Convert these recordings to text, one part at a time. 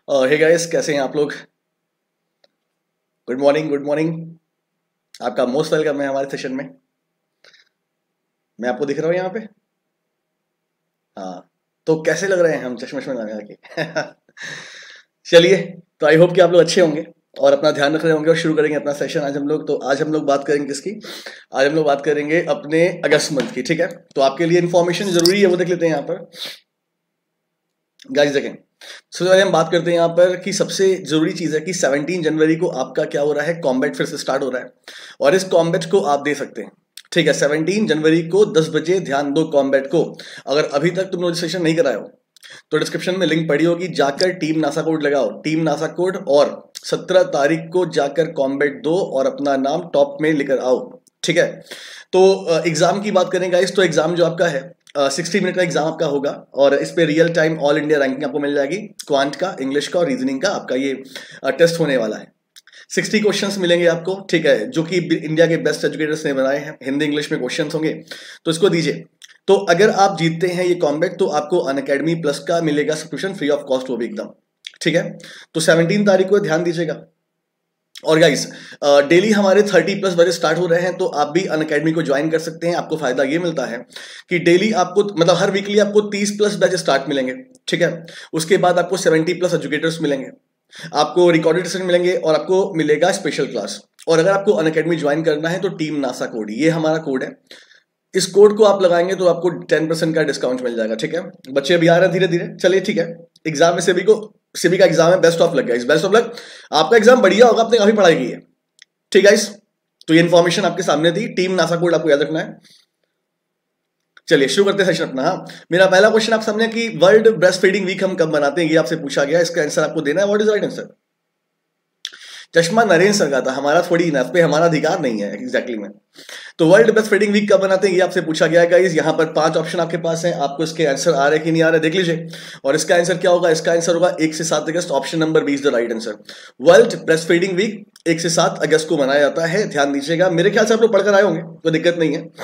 Hey guys, कैसे हैं आप लोग। Good morning, good morning. आपका मोस्ट वेलकम है हमारे सेशन में। मैं आपको दिख रहा हूँ यहाँ पे। हाँ, तो कैसे लग रहे हैं हम चश्मे में लगा के। चलिए, तो आई होप कि आप लोग अच्छे होंगे और अपना ध्यान रख रहे होंगे और शुरू करेंगे अपना सेशन। आज हम लोग बात करेंगे किसकी। आज हम लोग बात करेंगे अपने अगस्त मंथ की। ठीक है, तो आपके लिए इन्फॉर्मेशन जरूरी है, वो देख लेते हैं यहाँ पर। गाइस देखें, सबसे पहले हम बात करते हैं यहाँ पर कि सबसे जरूरी चीज है कि 17 जनवरी को आपका क्या हो रहा है, कॉम्बैट फिर से स्टार्ट हो रहा है और इस कॉम्बैट को आप दे सकते हैं। ठीक है, 17 जनवरी को 10 बजे ध्यान दो कॉम्बैट को। अगर अभी तक तुम रजिस्ट्रेशन नहीं कराए हो तो डिस्क्रिप्शन में लिंक पड़ी होगी, जाकर टीम नासा कोड लगाओ, टीम नासा कोड, और 17 तारीख को जाकर कॉम्बैट दो और अपना नाम टॉप में लेकर आओ। ठीक है, तो एग्जाम की बात करें गाइस, तो एग्जाम जो आपका है 60 मिनट का एग्जाम आपका होगा और इस पे real time all India ranking आपको मिल जाएगी। क्वांट का, इंग्लिश का और रीजनिंग का आपका ये टेस्ट होने वाला है। 60 क्वेश्चंस मिलेंगे आपको। ठीक है, जो कि इंडिया के बेस्ट एजुकेटर्स ने बनाए हैं, हिंदी इंग्लिश में क्वेश्चंस होंगे, तो इसको दीजिए। तो अगर आप जीतते हैं ये कॉम्बैट तो आपको अनअकैडमी प्लस का मिलेगा सब्सक्रिप्शन फ्री ऑफ कॉस्ट, वो भी एकदम। ठीक है, तो 17 तारीख को ध्यान दीजिएगा। और गाइस, डेली हमारे 30+ बजे स्टार्ट हो रहे हैं, तो आप भी अनअकैडमी को ज्वाइन कर सकते हैं। आपको फायदा ये मिलता है कि डेली आपको, मतलब हर वीकली आपको 30+ बैच स्टार्ट मिलेंगे। ठीक है, उसके बाद आपको 70+ एजुकेटर्स मिलेंगे, आपको रिकॉर्डेड सेशन मिलेंगे और आपको मिलेगा स्पेशल क्लास। और अगर आपको अनअकैडमी ज्वाइन करना है तो टीम नासा कोड, ये हमारा कोड है। इस कोड को आप लगाएंगे तो आपको 10% का डिस्काउंट मिल जाएगा। ठीक है, बच्चे अभी आ रहे हैं धीरे धीरे। चलिए ठीक है, एग्जाम में सभी का एग्जाम है, best of luck guys, best of luck. आपका एग्जाम बढ़िया होगा, आपने काफी पढ़ाई की है। ठीक है गाइस, तो ये इन्फॉर्मेशन आपके सामने थी। टीम नासा कोड आपको याद रखना है। चलिए शुरू करते हैं सेशन अपना। हाँ, मेरा पहला क्वेश्चन आप सामने कि वर्ल्ड ब्रेस्ट फीडिंग वीक हम कब मनाते हैं, ये आपसे पूछा गया। इसका आंसर आपको देना है। What is right answer? चश्मा नरेंद्र सर का था, हमारा थोड़ी ना, पे हमारा अधिकार नहीं है एग्जैक्टली में। तो वर्ल्ड ब्रेस्ट फीडिंग वीक कब मनाते हैं ये आपसे पूछा गया है गाइस। यहाँ पर 5 ऑप्शन आपके पास हैं, आपको इसके आंसर आ रहे कि नहीं आ रहे देख लीजिए। और इसका आंसर क्या होगा? इसका आंसर होगा 1 से 7 अगस्त, option number 20 the right answer. World breast feeding week 1 से 7 अगस्त को मनाया जाता है, ध्यान दीजिएगा। मेरे ख्याल से आप लोग पढ़कर आए होंगे, कोई दिक्कत नहीं है।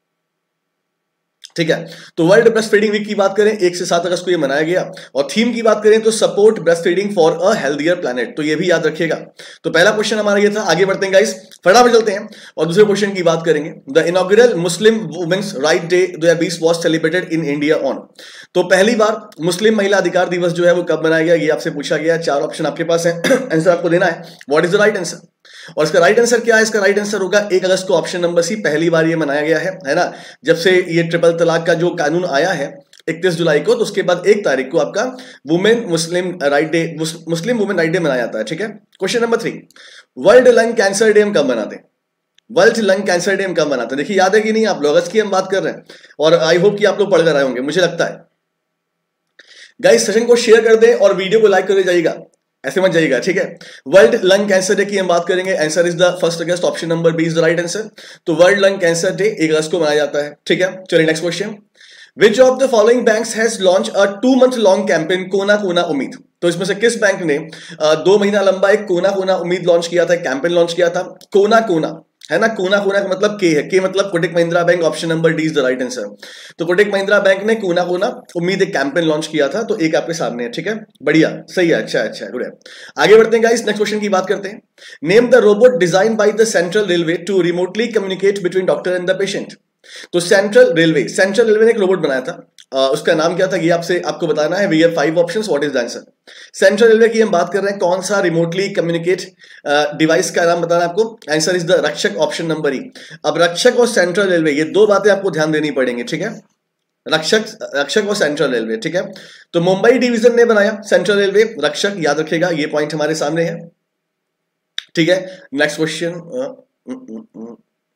ठीक है, तो वर्ल्ड ब्रेस्ट फीडिंग वीक की बात करें 1 से 7 अगस्त को ये मनाया गया। और थीम की बात करें तो support breast feeding for a healthier planet, तो ये भी याद रखिएगा। तो पहला क्वेश्चन हमारा ये था। आगे बढ़ते हैं गाइस, फटाफट चलते हैं और दूसरे क्वेश्चन की बात करेंगे। The inaugural Muslim women's right day 2020 was celebrated in India on. तो पहली बार मुस्लिम महिला अधिकार दिवस जो है वो कब मनाया गया, ये आपसे पूछा गया। 4 ऑप्शन आपके पास है, आंसर आपको देना है। What is the right answer? और इसका राइट आंसर क्या है? इसका राइट आंसर होगा 1 अगस्त को, ऑप्शन नंबर सी। पहली बार ये मनाया गया है ना, जब से ये ट्रिपल तलाक का जो कानून आया है 31 जुलाई को, तो उसके बाद 1 तारीख को आपका मुस्लिम वुमेन राइट डे मनाया जाता है। ठीक है, question number 3, world lung cancer day हम कब मनाते हैं? वर्ल्ड लंग कैंसर डे हम कब मनाते हैं? देखिए याद है कि नहीं आप लोग? अगस्त की हम बात कर रहे हैं और आई होप कि आप लोग पढ़ कर आए होंगे, मुझे लगता है। गाइस सेशन को शेयर कर दें और वीडियो को लाइक कर जाइएगा, ऐसे मत जाइएगा। ठीक है, वर्ल्ड लंग कैंसर डे की हम बात करेंगे। Answer is the 1 August, option number B is the right answer. तो वर्ल्ड लंग कैंसर डे 1 अगस्त को मनाया जाता है। ठीक है, चलिए next question. Which of the following banks has launch a 2 month long campaign कोना कोना उम्मीद? तो इसमें से किस बैंक ने 2 महीना लंबा एक कोना कोना उम्मीद लॉन्च किया था, कैंपेन लॉन्च किया था? कोना कोना है ना, कोना कोना का मतलब के है, के मतलब Kotak Mahindra bank, option number D is the right answer. तो कोटक महिंद्रा बैंक ने कोना कोना उम्मीद एक कैंपेन लॉन्च किया था, तो एक आपके सामने है। ठीक है, बढ़िया, सही है, अच्छा अच्छा, गुड है। आगे बढ़ते हैं गाइस, नेक्स्ट क्वेश्चन की बात करते हैं। Name the robot design by the central railway to remotely communicate between doctor and the patient. तो सेंट्रल रेलवे ने एक रोबोट बनाया था, उसका नाम क्या था ये आपको बताना है। We have 5 options, what is the answer? Central railway की हम बात कर रहे हैं, कौन सा रिमोटली कम्युनिकेट डिवाइस का नाम बताना है आपको। Answer is the Rakshak, option number E. अब रक्षक और सेंट्रल रेलवे, ये 2 बातें आपको ध्यान देनी पड़ेंगी। ठीक है, रक्षक और सेंट्रल रेलवे। ठीक है, तो मुंबई डिवीजन ने बनाया सेंट्रल रेलवे, रक्षक, याद रखिएगा, ये पॉइंट हमारे सामने है। ठीक है, नेक्स्ट क्वेश्चन।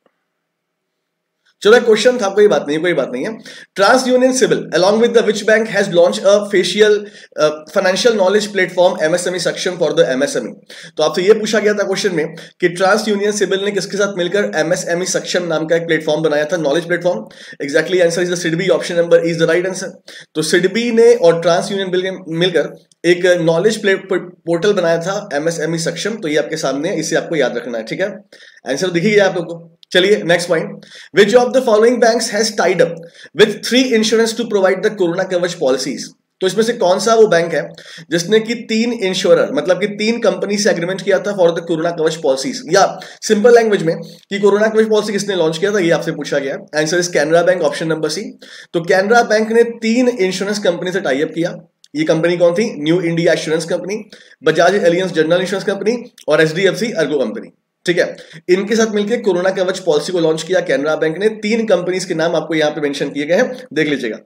चलो क्वेश्चन था, कोई बात नहीं है। TransUnion CIBIL along with the which bank has launch a financial knowledge platform MSME Saksham for the MSME. तो आपसे ये पूछा गया था क्वेश्चन में कि ट्रांस यूनियन सिविल ने किसके साथ मिलकर एमएसएमई सक्षम नाम का एक प्लेटफॉर्म बनाया था, knowledge platform. Exactly answer is the SIDBI, option number is the right answer. तो सिडबी ने और ट्रांस यूनियन मिलकर एक नॉलेज पोर्टल बनाया था एमएसएमई सक्षम, तो ये आपके सामने है, इसे आपको याद रखना है। ठीक है, आंसर दिख गया आप लोगों को। चलिए next point, which of the following banks has tied up with 3 insurance to provide the corona Kavach policies. तो इसमें से कौन सा वो बैंक है जिसने कि 3 इंश्योरर मतलब कि 3 कंपनी से एग्रीमेंट किया था for the corona Kavach policies, या सिंपल लैंग्वेज में कि कोरोना कवच पॉलिसी किसने लॉन्च किया था, ये आपसे पूछा गया। Answer is Canara bank, option number C. तो कैनरा बैंक ने 3 इंश्योरेंस कंपनी से टाई अप किया। ये कंपनी कौन थी? New India assurance company, Bajaj Allianz general insurance company और एचडीएफसी अर्गो कंपनी। ठीक है, इनके साथ मिलकर कोरोना कवच पॉलिसी को लॉन्च किया कैनरा बैंक ने। 3 कंपनीज के नाम आपको यहां पे मेंशन किए गए हैं, देख लीजिएगा।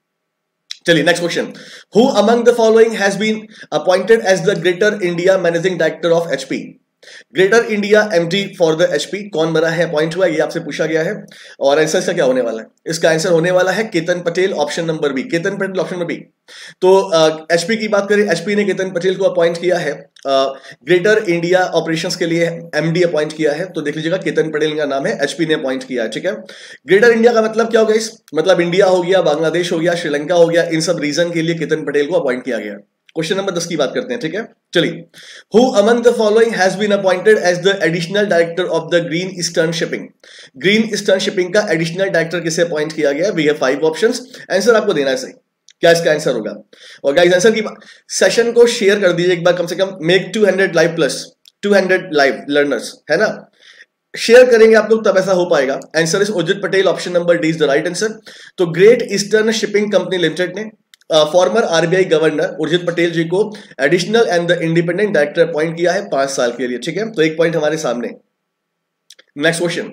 चलिए next question, who among the following has been appointed as the greater India managing director of HP? Greater India MD for the HP कौन बना है, अपॉइंट हुआ, ये आपसे पूछा गया है। और आंसर इसका क्या होने वाला है? इसका आंसर होने वाला है Ketan Patel, option number B. Ketan Patel, option number B. तो एचपी की बात करें, एचपी ने केतन पटेल को अपॉइंट किया है, ग्रेटर इंडिया ऑपरेशंस के लिए एमडी अपॉइंट किया है। तो देख लीजिएगा, केतन पटेल का नाम है, एचपी ने अपॉइंट किया है। ठीक है, ग्रेटर इंडिया का मतलब क्या होगा इस, मतलब इंडिया हो गया, बांग्लादेश हो गया, श्रीलंका हो गया, इन सब रीजन के लिए केतन पटेल को अपॉइंट किया गया। क्वेश्चन नंबर 10 की बात करते हैं। ठीक है, चलिए, who among the following has been appointed as the additional director of the green eastern shipping? Green eastern shipping का एडिशनल डायरेक्टर किसे अपॉइंट किया गया? वी हैव 5 ऑप्शंस, आंसर आपको देना है सही, क्या इसका आंसर होगा। और गाइस आंसर की सेशन को शेयर कर दीजिए एक बार, कम से कम make 200 live plus 200 live learners, है ना, शेयर करेंगे आप लोग तब ऐसा हो पाएगा। Answer is Urjit Patel, option number D is the right answer. तो great eastern shipping company limited ने former RBI governor Urjit Patel ji को additional and the independent director appoint किया है 5 साल के लिए। ठीक है, तो एक पॉइंट हमारे सामने। Next question,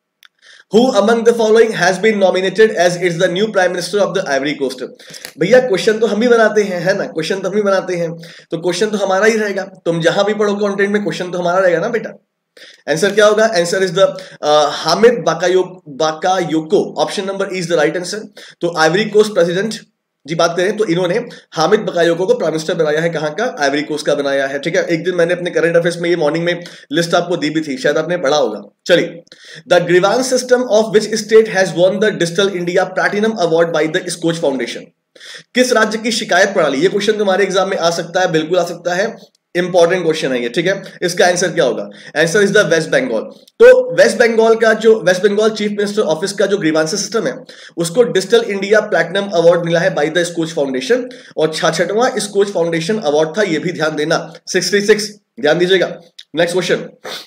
who among the following has been nominated as its the new prime minister of the Ivory Coast? भैया क्वेश्चन तो हम ही बनाते हैं, है ना, क्वेश्चन तो हम ही बनाते हैं, तो क्वेश्चन तो हमारा ही रहेगा। तुम जहां भी पढ़ो कंटेंट में क्वेश्चन तो हमारा रहेगा ना बेटा। आंसर क्या होगा? Answer is the Hamed Bakayoko, option number is the right answer. तो आइवरी कोस्ट प्रेसिडेंट जी बात करें तो इन्होंने हामिद बकायोको को प्राइम मिनिस्टर बनाया है, कहां का? आइवरी कोस्ट का बनाया है। ठीक है, एक दिन मैंने अपने करंट अफेयर्स में ये मॉर्निंग में लिस्ट आपको दी भी थी, शायद आपने पढ़ा होगा। चलिए, the grievance system of which state has won the digital India platinum award by the Skoch foundation? किस राज्य की शिकायत प्रणाली, ये क्वेश्चन तुम्हारे एग्जाम में आ सकता है, बिल्कुल आ सकता है, इंपॉर्टेंट क्वेश्चन है ये। ठीक है, इसका आंसर क्या होगा? Answer is the West Bengal. तो वेस्ट बंगाल का जो West Bengal chief minister office का जो ग्रीवांस सिस्टम है उसको डिजिटल इंडिया प्लैटिनम अवार्ड मिला है बाय द स्कोच फाउंडेशन, और 66वां स्कोच फाउंडेशन अवार्ड था, ये भी ध्यान देना, 66, ध्यान दीजिएगा। Next question,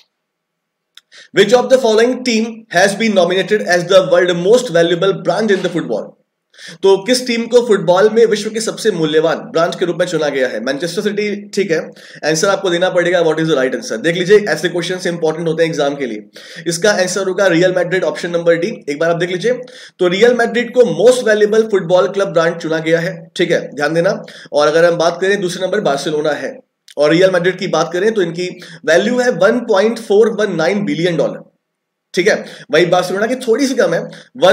which of the following team has been nominated as the world most valuable branch in the football? तो किस टीम को फुटबॉल में विश्व के सबसे मूल्यवान ब्रांच के रूप में चुना गया है? Manchester City. ठीक है, आंसर आपको देना पड़ेगा, what is the right answer. देख लीजिए, ऐसे क्वेश्चंस इंपॉर्टेंट होते हैं एग्जाम के लिए। इसका आंसर होगा Real Madrid, option number D. एक बार आप देख लीजिए, तो रियल मैड्रिड को most valuable football club branch चुना गया है। ठीक है, ध्यान देना। और अगर हम बात करें, दूसरे नंबर बार्सिलोना है, और रियल मैड्रिड की बात करें तो इनकी वैल्यू है $1.419 बिलियन। ठीक है, वही बार्सिलोना की थोड़ी सी कम है,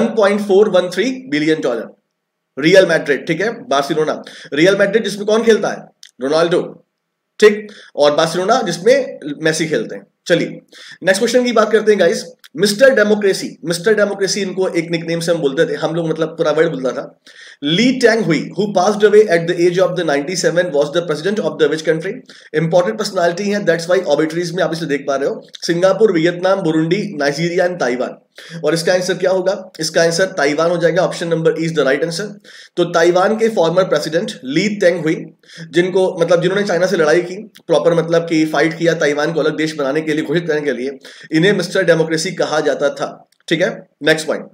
$1.413 बिलियन रियल मैड्रिड। ठीक है, बार्सिलोना, रियल मैड्रिड जिसमें कौन खेलता है? रोनाल्डो। ठीक, और बार्सिलोना जिसमें मेसी खेलते हैं। चलिए नेक्स्ट क्वेश्चन की बात करते हैं guys. Mister democracy, mister democracy इनको एक निकनेम से हम बोलते थे, हम लोग मतलब पूरा वर्ड बोलता था। Lee Teng Hui, who passed away at the age of the 97, was the president of the which country? Important personality है, दैट्स व्हाई ऑबिटरीज में आप इसे देख पा रहे हो। Singapore, Vietnam, Burundi, Nigeria and Taiwan. और इसका आंसर क्या होगा? इसका आंसर ताइवान हो जाएगा, option number is the right answer. तो ताइवान के former president Lee Teng Hui, जिनको मतलब जिन्होंने चाइना से लड़ाई की, प्रॉपर मतलब कि फाइट किया ताइवान को अलग देश बनाने के लिए, घोषित करने के लिए, इन्हें मिस्टर डेमोक्रेसी कहा जाता था। ठीक है, next point,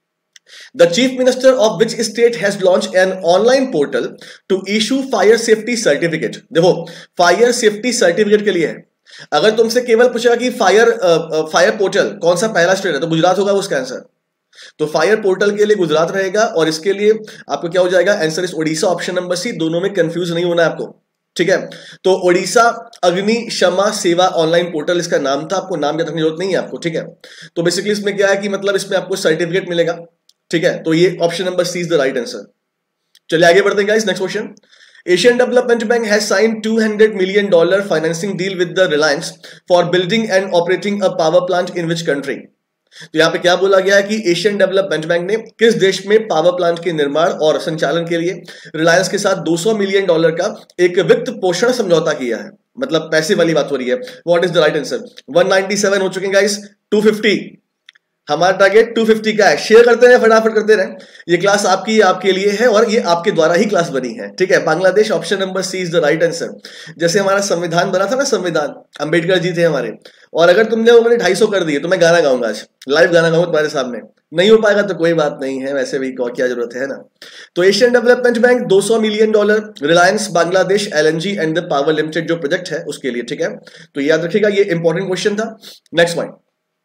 the chief minister of which state has launch an online portal to issue fire safety certificate? देखो, फायर सेफ्टी सर्टिफिकेट के लिए है। अगर तुमसे केवल पूछेगा कि फायर पोर्टल कौन सा पहला स्टेट है, तो गुजरात होगा उसका आंसर। तो फायर पोर्टल के लिए गुजरात रहेगा, और इसके लिए आपको क्या हो जाएगा? आंसर इस ओडिशा, ऑप्शन नंबर सी। दोनों में कंफ्यूज नहीं होना है आपको। ठीक है, तो ओडिशा अग्नि क्षमा सेवा ऑनलाइन पोर्टल इसका नाम था, आपको नाम याद रखने की जरूरत नहीं है आपको। ठीक है, तो बेसिकली इसमें क्या है कि मतलब इसमें आपको सर्टिफिकेट मिलेगा। ठीक है, तो ये option number C is the right answer. चलिए आगे बढ़ते हैं guys, next question. Asian Development Bank has signed $200 million financing deal with the Reliance for building and operating a power plant in which country? तो यहाँ पे क्या बोला गया है कि एशियन डेवलपमेंट बैंक ने किस देश में पावर प्लांट के निर्माण और संचालन के लिए रिलायंस के साथ $200 मिलियन का एक वित्त पोषण समझौता किया है? मतलब पैसे वाली बात हो रही है। What is the right answer? 197 हो चुके हैं गाइस, 250, हमारा टारगेट 250 का है। शेयर करते रहे, फटाफट करते रहे। ये क्लास आपकी आपके लिए है और ये आपके द्वारा ही क्लास बनी है, ठीक है। Bangladesh option number C is the right answer. जैसे हमारा संविधान बना था ना, संविधान अंबेडकर जी थे हमारे, और अगर तुमने वो मैंने 250 कर दिए तो मैं गाना गाऊंगा, आज लाइव गाना गाऊंगा तुम्हारे सामने। नहीं हो पाएगा तो कोई बात नहीं है, वैसे भी क्या जरूरत है ना। तो Asian development bank $200 million, Reliance Bangladesh LNG and the power limited जो प्रोजेक्ट है उसके लिए, ठीक है। तो याद रखिएगा, ये इंपॉर्टेंट क्वेश्चन था। Next point,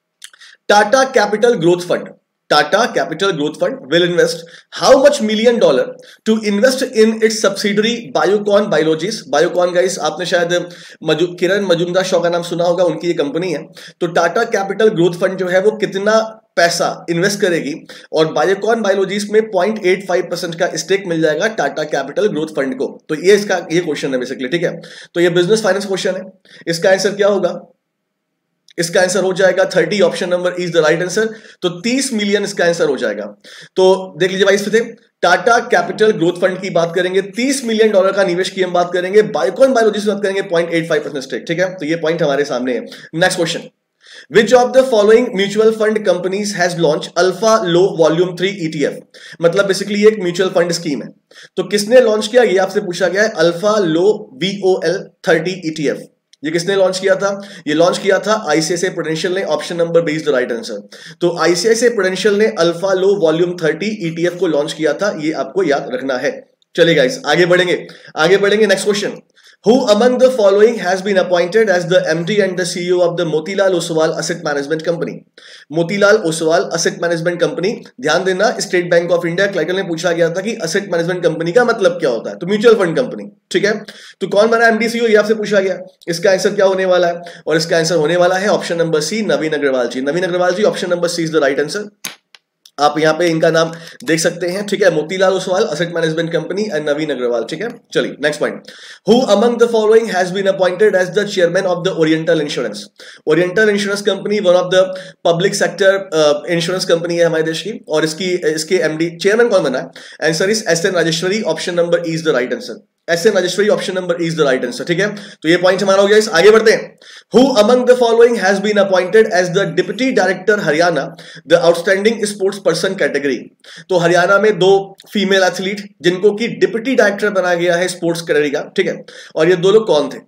Tata capital growth fund, Tata Capital Growth Fund will invest how much $1 million to invest in its subsidiary Biocon Biologies। Biocon guys, आपने शायद किरण मजूमदार शॉ का नाम सुना होगा, उनकी ये कंपनी है। तो टाटा कैपिटल ग्रोथ फंड जो है वो कितना पैसा इन्वेस्ट करेगी, और बायोकॉन बायोलॉजीज में 0.85% का स्टेक मिल जाएगा टाटा कैपिटल ग्रोथ फंड को। तो ये क्वेश्चन है बेसिकली, ठीक है। तो ये बिजनेस फाइनेंस क्वेश्चन है। इसका आंसर क्या होगा? इसका आंसर हो जाएगा 30, option number is the right answer. तो 30 मिलियन इसका आंसर हो जाएगा। तो देख लीजिए भाई, इस पे टाटा कैपिटल ग्रोथ फंड की बात करेंगे, $30 मिलियन का निवेश की हम बात करेंगे, बायोकॉन बायोलॉजी से बात करेंगे 0.85% स्टेक, ठीक है। तो ये पॉइंट हमारे सामने है। Next question, Which of the following mutual fund companies has launched Alpha Low Volume 3 ETF? मतलब बेसिकली एक म्यूचुअल फंड स्कीम है। तो किसने लॉन्च किया, ये आपसे पूछा गया है। अल्फा लो VOL 30 ETF, ये किसने लॉन्च किया था? ये लॉन्च किया था ICICI प्रूडेंशियल ने, option number B is the right answer. तो ICICI प्रूडेंशियल ने अल्फा लो वॉल्यूम 30 ETF को लॉन्च किया था, ये आपको याद रखना है। चलिए गाइस, आगे बढ़ेंगे। Next question, Who among the following has been appointed as the MD and the CEO of the Motilal Oswal Asset Management Company? Motilal Oswal asset management company, ध्यान देना, state bank of India clerical में पूछा गया था कि asset management company का मतलब क्या होता है, तो म्यूचुअल फंड कंपनी, ठीक है। तो कौन बना MD CEO, ये आपसे पूछा गया। इसका आंसर क्या होने वाला है? और इसका आंसर होने वाला है option number C, Naveen Agarwal ji. Naveen Agarwal ji, option number C is the right answer. आप यहां पे इनका नाम देख सकते हैं, ठीक है। Motilal Oswal asset management company and Naveen Agarwal, ठीक है। चलिए next point, who among the following has been appointed as the chairman of the oriental insurance? Oriental insurance company one of the public sector insurance company है हमारे देश की, और इसके MD चेयरमैन कौन बना है? Answer is SN Rajeshwari, option number is the right answer. SN Rajeshwari, option number is the right answer, ठीक है। तो ये पॉइंट हमारा हो गया। इस आगे बढ़ते हैं। Who among the following has been appointed as the Deputy Director Haryana, the Outstanding Sports Person category? तो हरियाणा में 2 फीमेल एथलीट जिनको की डिप्टी डायरेक्टर बनाया गया है स्पोर्ट्स कैटेगरी का, ठीक है। और ये 2 लोग कौन थे?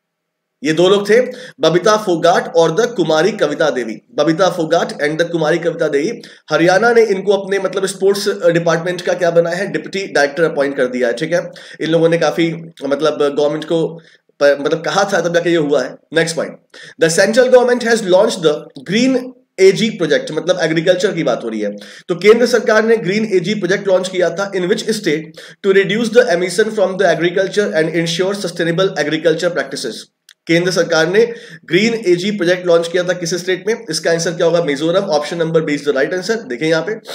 ये 2 लोग थे बबीता फोगाट और the Kumari Kavita Devi. Babita Phogat and the Kumari Kavita Devi, Haryana ने इनको अपने मतलब स्पोर्ट्स डिपार्टमेंट का क्या बनाया है, डिप्टी डायरेक्टर अपॉइंट कर दिया है, ठीक है। इन लोगों ने काफी मतलब गवर्नमेंट को मतलब कहा था, तब जाके ये हुआ है। Next point, the central government has launched the green AG project, मतलब एग्रीकल्चर की बात हो रही है। तो केंद्र सरकार ने ग्रीन AG प्रोजेक्ट लॉन्च किया था in which state to reduce the emission from the agriculture and ensure sustainable agriculture practices. केंद्र सरकार ने ग्रीन AG प्रोजेक्ट लॉन्च किया था किस स्टेट में? इसका आंसर क्या होगा? Mizoram, option number B is the right answer. देखिए यहां पे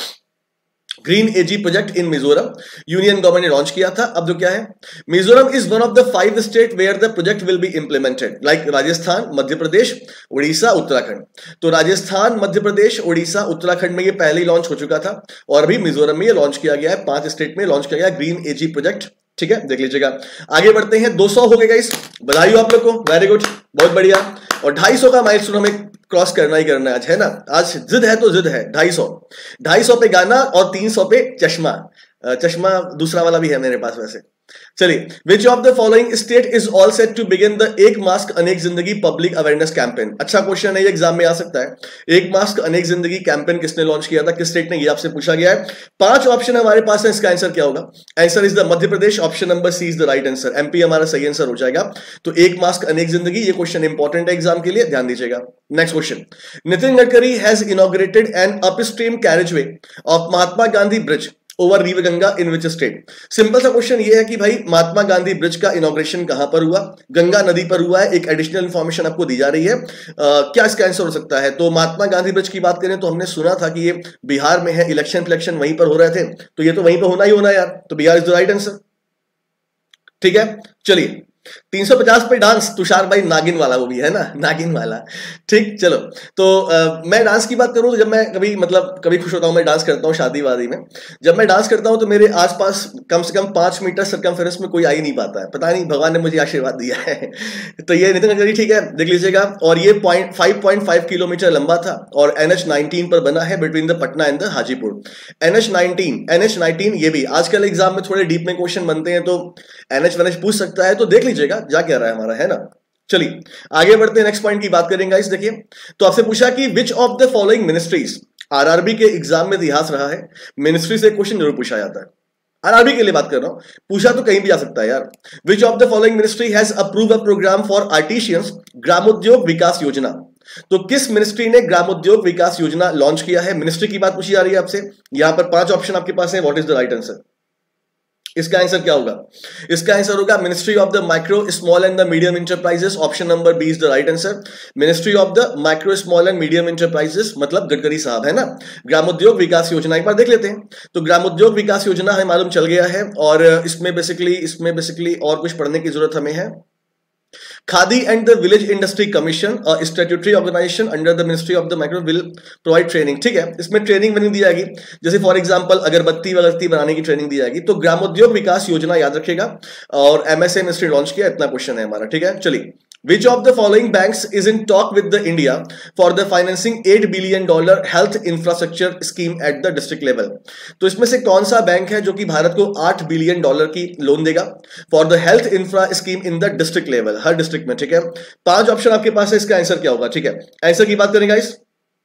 green AG project in Mizoram union government ने लॉन्च किया था। अब जो क्या है, Mizoram is one of the 5 state where the project will be implemented, like Rajasthan, Madhya Pradesh, Orissa, Uttarakhand. तो राजस्थान, मध्य प्रदेश, उड़ीसा, उत्तराखंड में ये पहले ही लॉन्च हो चुका था, और अभी मिजोरम में ये लॉन्च किया गया है। 5 स्टेट में लॉन्च किया गया ग्रीन AG प्रोजेक्ट, ठीक है। देख लीजिएगा। आगे बढ़ते हैं। 200 हो गए गाइस, बधाई हो आप लोग को, वेरी गुड, बहुत बढ़िया। और 250 का माइलस्टोन हमें क्रॉस करना ही करना है आज, है ना। आज जिद है तो जिद है। 250 पे गाना और 300 पे चश्मा। चश्मा दूसरा वाला भी है मेरे पास वैसे। चलिए, which of the following state is all set to begin the एक मास्क अनेक जिंदगी पब्लिक अवेयरनेस कैंपेन? अच्छा क्वेश्चन है, ये एग्जाम में आ सकता है। एक मास्क अनेक जिंदगी कैंपेन किसने लॉन्च किया था, किस स्टेट ने, ये आपसे पूछा गया है। 5 ऑप्शन हमारे पास है, इसका आंसर क्या होगा? Answer is the Madhya Pradesh, option number C is the right answer. MP हमारा सही आंसर हो जाएगा। तो एक मास्क अनेक जिंदगी, ये क्वेश्चन इंपॉर्टेंट है एग्जाम के लिए, ध्यान दीजिएगा। Next question, Nitin Gadkari has inaugurated an upstream carriageway of Mahatma Gandhi bridge over river Ganga in which state? Simple सा क्वेश्चन ये है कि भाई महात्मा गांधी ब्रिज का इनॉग्रेशन कहां पर हुआ? गंगा नदी पर हुआ है। एक एडिशनल इंफॉर्मेशन आपको दी जा रही है। क्या इसका आंसर हो सकता है? तो महात्मा गांधी ब्रिज की बात करें तो हमने सुना था कि ये बिहार में है, इलेक्शन वहीं पर हो रहे थे, तो ये तो वहीं पर होना ही होना यार। तो Bihar is the right answer, ठीक है। चलिए 350 पे डांस, तुषार भाई नागिन वाला, वो भी है ना, नागिन वाला। ठीक, चलो। तो मैं डांस की बात करूं तो जब मैं कभी खुश होता हूं, मैं डांस करता हूं शादी वादी में। जब मैं डांस करता हूं तो मेरे आसपास कम से कम 5 मीटर सर्कमफेरेंस में कोई आ ही नहीं पाता है, पता नहीं भगवान ने मुझे आशीर्वाद दिया है। तो ये नितिन गडकरी, ठीक है, देख लीजिएगा। और ये 5.5 किलोमीटर लंबा था और NH19 पर बना है, between the Patna and the Hajipur. NH19 ये भी आजकल एग्जाम में थोड़े डीप में क्वेश्चन बनते हैं, तो NH पूछ सकता है, तो देख लीजिएगा जा क्या रहा है हमारा, है ना। चलिए आगे बढ़ते हैं, नेक्स्ट पॉइंट की बात करेंगे। इस देखिए, तो आपसे पूछा कि which of the following ministries, RRB के एग्जाम में इतिहास रहा है, मिनिस्ट्री से क्वेश्चन जरूर पूछा जाता है। आरआरबी के लिए बात कर रहा हूं, पूछा तो कहीं भी आ सकता है यार। Which of the following ministry has approve a programme for artisans Gramodyog Vikas योजना। तो किस मिनिस्ट्री ने ग्रामोद्योग विकास योजना लॉन्च किया है, मिनिस्ट्री की बात पूछी जा रही है आपसे। यहां पर 5 ऑप्शन आपके पास है, what is the right answer. इसका आंसर क्या होगा, इसका आंसर होगा ministry of the micro small and the medium enterprises, option number B is the right answer. Ministry of the micro small and medium enterprises मतलब गडकरी साहब, है ना। ग्रामोद्योग विकास योजना एक बार देख लेते हैं। तो ग्रामोद्योग विकास योजना हमें मालूम चल गया है, और इसमें बेसिकली और कुछ पढ़ने की जरूरत हमें है। Khadi and the village industry commission, statutory organisation under the ministry of the micro will provide training. ठीक है, इसमें ट्रेनिंग बनी दी जाएगी, जैसे फॉर एग्जांपल अगरबत्ती वगरबत्ती बनाने की ट्रेनिंग दी जाएगी। तो ग्रामोद्योग विकास योजना याद रखिएगा, और MSA मिनिस्ट्री लॉन्च किया, इतना क्वेश्चन है हमारा। ठीक है, चलिए। Which of the following banks is in talk with the India for the financing $8 billion health infrastructure scheme at the district level? तो इसमें से कौन सा बैंक है जो कि भारत को $8 बिलियन की लोन देगा for the health infra scheme in the district level, हर डिस्ट्रिक्ट में। ठीक है, 5 ऑप्शन आपके पास है, इसका आंसर क्या होगा। ठीक है, आंसर की बात करेंगे guys,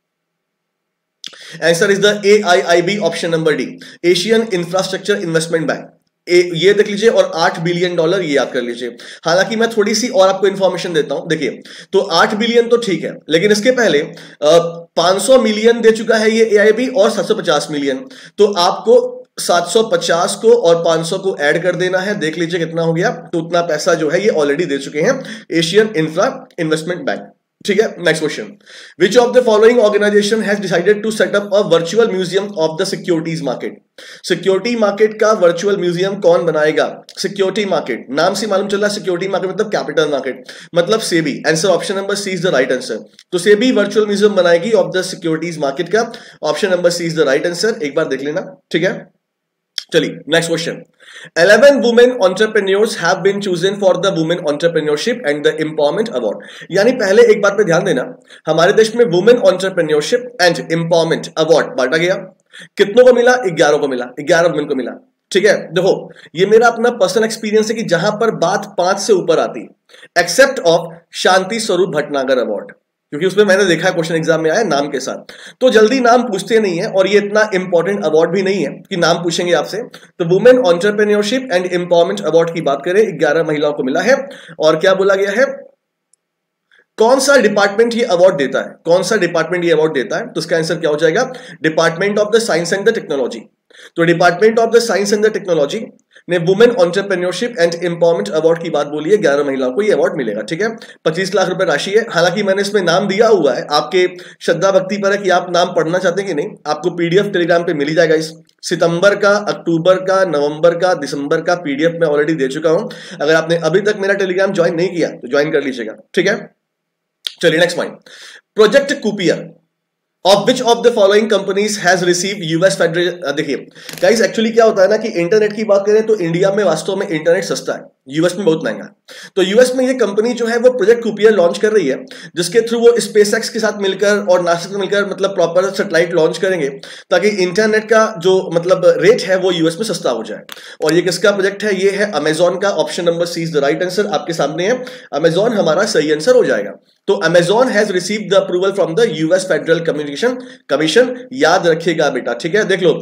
answer is the AIIB, option number D, Asian infrastructure investment bank. ये देख लीजिए, और $8 बिलियन ये याद कर लीजिए। हालांकि मैं थोड़ी सी और आपको इंफॉर्मेशन देता हूं, देखिए। तो 8 बिलियन तो ठीक है, लेकिन इसके पहले 500 मिलियन दे चुका है ये AIB, और 750 मिलियन। तो आपको 750 को और 500 को ऐड कर देना है, देख लीजिए कितना हो गया। तो उतना पैसा जो है ये ऑलरेडी दे चुके हैं एशियन इंफ्रा इन्वेस्टमेंट बैंक। ठीक है, next question. Which of the following organisation has decided to set up a virtual museum of the securities market. Security market का वर्चुअल म्यूजियम कौन बनाएगा। सिक्योरिटी मार्केट, नाम से मालूम चल रहा है सिक्योरिटी मार्केट मतलब कैपिटल मार्केट, मतलब SEBI. Answer option number C is the right answer. तो सेबी वर्चुअल म्यूजियम बनाएगी ऑफ द सिक्योरिटीज मार्केट का, option number C is the right answer. एक बार देख लेना, ठीक है। चलिए next question. 11 women entrepreneurs have been chosen for the women entrepreneurship and the empowerment award. यानी पहले एक बात पे ध्यान देना, हमारे देश में women entrepreneurship and empowerment award बांटा गया। कितनों को मिला, 11 को मिला, 11 वुमेन को मिला। ठीक है, देखो ये मेरा अपना पर्सनल एक्सपीरियंस है कि जहां पर बात 5 से ऊपर आती, except of Shanti Swarup Bhatnagar award, क्योंकि उसमें मैंने देखा है क्वेश्चन एग्जाम में आया नाम के साथ, तो जल्दी नाम पूछते नहीं है, और ये इतना इंपॉर्टेंट अवार्ड भी नहीं है कि नाम पूछेंगे आपसे। तो women entrepreneurship and empowerment award की बात करें, 11 महिलाओं को मिला है। और क्या बोला गया है, कौन सा डिपार्टमेंट ये अवार्ड देता है, कौन सा डिपार्टमेंट ये अवार्ड देता है। तो इसका आंसर क्या हो जाएगा, department of the science and the technology. तो department of the science and the technology ने women entrepreneurship and empowerment award की बात बोली है, 11 महिलाओं को ये अवार्ड मिलेगा। ठीक है, 25 लाख रुपए राशि है। हालांकि मैंने इसमें नाम दिया हुआ है, आपके श्रद्धा भक्ति पर है कि आप नाम पढ़ना चाहते हैं कि नहीं। आपको PDF टेलीग्राम पे मिल ही जाएगा। इस सितंबर का, अक्टूबर का, नवंबर का, दिसंबर का PDF मैं ऑलरेडी दे चुका हूं। अगर आपने अभी तक मेरा टेलीग्राम ज्वाइन नहीं किया तो ज्वाइन कर लीजिएगा। ठीक है, चलिए next point. Project Kuiper of which of the following companies has received US federal. देखिए गाइस, एक्चुअली क्या होता है ना कि इंटरनेट की बात करें तो इंडिया में वास्तव में इंटरनेट सस्ता है, यूएस में बहुत महंगा है। तो यूएस में ये कंपनी जो है वो प्रोजेक्ट कूपियर लॉन्च कर रही है, जिसके थ्रू वो स्पेसएक्स के साथ मिलकर और नासा से मिलकर मतलब प्रॉपर सैटेलाइट लॉन्च करेंगे, ताकि इंटरनेट का जो मतलब रेट है वो यूएस में सस्ता हो जाए। और ये किसका प्रोजेक्ट है, ये है अमेजॉन का। Option number C is the right answer, आपके सामने है अमेजॉन, हमारा सही आंसर हो जाएगा। तो Amazon has received the approval from the US federal communication commission, याद रखिएगा बेटा। ठीक है, देख लो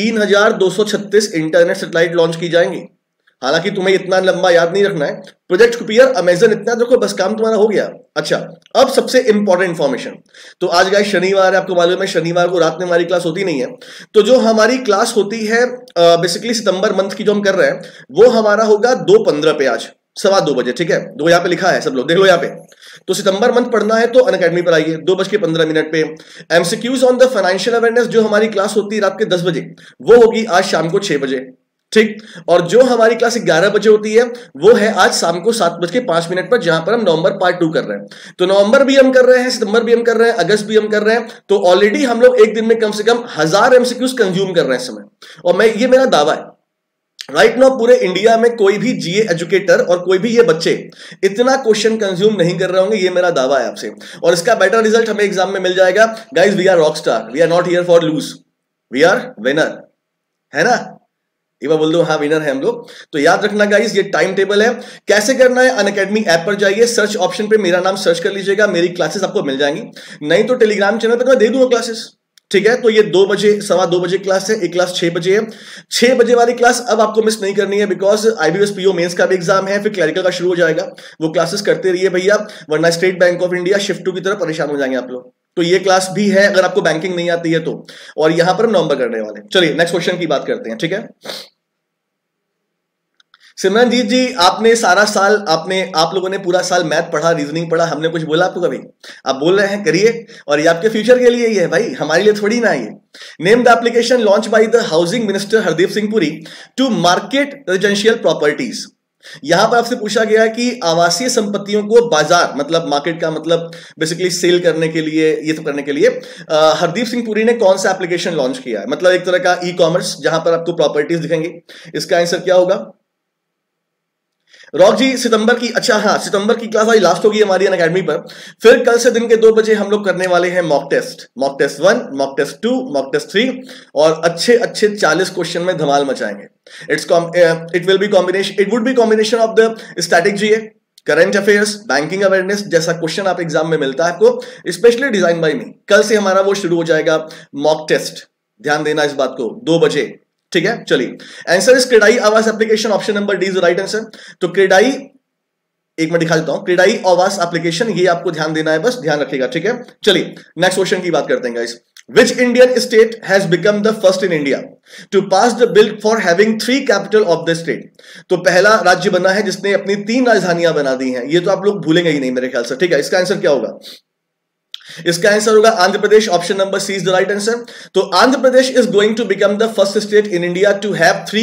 3236 इंटरनेट सैटेलाइट लॉन्च की जाएंगी। हालांकि तुम्हें इतना लंबा याद नहीं रखना है, प्रोजेक्ट कूपियर, अमेजन, इतना देखो बस काम तुम्हारा हो गया। अच्छा, अब सबसे इंपॉर्टेंट इंफॉर्मेशन। तो आज गाइस शनिवार है, आपको मालूम है शनिवार को रात में हमारी क्लास होती नहीं है। तो जो हमारी क्लास होती है बेसिकली सितंबर मंथ की जो हम कर रहे हैं, वो हमारा होगा 2:15 पे, आज 2:15 बजे। ठीक है, दो यहाँ पे लिखा है, सब लोग देख लो यहाँ पे। तो सितंबर मंथ पढ़ना है तो अनअकैडमी पर आइए 2:15 पे। MCQs on the financial awareness जो हमारी क्लास होती है रात के 10 बजे, वो होगी आज शाम को 6 बजे। ठीक। और जो हमारी क्लास 11 बजे होती है वो है आज शाम को 7:05 पर, जहां पर हम नवंबर पार्ट 2 कर रहे हैं। तो नवंबर भी हम कर रहे हैं, सितंबर भी हम कर रहे हैं, अगस्त भी हम कर रहे हैं। तो ऑलरेडी हम लोग एक दिन में कम से कम 1000 एमसीक्यूज कंज्यूम कर रहे हैं इस समय। और ये मेरा दावा है राइट नाउ पूरे इंडिया में कोई भी जीए एजुकेटर और कोई भी ये बच्चे इतना क्वेश्चन कंज्यूम नहीं कर रहे होंगे, ये मेरा दावा है आपसे। और इसका बेटर रिजल्ट हमें एग्जाम में मिल जाएगा। Guys we are rock star, we are not here for lose, we are winner, है ना। एक बार बोल दो हाँ विनर है हम लोग। तो याद रखना गाइस, ये टाइम टेबल है। कैसे करना है, अनअकैडमी ऐप पर जाइए, सर्च ऑप्शन पे मेरा नाम सर्च कर लीजिएगा, मेरी क्लासेस आपको मिल जाएंगी। नहीं तो टेलीग्राम चैनल पे तो मैं दे दूंगा क्लासेस, ठीक है। तो ये 2 बजे 2:15 बजे क्लास है, एक क्लास 6 बजे है। 6 बजे वाली क्लास अब आपको मिस नहीं करनी है, बिकॉज IBPS PO मेंस का भी एग्जाम है, फिर क्लरिकल का शुरू हो जाएगा। वो क्लासेस करते रहिए भैया, वरना State bank of India shift 2 की तरफ परेशान हो जाएंगे आप लोग। तो ये क्लास भी है अगर आपको बैंकिंग नहीं आती है तो। और यहां पर हम नवंबर करने वाले। चलिए नेक्स्ट क्वेश्चन की बात करते हैं, ठीक है। सिमरनजीत जी, आपने सारा साल आप लोगों ने पूरा साल मैथ पढ़ा, रीजनिंग पढ़ा, हमने कुछ बोला आपको कभी? आप बोल रहे हैं, करिए। और ये आपके फ्यूचर के लिए ही है भाई, हमारे लिए थोड़ी ना। ये name the application launch by the housing minister Hardeep Singh Puri to market residential properties. यहां पर आपसे पूछा गया है कि आवासीय संपत्तियों को बाजार, मतलब मार्केट का मतलब बेसिकली सेल करने के लिए, ये सब करने के लिए हरदीप सिंह पुरी ने कौन सा एप्लीकेशन लॉन्च किया है। मतलब एक तरह का ई कॉमर्स जहां पर आपको प्रॉपर्टीज दिखेंगी। इसका आंसर क्या होगा? रॉक जी, सितंबर की, अच्छा हाँ, सितंबर की क्लास आज लास्ट होगी हमारी अनअकैडमी पर। फिर कल से दिन के 2 बजे हम लोग करने वाले हैं mock test 1, mock test 2, mock test 3, और अच्छे 40 क्वेश्चन में धमाल मचाएंगे। It would be combination of the static GA, current affairs, banking awareness जैसा क्वेश्चन आप एग्जाम में मिलता है आपको, स्पेशली डिजाइन बाय मी। कल से हमारा वो शुरू हो जाएगा मॉक टेस्ट, ध्यान देना इस बात को, 2 बजे, ठीक है। चलिए, answer is CREDAI Awas application, option number D is the right answer. तो क्रेडाई, एक मैं दिखा देता हूं, क्रेडाई आवास एप्लीकेशन, ये आपको ध्यान देना है, बस ध्यान रखिएगा, ठीक है। चलिए नेक्स्ट क्वेश्चन की बात करते हैं guys. Which Indian state has become the first in India to pass the bill for having 3 capital of the state? तो पहला राज्य बना है जिसने अपनी 3 राजधानियां बना दी हैं। ये तो आप लोग भूलेंगे ही नहीं मेरे ख्याल से, ठीक है। इसका आंसर क्या होगा? इसका आंसर होगा Andhra Pradesh, option number C is the right answer. तो Andhra Pradesh is going to become the first state in India to have 3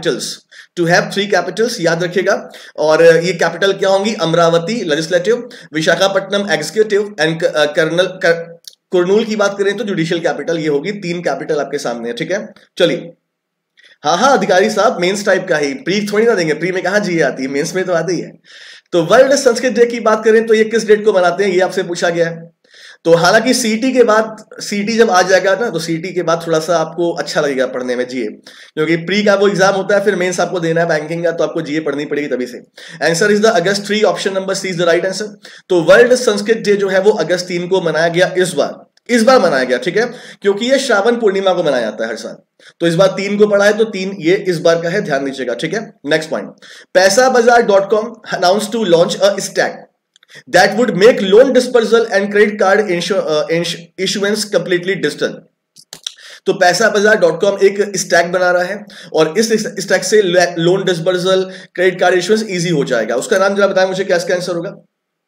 capitals, याद रखिएगा। और ये कैपिटल क्या होंगी? Amaravati legislative, Visakhapatnam executive, and Kurnool की बात करें तो जुडिशियल कैपिटल। ये होगी 3 कैपिटल आपके सामने, ठीक है। चलिए, हाँ अधिकारी साहब, मेंस टाइप का ही, प्री थोड़ी ना देंगे, प्री में कहां जी आती है, मेंस में तो आती है। तो वर्ल्ड संस्कृत डे की बात करें तो ये किस डेट को मनाते हैं, ये आपसे पूछा गया है। तो हालांकि सीटी के बाद, सीटी जब आ जाएगा ना, तो सीटी के बाद थोड़ा सा आपको अच्छा लगेगा पढ़ने में जीए, क्योंकि प्री का वो एग्जाम होता है, फिर मेंस आपको देना है बैंकिंग का, तो आपको जीए पढ़नी पड़ेगी तभी से। Answer is the August 3, option number C is the right answer. तो वर्ल्ड संस्कृत डे जो है वो अगस्त 3 को मनाया गया, इस बार मनाया गया, ठीक है, क्योंकि ये श्रावण पूर्णिमा को मनाया जाता है हर साल। तो इस बार 3 को पढ़ा है, तो 3 ये इस बार का है, ध्यान दीजिएगा, ठीक है। नेक्स्ट पॉइंट, पैसाबाजार.com announce to launch a stack that would make loan dispersal and credit card issuance completely digital। तो पैसाबाजार.com एक स्टैक बना रहा है और इस स्टैक से loan disbursal, credit card issuance easy हो जाएगा। उसका नाम जरा बताएं मुझे, क्या इसका आंसर होगा?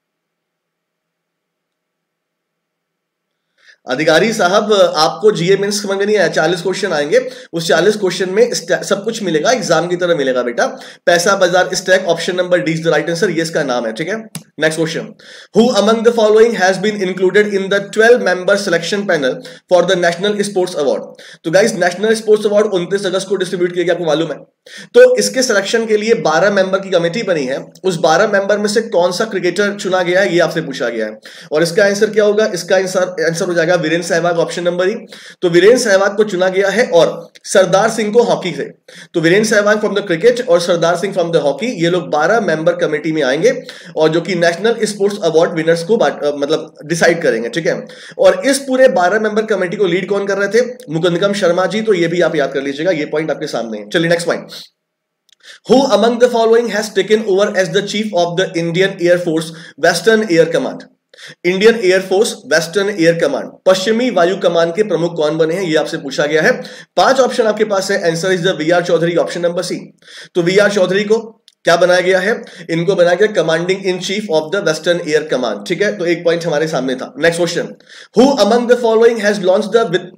अधिकारी साहब, आपको जीए मेंस समझ में नहीं आया, 40 क्वेश्चन आएंगे, उस 40 क्वेश्चन में सब कुछ मिलेगा, एग्जाम की तरह मिलेगा बेटा। Paisabazaar stack, option number D is the right answer, ये इसका नाम है, ठीक है। Next question, who among the following has been included in the 12 member selection panel for the national sports award. तो गाइस, नेशनल स्पोर्ट्स अवार्ड 29 अगस्त को distribute किया गया, आपको मालूम है। तो इसके सिलेक्शन के लिए 12 मेंबर की कमेटी बनी है, उस 12 मेंबर में से कौन सा क्रिकेटर चुना गया है, ये आपसे पूछा गया है। और इसका आंसर क्या होगा? इसका आंसर हो जाएगा Virender Sehwag, option number E. तो वीरेंद्र सहवाग को चुना गया है, और सरदार सिंह को हॉकी से। तो Virender Sehwag from the cricket और Sardar Singh from the hockey, ये लोग 12 मेंबर कमेटी में आएंगे और जो कि नेशनल स्पोर्ट्स अवार्ड विनर्स को मतलब डिसाइड करेंगे, ठीक है। और इस पूरे 12 मेंबर कमेटी को लीड कौन कर रहे थे? मुकुंदकम शर्मा जी। तो ये भी आप याद कर लीजिएगा, ये पॉइंट आपके सामने है। चलिए next point, Who among the following has taken over as the chief of the Indian Air Force Western Air Command? Indian air force western air command, पश्चिमी वायु कमान के प्रमुख कौन बने हैं, ये आपसे पूछा गया है। 5 ऑप्शन आपके पास है, answer is the VR Chaudhary, option number C. तो वीआर चौधरी को क्या बनाया गया है? इनको बनाया गया commanding in chief of the western air command, ठीक है। तो एक पॉइंट हमारे सामने था। Next question, who among the following has launched the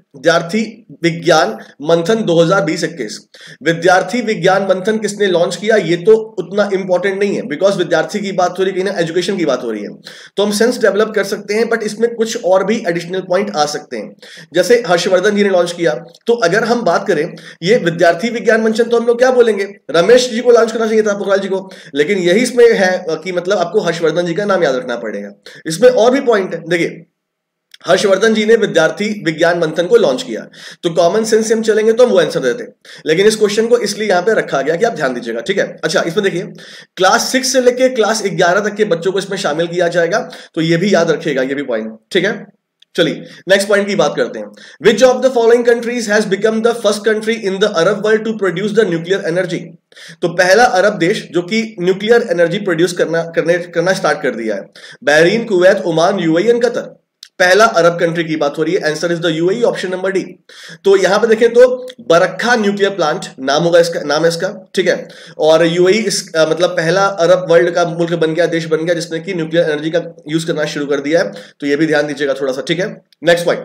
Vidyarthi Vigyan मंथन 2020-21। विद्यार्थी विज्ञान मंथन किसने लॉन्च किया, ये तो उतना इंपॉर्टेंट नहीं है, बिकॉज विद्यार्थी की बात हो रही है, कहीं ना एजुकेशन की बात हो रही है, तो हम सेंस डेवलप कर सकते हैं, बट इसमें कुछ और भी एडिशनल पॉइंट आ सकते हैं। जैसे हर्षवर्धन जी ने लॉन्च किया, तो अगर हम बात करें ये विद्यार्थी विज्ञान मंचन, तो हम लोग क्या बोलेंगे, रमेश जी को लॉन्च करना चाहिए था, पोखरियाल जी को, लेकिन यही इसमें है कि मतलब आपको हर्षवर्धन जी का नाम याद रखना पड़ेगा। इसमें और भी पॉइंट है, देखिए हर्षवर्धन जी ने विद्यार्थी विज्ञान मंथन को लॉन्च किया, तो कॉमन सेंस से हम चलेंगे तो हम वो आंसर देते, लेकिन इस क्वेश्चन को इसलिए यहां पे रखा गया कि आप ध्यान दीजिएगा, ठीक है। अच्छा, इसमें देखिए क्लास 6 से लेके क्लास 11 तक के बच्चों को इसमें शामिल किया जाएगा, तो ये भी याद रखिएगा, ये भी पॉइंट, ठीक है। चलिए नेक्स्ट पॉइंट की बात करते हैं। Which of the following countries has become the first country in the Arab world to produce the nuclear energy. तो पहला अरब देश जो कि न्यूक्लियर एनर्जी प्रोड्यूस करना स्टार्ट कर दिया है, Bahrain, Kuwait, Oman, UAE and Qatar. पहला अरब कंट्री की बात हो रही है, answer is the UAE, option number D. तो यहां पे देखें तो बरक्खा न्यूक्लियर प्लांट नाम होगा, इसका नाम है इसका, ठीक है। और यूएई मतलब पहला अरब वर्ल्ड का मुल्क बन गया, देश बन गया जिसने कि न्यूक्लियर एनर्जी का यूज करना शुरू कर दिया है, तो ये भी ध्यान दीजिएगा थोड़ा सा, ठीक है। नेक्स्ट पॉइंट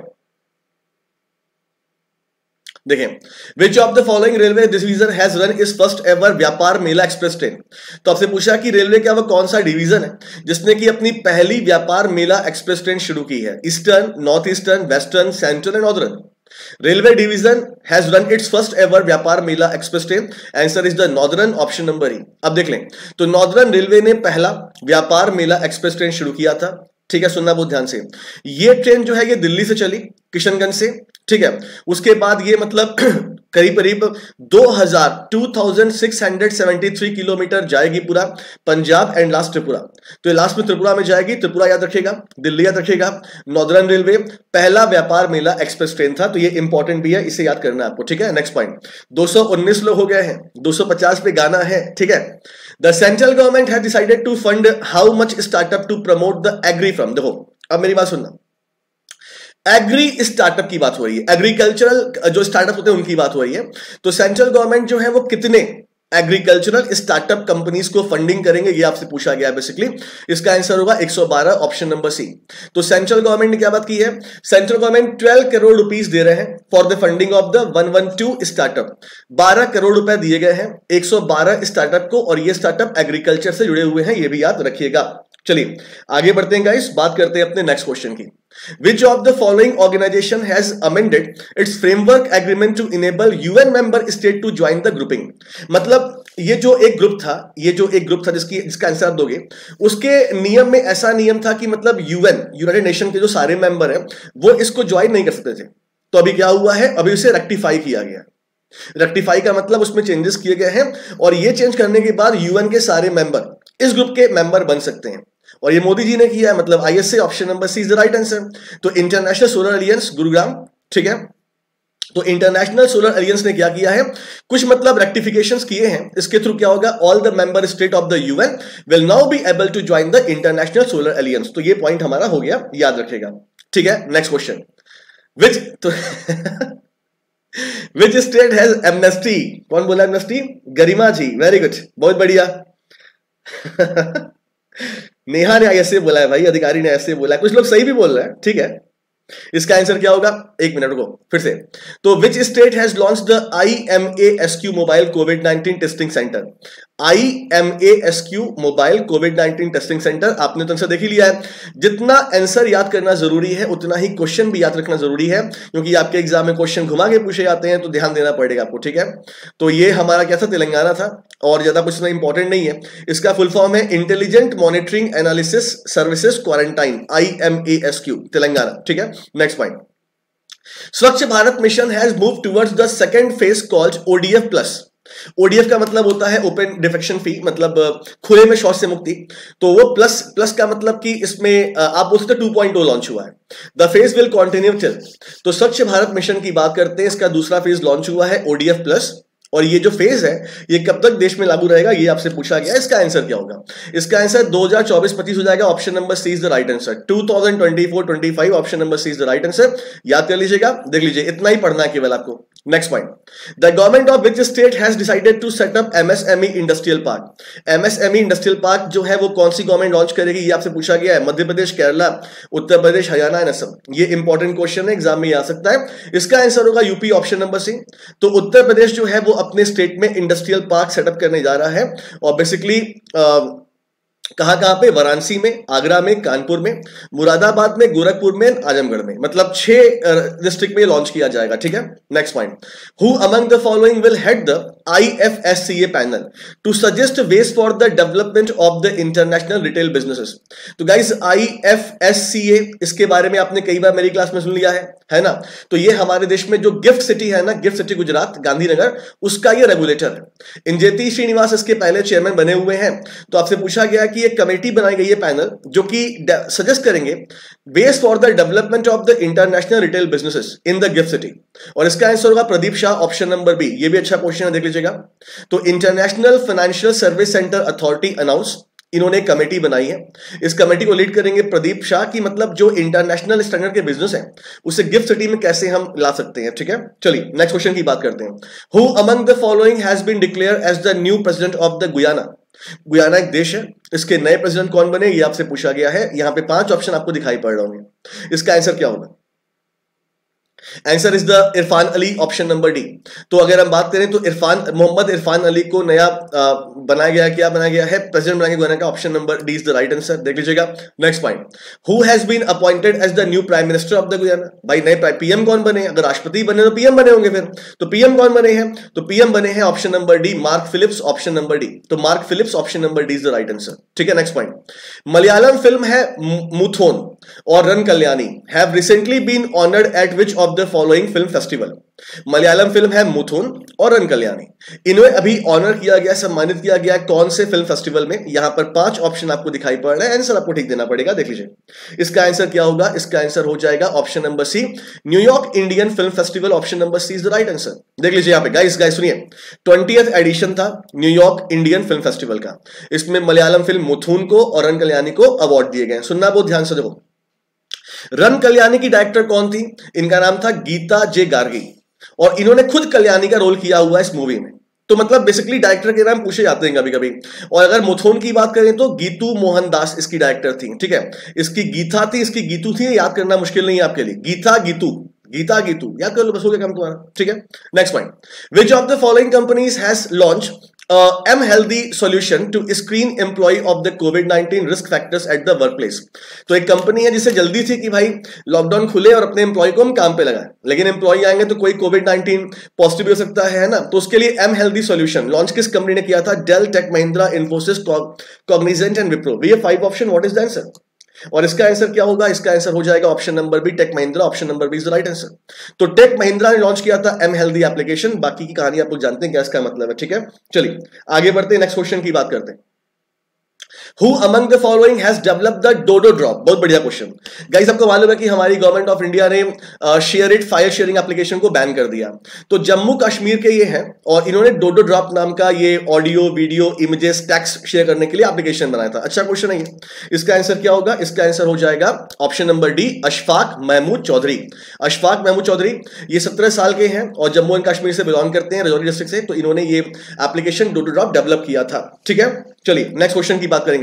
देखें, which of the following railway division has run is first ever Vyapar Mela express train. तो आपसे पूछा कि रेलवे का वो कौन सा डिवीजन है जिसने की अपनी पहली व्यापार मेला एक्सप्रेस ट्रेन शुरू की है, eastern, north eastern, western, central and northern. Railway division has run its first ever Vyapar Mela express train, answer is the northern, option number E. अब देख लें, तो नॉर्दर्न रेलवे ने पहला व्यापार मेला एक्सप्रेस ट्रेन शुरू किया था, ठीक है, सुनना बहुत ध्यान से। ये ट्रेन जो है ये दिल्ली से चली, किशनगंज से, ठीक है। उसके बाद ये मतलब करीब करीब 2673 किलोमीटर जाएगी पूरा पंजाब एंड लास्ट त्रिपुरा। तो लास्ट में त्रिपुरा में जाएगी, त्रिपुरा याद रखेगा, दिल्ली याद रखेगा। नॉर्दर्न रेलवे पहला व्यापार मेला एक्सप्रेस ट्रेन था, तो ये इंपॉर्टेंट भी है, इसे याद करना है आपको, ठीक है। नेक्स्ट पॉइंट, 219 लोग हो गए हैं, 250 पे गाना है, ठीक है। The central government has decided to fund how much startup to promote the agri firm. देखो अब मेरी बात सुनना, एग्री स्टार्टअप की बात हो रही है, एग्रीकल्चरल जो स्टार्टअप होते हैं उनकी बात हो रही है। तो सेंट्रल गवर्नमेंट जो है वो कितने एग्रीकल्चरल स्टार्टअप कंपनीज को फंडिंग करेंगे, ये आपसे पूछा गया है बेसिकली। इसका आंसर होगा 112, ऑप्शन नंबर सी। तो सेंट्रल गवर्नमेंट ने क्या बात की है, सेंट्रल गवर्नमेंट 12 करोड़ रुपीस दे रहे हैं for the funding of the 112 startup. 12 crore रुपए दिए गए हैं 112 स्टार्टअप को, और ये स्टार्टअप एग्रीकल्चर से जुड़े हुए हैं, ये भी याद रखिएगा। चलिए आगे बढ़ते हैं गाइस, बात करते हैं अपने नेक्स्ट क्वेश्चन की। Which of the following organization has amended its framework agreement to enable UN member state to join the grouping? मतलब ये जो एक ग्रुप था जिसका आंसर आप दोगे, उसके नियम में ऐसा नियम था कि मतलब यूनाइटेड नेशन के जो सारे मेंबर हैं वो इसको ज्वाइन नहीं कर सकते थे। तो अभी क्या हुआ है, अभी उसे रेक्टिफाई किया गया। रेक्टिफाई का मतलब उसमें चेंजेस किए गए हैं, और ये चेंज करने के बाद यूएन के सारे मेंबर इस ग्रुप के मेंबर बन सकते हैं, और ये मोदी जी ने किया है, मतलब ISA, option number C is the right answer. तो इंटरनेशनल सोलर अलियंस गुरुग्राम, ठीक है। तो इंटरनेशनल सोलर अलियंस ने क्या किया है, कुछ मतलब रेक्टिफिकेशंस किए हैं, इसके थ्रू क्या होगा, all the member state of the UN will now be able to join the international solar alliance. तो ये पॉइंट हमारा हो गया, याद रखेगा, ठीक है। नेक्स्ट क्वेश्चन, विच तो विच स्टेट हैज एमनेस्टी। कौन बोला amnesty, Garima ji, very good, बहुत बढ़िया। नेहा ने ऐसे बोला है भाई, अधिकारी ने ऐसे बोला है, कुछ लोग सही भी बोल रहे हैं, ठीक है। इसका आंसर क्या होगा, एक मिनट को फिर से। तो which state has launch the IMASQ mobile covid testing centre. IMASQ mobile covid testing centre, आपने तो आंसर देख ही लिया है। जितना आंसर याद करना जरूरी है उतना ही क्वेश्चन भी याद रखना जरूरी है, क्योंकि आपके एग्जाम में क्वेश्चन घुमा के पूछे जाते हैं, तो ध्यान देना पड़ेगा आपको, ठीक है। तो ये हमारा क्या था, तेलंगाना था, और ज्यादा कुछ इतना इंपॉर्टेंट नहीं है। इसका फुल फॉर्म है intelligent monitoring analysis services quarantine, IMASQ Telangana, ठीक है। Next point, Swachh Bharat mission has move towards the second phase called ODF plus. ODF का मतलब होता है ओपन डिफेक्शन फ्री, मतलब खुले में शौच से मुक्ति। तो वो प्लस का मतलब कि इसमें आप बोल सकते 2.0 लॉन्च हुआ है। The phase will continue till. तो स्वच्छ भारत मिशन की बात करते हैं, इसका दूसरा फेज लॉन्च हुआ है ODF प्लस, और ये जो फेज है ये कब तक देश में लागू रहेगा, ये आपसे पूछा गया। इसका आंसर क्या होगा, इसका आंसर 2024-25 हो जाएगा, option number C is the right answer. 2024-25 option number C is the right answer, याद कर लीजिएगा, देख लीजिए, इतना ही पढ़ना है केवल आपको। Next point, the government of which state has decided to set up MSME industrial park. MSME industrial park जो है वो कौन सी गवर्नमेंट लॉन्च करेगी, ये आपसे पूछा गया है। मध्य प्रदेश, केरला, उत्तर प्रदेश, हरियाणा एंड असम। ये इंपॉर्टेंट क्वेश्चन है, एग्जाम में आ सकता है। इसका आंसर होगा यूपी, ऑप्शन नंबर सी। तो उत्तर प्रदेश जो है वो अपने स्टेट में इंडस्ट्रियल पार्क सेटअप करने जा रहा है, और बेसिकली कहां कहां पे, वाराणसी में, आगरा में, कानपुर में, मुरादाबाद में, गोरखपुर में, आजमगढ़ में, मतलब 6 डिस्ट्रिक्ट में लॉन्च किया जाएगा। ठीक है, next point, who among the following will head the IFSCA panel to suggest ways for the development of the international retail businesses. तो गाइस IFSCA, इसके बारे में आपने कई बार मेरी क्लास में सुन लिया है ना। तो ये हमारे देश में जो गिफ्ट सिटी है ना, गिफ्ट सिटी गुजरात, गांधीनगर, उसका ये रेगुलेटर है। इंजेती श्रीनिवास इसके पहले चेयरमैन बने हुए हैं। तो आपसे पूछा गया कि एक कमेटी बनाई गई है पैनल, जो कि सजेस्ट करेंगे ways for the development of the international retail businesses in the gift city, और इसका आंसर होगा Pradeep Shah, option number B. ये भी अच्छा क्वेश्चन है, देख लीजिएगा। तो international financial service centre authority announce, इन्होंने कमेटी बनाई है। इस कमेटी को लीड करेंगे प्रदीप शाह, की मतलब जो इंटरनेशनल स्टैंडर्ड के बिजनेस है उसे गिफ्ट सिटी में कैसे हम ला सकते हैं। ठीक है, चलिए नेक्स्ट क्वेश्चन की बात करते हैं। Who among the following has been declare as the new president of the Guyana. Guyana एक देश है, इसके नए प्रेसिडेंट कौन बने, ये आपसे पूछा गया है। यहां पे 5 ऑप्शन आपको दिखाई पड़ रहे होंगे। इसका आंसर क्या होगा? Answer is the Irfaan Ali, option number D. तो अगर हम बात करें तो मोहम्मद इरफान अली को नया बनाया गया, क्या बनाया गया है, प्रेसिडेंट बनाया गया का, option number D is the right answer, देख लीजिएगा। Next point, who has been appointed as the new prime minister of the Guyana. भाई नए पीएम कौन बने? अगर राष्ट्रपति बने तो पीएम बने होंगे, फिर तो पीएम कौन बने हैं? तो पीएम बने हैं option number D, Mark Phillips, option number D. तो Mark Phillips, option number D is the right answer. ठीक है, नेक्स्ट पॉइंट, मलयालम फिल्म है मुथोन और run Kalyani have recently been honoured at which of the following film festival. Malayalam film है मुथुन और run Kalyani, इन्हें अभी honour किया गया, सम्मानित किया गया कौन से फिल्म फेस्टिवल में? यहां पर 5 ऑप्शन आपको दिखाई पड़ रहा है, आंसर आपको ठीक देना पड़ेगा, देख लीजिए। इसका आंसर क्या होगा? इसका आंसर हो जाएगा option number C, New York Indian film festival, option number C is the right answer. देख लीजिए यहां पे गाइस सुनिए, 20th एडिशन था न्यूयॉर्क इंडियन फिल्म फेस्टिवल का। इसमें मलयालम फिल्म मुथुन को और रन कल्याणी को अवार्ड दिए गए। सुनना बहुत ध्यान से, देखो रन कल्याणी की डायरेक्टर कौन थी? इनका नाम था गीता जे गार्गी, और इन्होंने खुद कल्याणी का रोल किया हुआ है इस मूवी में। तो मतलब बेसिकली डायरेक्टर के नाम पूछे जाते हैं कभी कभी। और अगर मुथुन की बात करें तो गीतू मोहन दास इसकी डायरेक्टर थी। ठीक है, इसकी गीता थी, इसकी गीतू थी, याद करना मुश्किल नहीं है आपके लिए। गीता गीतू, गीता गीतू याद कर लो, बस हो गया काम तुम्हारा। ठीक है, next point, which of the following companies has launch M Healthy solution to screen employee of the COVID-19 risk factors at the workplace। तो एक कंपनी है जिसे जल्दी थी कि भाई लॉकडाउन खुले और अपने एम्प्लॉय को हम काम पे लगाएं, लेकिन एम्प्लॉय आएंगे तो कोई COVID-19 पॉजिटिव हो सकता है ना। तो उसके लिए M Healthy solution लॉन्च किस कंपनी ने किया था? Dell, Tech Mahindra, Infosys, Cognizant and Wipro. ये 5 option, what is the answer? और इसका आंसर क्या होगा? इसका आंसर हो जाएगा option number B, Tech Mahindra, option number B is the right answer. तो टेक महिंद्रा ने लॉन्च किया था M Healthy एप्लीकेशन। बाकी की कहानी आप लोग जानते हैं क्या इसका मतलब है। ठीक है, चलिए आगे बढ़ते हैं, नेक्स्ट क्वेश्चन की बात करते हैं। Who among the following has developed the Dodo Drop? बहुत बढ़िया क्वेश्चन गाइस। आपको मालूम है कि हमारी गवर्नमेंट ऑफ इंडिया ने SHAREit file sharing application को बैन कर दिया। तो जम्मू कश्मीर के ये हैं और इन्होंने डोडो ड्रॉप नाम का ये audio, video, images, text share करने के लिए एप्लीकेशन बनाया था। अच्छा क्वेश्चन है ये। इसका आंसर क्या होगा? इसका आंसर हो जाएगा option number D, Ashfaq Mahmood Chaudhary. Ashfaq Mahmood Chaudhary ये 17 साल के हैं और जम्मू एंड कश्मीर से बिलोंग करते हैं, राजौरी डिस्ट्रिक्ट से। तो इन्होंने ये एप्लीकेशन डोडो ड्रॉप डेवलप किया था। ठीक है, चलिए नेक्स्ट क्वेश्चन की बात करेंगे।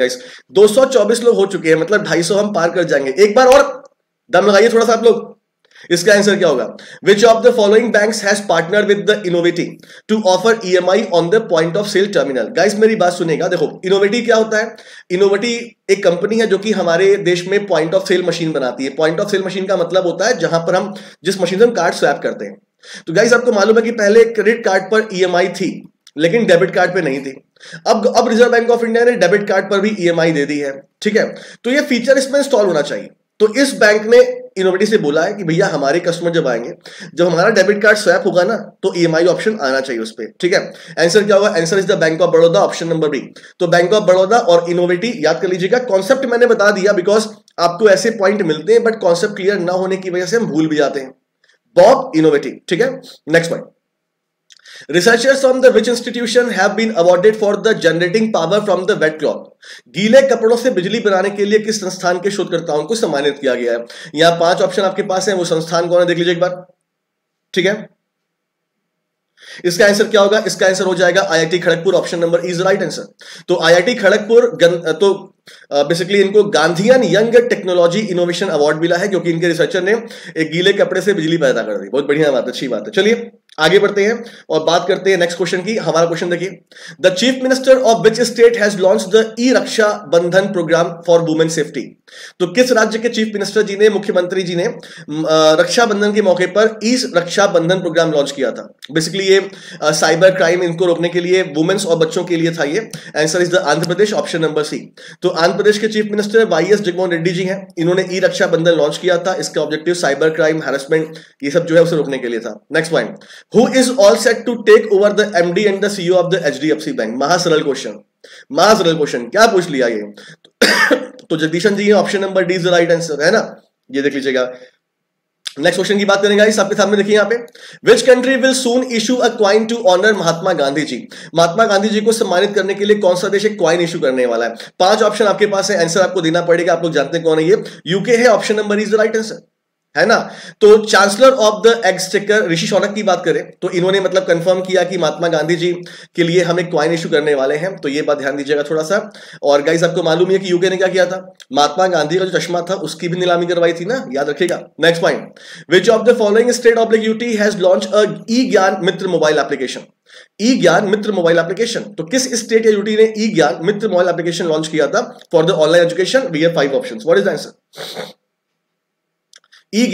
224 लोग हो चुके हैं, मतलब 250 हम पार कर जाएंगे। एक बार और दम लगाइए थोड़ा सा आप लोग। इसका आंसर क्या होगा? Which of the following banks has partner with the Innoviti to offer EMI on the point of sale terminal. Guys मेरी बात सुनेगा, देखो इनोवेटी क्या होता है? इनोवेटी एक कंपनी है जो कि हमारे देश में पॉइंट ऑफ सेल मशीन बनाती है। पॉइंट ऑफ सेल मशीन का मतलब होता है जहां पर हम जिस मशीन से हम कार्ड स्वैप करते हैं। तो गाइस आपको मालूम है कि पहले क्रेडिट कार्ड पर EMI थी लेकिन डेबिट कार्ड पे नहीं थी। अब रिजर्व बैंक ऑफ इंडिया ने डेबिट कार्ड पर भी EMI दे दी है। ठीक है, तो ये फीचर इसमें इंस्टॉल होना चाहिए। तो इस बैंक ने इनोवेटी से बोला है कि भैया हमारे कस्टमर जब आएंगे, जब हमारा डेबिट कार्ड स्वैप होगा ना, तो EMI ऑप्शन आना चाहिए उस पर। ठीक है, आंसर क्या होगा? Answer is the bank of Baroda, option number B. तो बैंक ऑफ बड़ौदा और इनोवेटी याद कर लीजिएगा। कॉन्सेप्ट मैंने बता दिया बिकॉज आपको ऐसे पॉइंट मिलते हैं बट कॉन्सेप्ट क्लियर ना होने की वजह से हम भूल भी जाते हैं। बॉब इनोवेटी। ठीक है, next point, Researchers from the which institution have been awarded for the generating power from the wet cloth? गीले कपड़ों से बिजली बनाने के लिए किस संस्थान के शोधकर्ताओं को सम्मानित किया गया है? यहां 5 ऑप्शन आपके पास हैं, वो संस्थान कौन है देख लीजिए एक बार। ठीक है, इसका आंसर क्या होगा? इसका आंसर हो जाएगा IIT Kharagpur, option number is right answer. तो आईआईटी खड़गपुर तो बेसिकली इनको Gandhian young technology innovation award मिला है क्योंकि इनके रिसर्चर ने एक गीले कपड़े से बिजली पैदा कर दी। बहुत बढ़िया बात है, अच्छी बात है। चलिए आगे बढ़ते हैं और बात करते हैं नेक्स्ट क्वेश्चन की। हमारा क्वेश्चन देखिए, the chief minister of which state has launch the e Raksha Bandhan programme for women safety. तो किस राज्य के चीफ मिनिस्टर जी ने, मुख्यमंत्री जी ने रक्षाबंधन के मौके पर ई रक्षा बंधन प्रोग्राम लॉन्च किया था? बेसिकली ये साइबर क्राइम इनको रोकने के लिए वुमेन्स और बच्चों के लिए था। ये answer is the Andhra Pradesh, option number C. तो आंध्र प्रदेश के chief minister YS Jaganmohan Reddy ji हैं। इन्होंने ई रक्षा बंधन लॉन्च किया था। इसका ऑब्जेक्टिव साइबर क्राइम, हैरेसमेंट, ये सब जो है उसे रोकने के लिए था। Next point, who is all set to take over the MD and the CEO of the HDFC bank? महासरल क्वेश्चन, महासरल क्वेश्चन, क्या पूछ लिया ये? तो Jagdishan ji, option number D is the right answer, है ना? ये देख लीजिएगा। नेक्स्ट क्वेश्चन की बात करेंगे, आपके सामने देखिए यहाँ पे, which country will soon issue a coin to honour Mahatma Gandhi ji? Mahatma Gandhi ji को सम्मानित करने के लिए कौन सा देश एक क्वाइन इशू करने वाला है? 5 ऑप्शन आपके पास है, आंसर आपको देना पड़ेगा। आप लोग जानते हैं कौन है ये? यूके है, option number is the right answer, है ना? तो chancellor of the exchequer Rishi Sunak की बात करें तो इन्होंने मतलब कंफर्म किया कि महात्मा गांधी जी के लिए हम एक क्वाइन इशू करने वाले हैं। तो ये बात ध्यान दीजिएगा थोड़ा सा। और गाइस आपको मालूम है कि यूके ने क्या किया था? महात्मा गांधी का जो चश्मा था उसकी भी नीलामी करवाई थी ना, याद रखिएगा। Next point, which of the following state of UT has launch a e Gyan Mitra mobile application? E Gyan Mitra mobile application, तो किस स्टेट या यूटी ने ई Gyan Mitra mobile application launch किया था for the online education? We have 5 options, what is the answer? E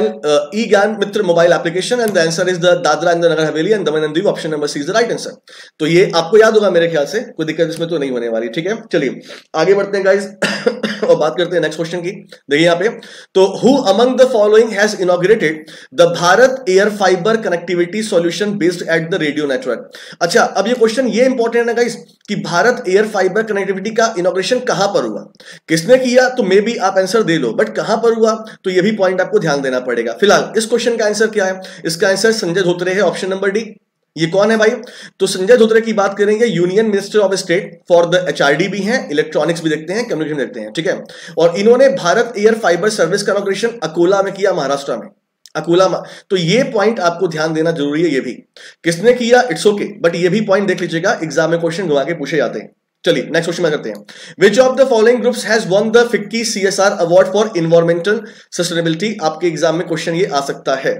Gyan Mitra mobile application and the answer is the Dadra and Nagar Haveli and Daman and Diu, option number C is the right answer. तो ये आपको याद होगा मेरे ख्याल से, कोई दिक्कत इसमें तो नहीं होने वाली, ठीक है? चलिए आगे बढ़ते हैं गाइस और बात करते हैं नेक्स्ट क्वेश्चन की। देखिए यहाँ पे, तो who among the following has inaugurated the Bharat air fibre connectivity solution based at the radio network? अच्छा, अब ये क्वेश्चन ये इंपॉर्टेंट है गाइस कि भारत एयर फाइबर कनेक्टिविटी का इनॉग्रेशन कहां पर हुआ, किसने किया? तो मे बी आप आंसर दे लो, बट कहां पर हुआ तो ये भी पॉइंट आपको ध्यान देना पड़ेगा। फिलहाल इस क्वेश्चन का आंसर क्या है? इसका आंसर संजय धोत्रे है, ऑप्शन नंबर डी। ये कौन है भाई? तो संजय धोत्रे की बात करेंगे, union minister of state for the HRD भी हैं, इलेक्ट्रॉनिक्स भी देखते हैं, कम्युनिकेशन देखते हैं, ठीक है? और इन्होंने भारत एयर फाइबर सर्विस का इनॉग्रेशन अकोला में किया, महाराष्ट्र में, अकोला में। तो ये पॉइंट आपको ध्यान देना जरूरी है। ये भी किसने किया, इट्स ओके, बट ये भी पॉइंट देख लीजिएगा, एग्जाम में क्वेश्चन घुमा के पूछे जाते हैं। चलिए नेक्स्ट क्वेश्चन में करते हैं, which of the following groups has won the FICCI CSR award for environmental sustainability? आपके एग्जाम में क्वेश्चन ये आ सकता है।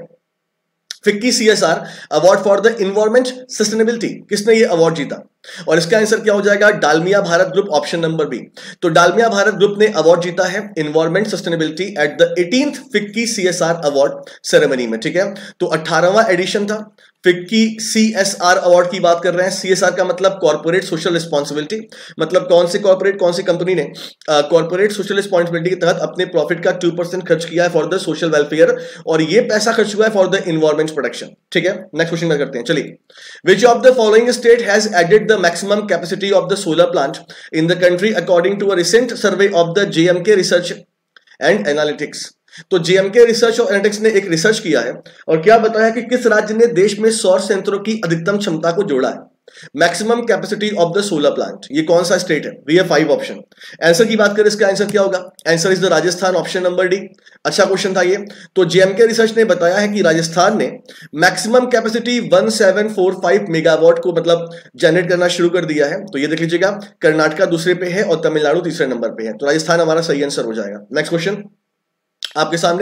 FICCI CSR award for the environment sustainability, किसने ये अवार्ड जीता? और इसका आंसर क्या हो जाएगा? Dalmia Bharat group, option number B. तो डालमिया भारत ग्रुप ने अवार्ड जीता है environment sustainability at the 18th FICCI CSR award ceremony में, ठीक है? तो 18वां एडिशन था फिक्की सीएसआर अवार्ड की बात कर रहे हैं। सीएसआर का मतलब कॉर्पोरेट सोशल रिस्पॉन्सिबिलिटी, मतलब कौन सी कॉर्पोरेट, कौन सी कंपनी ने कॉर्पोरेट सोशल रिस्पॉन्सिबिलिटी के तहत अपने प्रॉफिट का 2% खर्च किया है फॉर द सोशल वेलफेयर, और ये पैसा खर्च हुआ है फॉर द एनवायरमेंट प्रोटेक्शन, ठीक है? नेक्स्ट क्वेश्चन में करते हैं। चलिए, which of the following state has added the maximum capacity of the solar plant in the country according to a recent survey of the JMK research and analytics? तो JMK research और analytics ने एक research किया है और क्या बताया कि किस राज्य ने देश में सौर संयंत्रों की अधिकतम क्षमता को जोड़ा है, maximum capacity of the solar plant? ये कौन सा स्टेट है? We have 5 option. आंसर की बात करें, इसका आंसर क्या होगा? Answer is the Rajasthan, option number D. अच्छा क्वेश्चन था ये। तो जेएमके रिसर्च ने बताया है कि राजस्थान ने मैक्सिमम कैपेसिटी 1745 मेगावाट को मतलब जनरेट करना शुरू कर दिया है। तो ये देख लीजिएगा, कर्नाटका दूसरे पे है और तमिलनाडु तीसरे नंबर पे है। तो राजस्थान हमारा सही आंसर हो जाएगा। नेक्स्ट क्वेश्चन आपके सामने,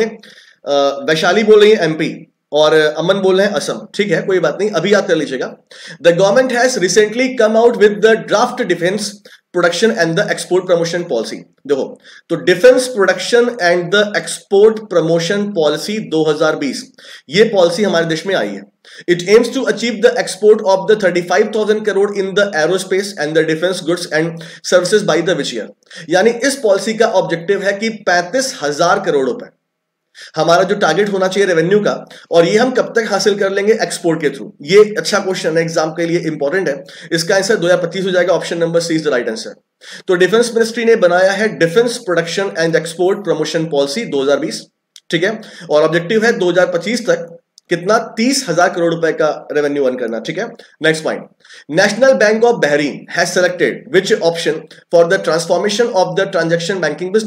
वैशाली बोल रही है एमपी और अमन बोल रहे हैं असम, ठीक है? कोई बात नहीं, अभी याद कर लीजिएगा। The government has recently come out with the draft defence production and the export promotion policy. देखो, तो defence production and the export promotion policy 2020, ये पॉलिसी हमारे देश में आई है। It aims to achieve the export of the 35,000 crore in the aerospace and the defense goods and services by the which year? यानी इस policy का objective है कि 35,000 करोड़ रुपए हमारा जो टारगेट होना चाहिए रेवेन्यू का, और ये हम कब तक हासिल कर लेंगे? एक्सपोर्ट के थ्रू। ये अच्छा क्वेश्चन है, एग्जाम के लिए इंपॉर्टेंट है। इसका आंसर 2025 हो जाएगा, option number C is the right answer. तो डिफेंस मिनिस्ट्री ने बनाया है defence production and export promotion policy 2020, ठीक है? और ऑब्जेक्टिव है 2025 तक कितना? 30,000 करोड़ रुपए का रेवेन्यू अर्न करना, ठीक है? Next point, national bank of Bahrain has selected which option for the transformation of the transaction banking business?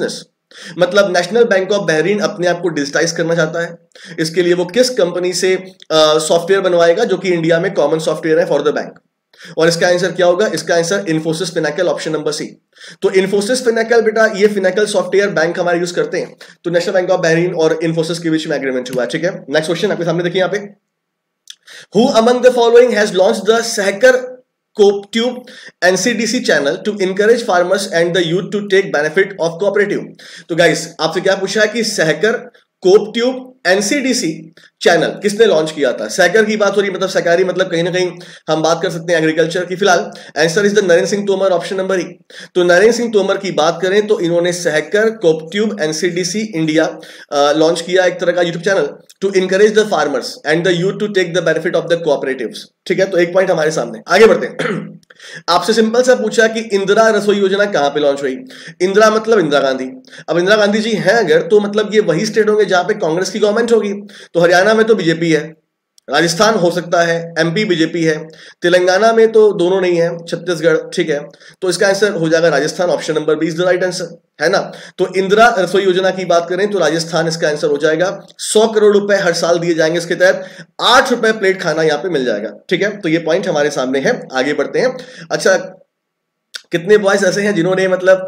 मतलब नेशनल बैंक ऑफ बहरीन अपने आप को डिजिटाइज करना चाहता है। इसके लिए वो किस कंपनी से सॉफ्टवेयर बनवाएगा जो कि इंडिया में कॉमन सॉफ्टवेयर है फॉर द बैंक? और इसका आंसर क्या होगा? इसका answer Infosys Finacle, option number C. तो इन्फोसिस फिनेकल बेटा, ये फिनेकल सॉफ्टवेयर बैंक हमारे यूज करते हैं। तो नेशनल बैंक ऑफ बहरीन और इन्फोसिस के बीच में एग्रीमेंट हुआ है, ठीक है। नेक्स्ट क्वेश्चन आपके सामने देखिए यहाँ पे, who among the following has launched the Sahakar CoopTube NCDC channel to encourage farmers and the youth to take benefit of cooperative? तो गाइस आपसे क्या पूछा है कि सहकर CoopTube NCDC चैनल किसने लॉन्च किया था? सहकर की बात हो रही, मतलब सहकारी, मतलब कहीं ना कहीं हम बात कर सकते हैं एग्रीकल्चर की। फिलहाल answer is the Narendra Singh Tomar, option number E. तो नरेंद्र सिंह तोमर की बात करें तो इन्होंने सहकर CoopTube NCDC इंडिया लॉन्च किया, एक तरह का YouTube channel, to encourage the farmers and the youth to take the benefit of the cooperatives, ठीक है। तो एक पॉइंट हमारे सामने, आगे बढ़ते हैं। आपसे सिंपल सा पूछा कि इंदिरा रसोई योजना कहां पे लॉन्च हुई? इंदिरा मतलब इंदिरा गांधी। अब इंदिरा गांधी जी हैं अगर, तो मतलब ये वही स्टेट होंगे जहां पे कांग्रेस की गवर्नमेंट होगी। तो हरियाणा में तो बीजेपी है, राजस्थान हो सकता है, एमपी बीजेपी है, तेलंगाना में तो दोनों नहीं है, छत्तीसगढ़, ठीक है। तो इसका आंसर हो जाएगा Rajasthan, option number B is the right answer, है ना। तो इंदिरा रसोई योजना की बात करें तो राजस्थान इसका आंसर हो जाएगा। 100 करोड़ रुपए हर साल दिए जाएंगे इसके तहत, 8 रुपए प्लेट खाना यहां पे मिल जाएगा, ठीक है। तो ये पॉइंट हमारे सामने है, आगे बढ़ते हैं। अच्छा, कितने बॉयज ऐसे हैं जिन्होंने मतलब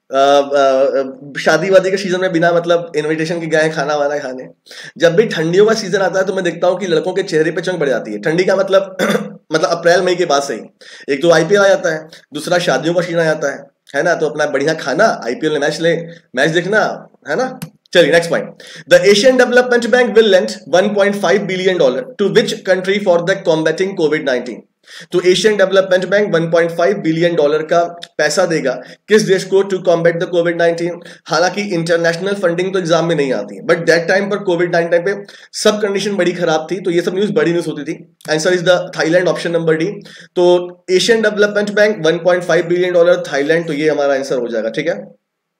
शादी वादी के सीजन में बिना मतलब इनविटेशन के गए खाना वाना खाने? जब भी ठंडियों का सीजन आता है तो मैं देखता हूं कि लड़कों के चेहरे पे चमक बढ़ जाती है। ठंडी का मतलब मतलब अप्रैल मई के बाद से ही एक तो आईपीएल आ जाता है, दूसरा शादियों का सीजन आ जाता है ना। तो अपना बढ़िया खाना, आईपीएल में मैच देखना, है ना। चलिए next point, the Asian development bank will lend $1.5 billion to which country for the combating COVID? तो Asian development bank 1.5 billion dollar का पैसा देगा किस देश को टू कॉम्बैट द कोविड-19? हालांकि इंटरनेशनल फंडिंग तो एग्जाम में नहीं आती है, बट दैट टाइम पर कोविड-19 टाइम पे सब कंडीशन बड़ी खराब थी, तो ये सब न्यूज बड़ी न्यूज होती थी। Answer is the Thailand, option number D. तो Asian development bank 1.5 billion dollar Thailand, तो ये हमारा आंसर हो जाएगा, ठीक है।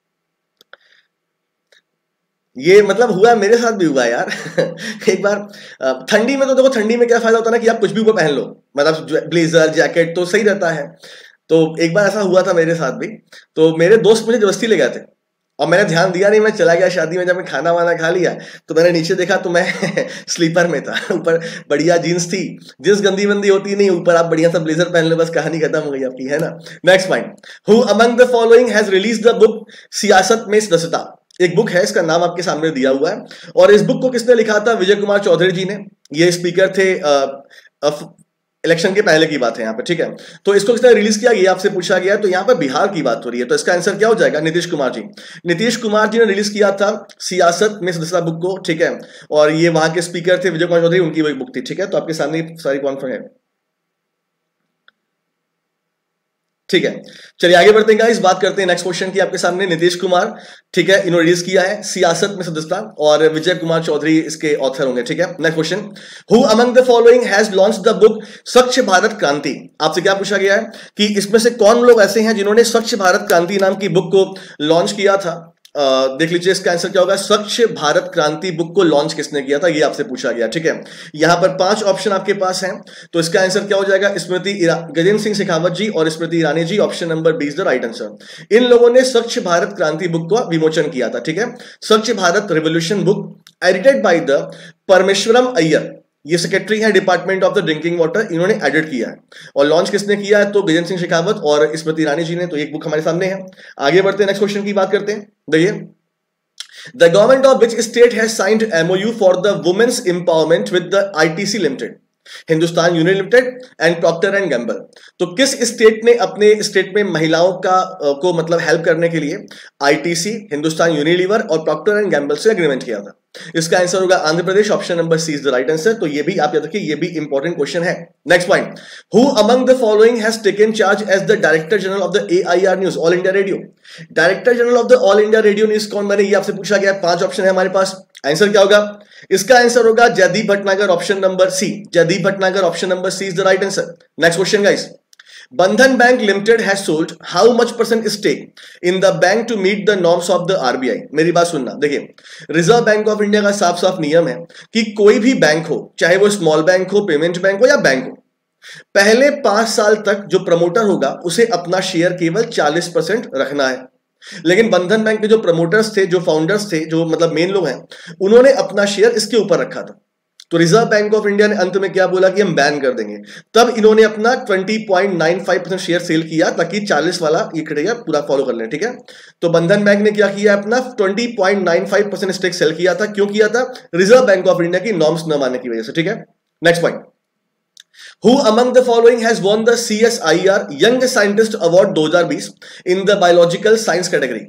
ये मतलब हुआ, मेरे साथ भी हुआ यार। एक बार ठंडी में तो देखो, ठंडी में क्या फायदा होता है ना कि आप कुछ भी ऊपर पहन लो, मतलब ब्लेजर जैकेट तो सही रहता है। तो एक बार ऐसा हुआ था मेरे साथ भी, तो मेरे दोस्त मुझे जबरदस्ती ले गए थे और मैंने ध्यान दिया नहीं, मैं चला गया शादी में। जब मैं खाना वाना खा लिया तो मैंने नीचे देखा तो मैं स्लीपर में था, ऊपर बढ़िया जीन्स थी। जीन्स गंदी बंदी होती नहीं, ऊपर आप बढ़िया सा ब्लेजर पहन लो, बस कहानी खत्म हो गई आपकी, है ना। Next point, who among the following has release the book Siyasat mein सदस्यता? एक बुक है, इसका नाम आपके सामने दिया हुआ है, और इस बुक को किसने लिखा था? विजय कुमार चौधरी जी ने। ये स्पीकर थे इलेक्शन के पहले की बात है यहाँ पे, ठीक है। तो इसको किसने रिलीज किया, ये आपसे पूछा गया। तो यहाँ पर बिहार की बात हो रही है, तो इसका आंसर क्या हो जाएगा? नीतीश कुमार जी। नीतीश कुमार जी ने रिलीज किया था सियासत में सदस्यता बुक को, ठीक है। और ये वहां के स्पीकर थे विजय कुमार चौधरी, उनकी वही बुक थी, ठीक है। तो आपके सामने सारी कॉन्फ्रेंस है, ठीक है। चलिए आगे बढ़ते हैं गाइस, बात करते हैं नेक्स्ट क्वेश्चन की। आपके सामने नीतीश कुमार, ठीक है, इन्होंने रिलीज किया है सियासत में सदस्यता, और विजय कुमार चौधरी इसके ऑथर होंगे, ठीक है। Next question, who among the following has launched the book Swachh Bharat क्रांति? आपसे क्या पूछा गया है कि इसमें से कौन लोग ऐसे हैं जिन्होंने स्वच्छ भारत क्रांति नाम की बुक को लॉन्च किया था? देख लीजिए इसका आंसर क्या होगा। स्वच्छ भारत क्रांति बुक को लॉन्च किसने किया था, ये आपसे पूछा गया, ठीक है। यहां पर 5 ऑप्शन आपके पास हैं, तो इसका आंसर क्या हो जाएगा? गजेंद्र सिंह शेखावत जी और Smriti Irani ji, option number B is the right answer. इन लोगों ने स्वच्छ भारत क्रांति बुक का विमोचन किया था, ठीक है। Swachh Bharat revolution book edited by the Parameswaran Iyer, ये सेक्रेटरी है department of the drinking water, इन्होंने एडिट किया है। और लॉन्च किसने किया है? तो गजेंद्र सिंह शेखावत और स्मृति ईरानी जी ने। तो एक बुक हमारे सामने है, आगे बढ़ते हैं, नेक्स्ट क्वेश्चन की बात करते हैं। देखिए, the government of which state has signed MOU for the women's empowerment with the ITC limited? Hindustan Unilever limited and Procter and Gamble. तो किस स्टेट ने अपने स्टेट में महिलाओं का को मतलब हेल्प करने के लिए ITC, हिंदुस्तान यूनिलीवर और प्रॉक्टर एंड गैम्बल से एग्रीमेंट किया था? इसका आंसर होगा Andhra Pradesh, option number C is the right answer. तो ये भी आप याद रखिए, ये भी इंपॉर्टेंट क्वेश्चन है। Next point, who among the following has taken charge as the director general of the AIR news, All India Radio? Director general of the all India Radio news कौन बने, ये आपसे पूछा गया। 5 ऑप्शन है हमारे पास, answer क्या होगा? इसका आंसर होगा Jaideep Bhatnagar, option number C. Jaideep Bhatnagar, option number C is the right answer. Next question guys, Bandhan Bank Limited has sold how much % stake in the bank to meet the norms of the RBI? मेरी बात सुनना, देखिए, reserve bank of India का साफ साफ नियम है कि कोई भी बैंक हो, चाहे वो स्मॉल बैंक हो, पेमेंट बैंक हो या बैंक हो, पहले 5 साल तक जो प्रमोटर होगा उसे अपना शेयर केवल 40% रखना है। लेकिन बंधन बैंक के जो प्रमोटर्स थे, जो फाउंडर्स थे, जो मतलब मेन लोग हैं, उन्होंने अपना शेयर इसके ऊपर रखा था। तो रिजर्व बैंक ऑफ इंडिया ने अंत में क्या बोला कि हम बैन कर देंगे। तब इन्होंने अपना 20.95% शेयर सेल किया ताकि 40 वाला ये क्राइटेरिया पूरा फॉलो कर लें, ठीक है। तो बंधन बैंक ने क्या किया, अपना 20.95% स्टेक सेल किया था। क्यों किया था? रिजर्व बैंक ऑफ इंडिया की नॉर्म्स न मानने की वजह से, ठीक है। Next point, Who among the following has won the CSIR Young Scientist Award 2020 in the Biological Science category?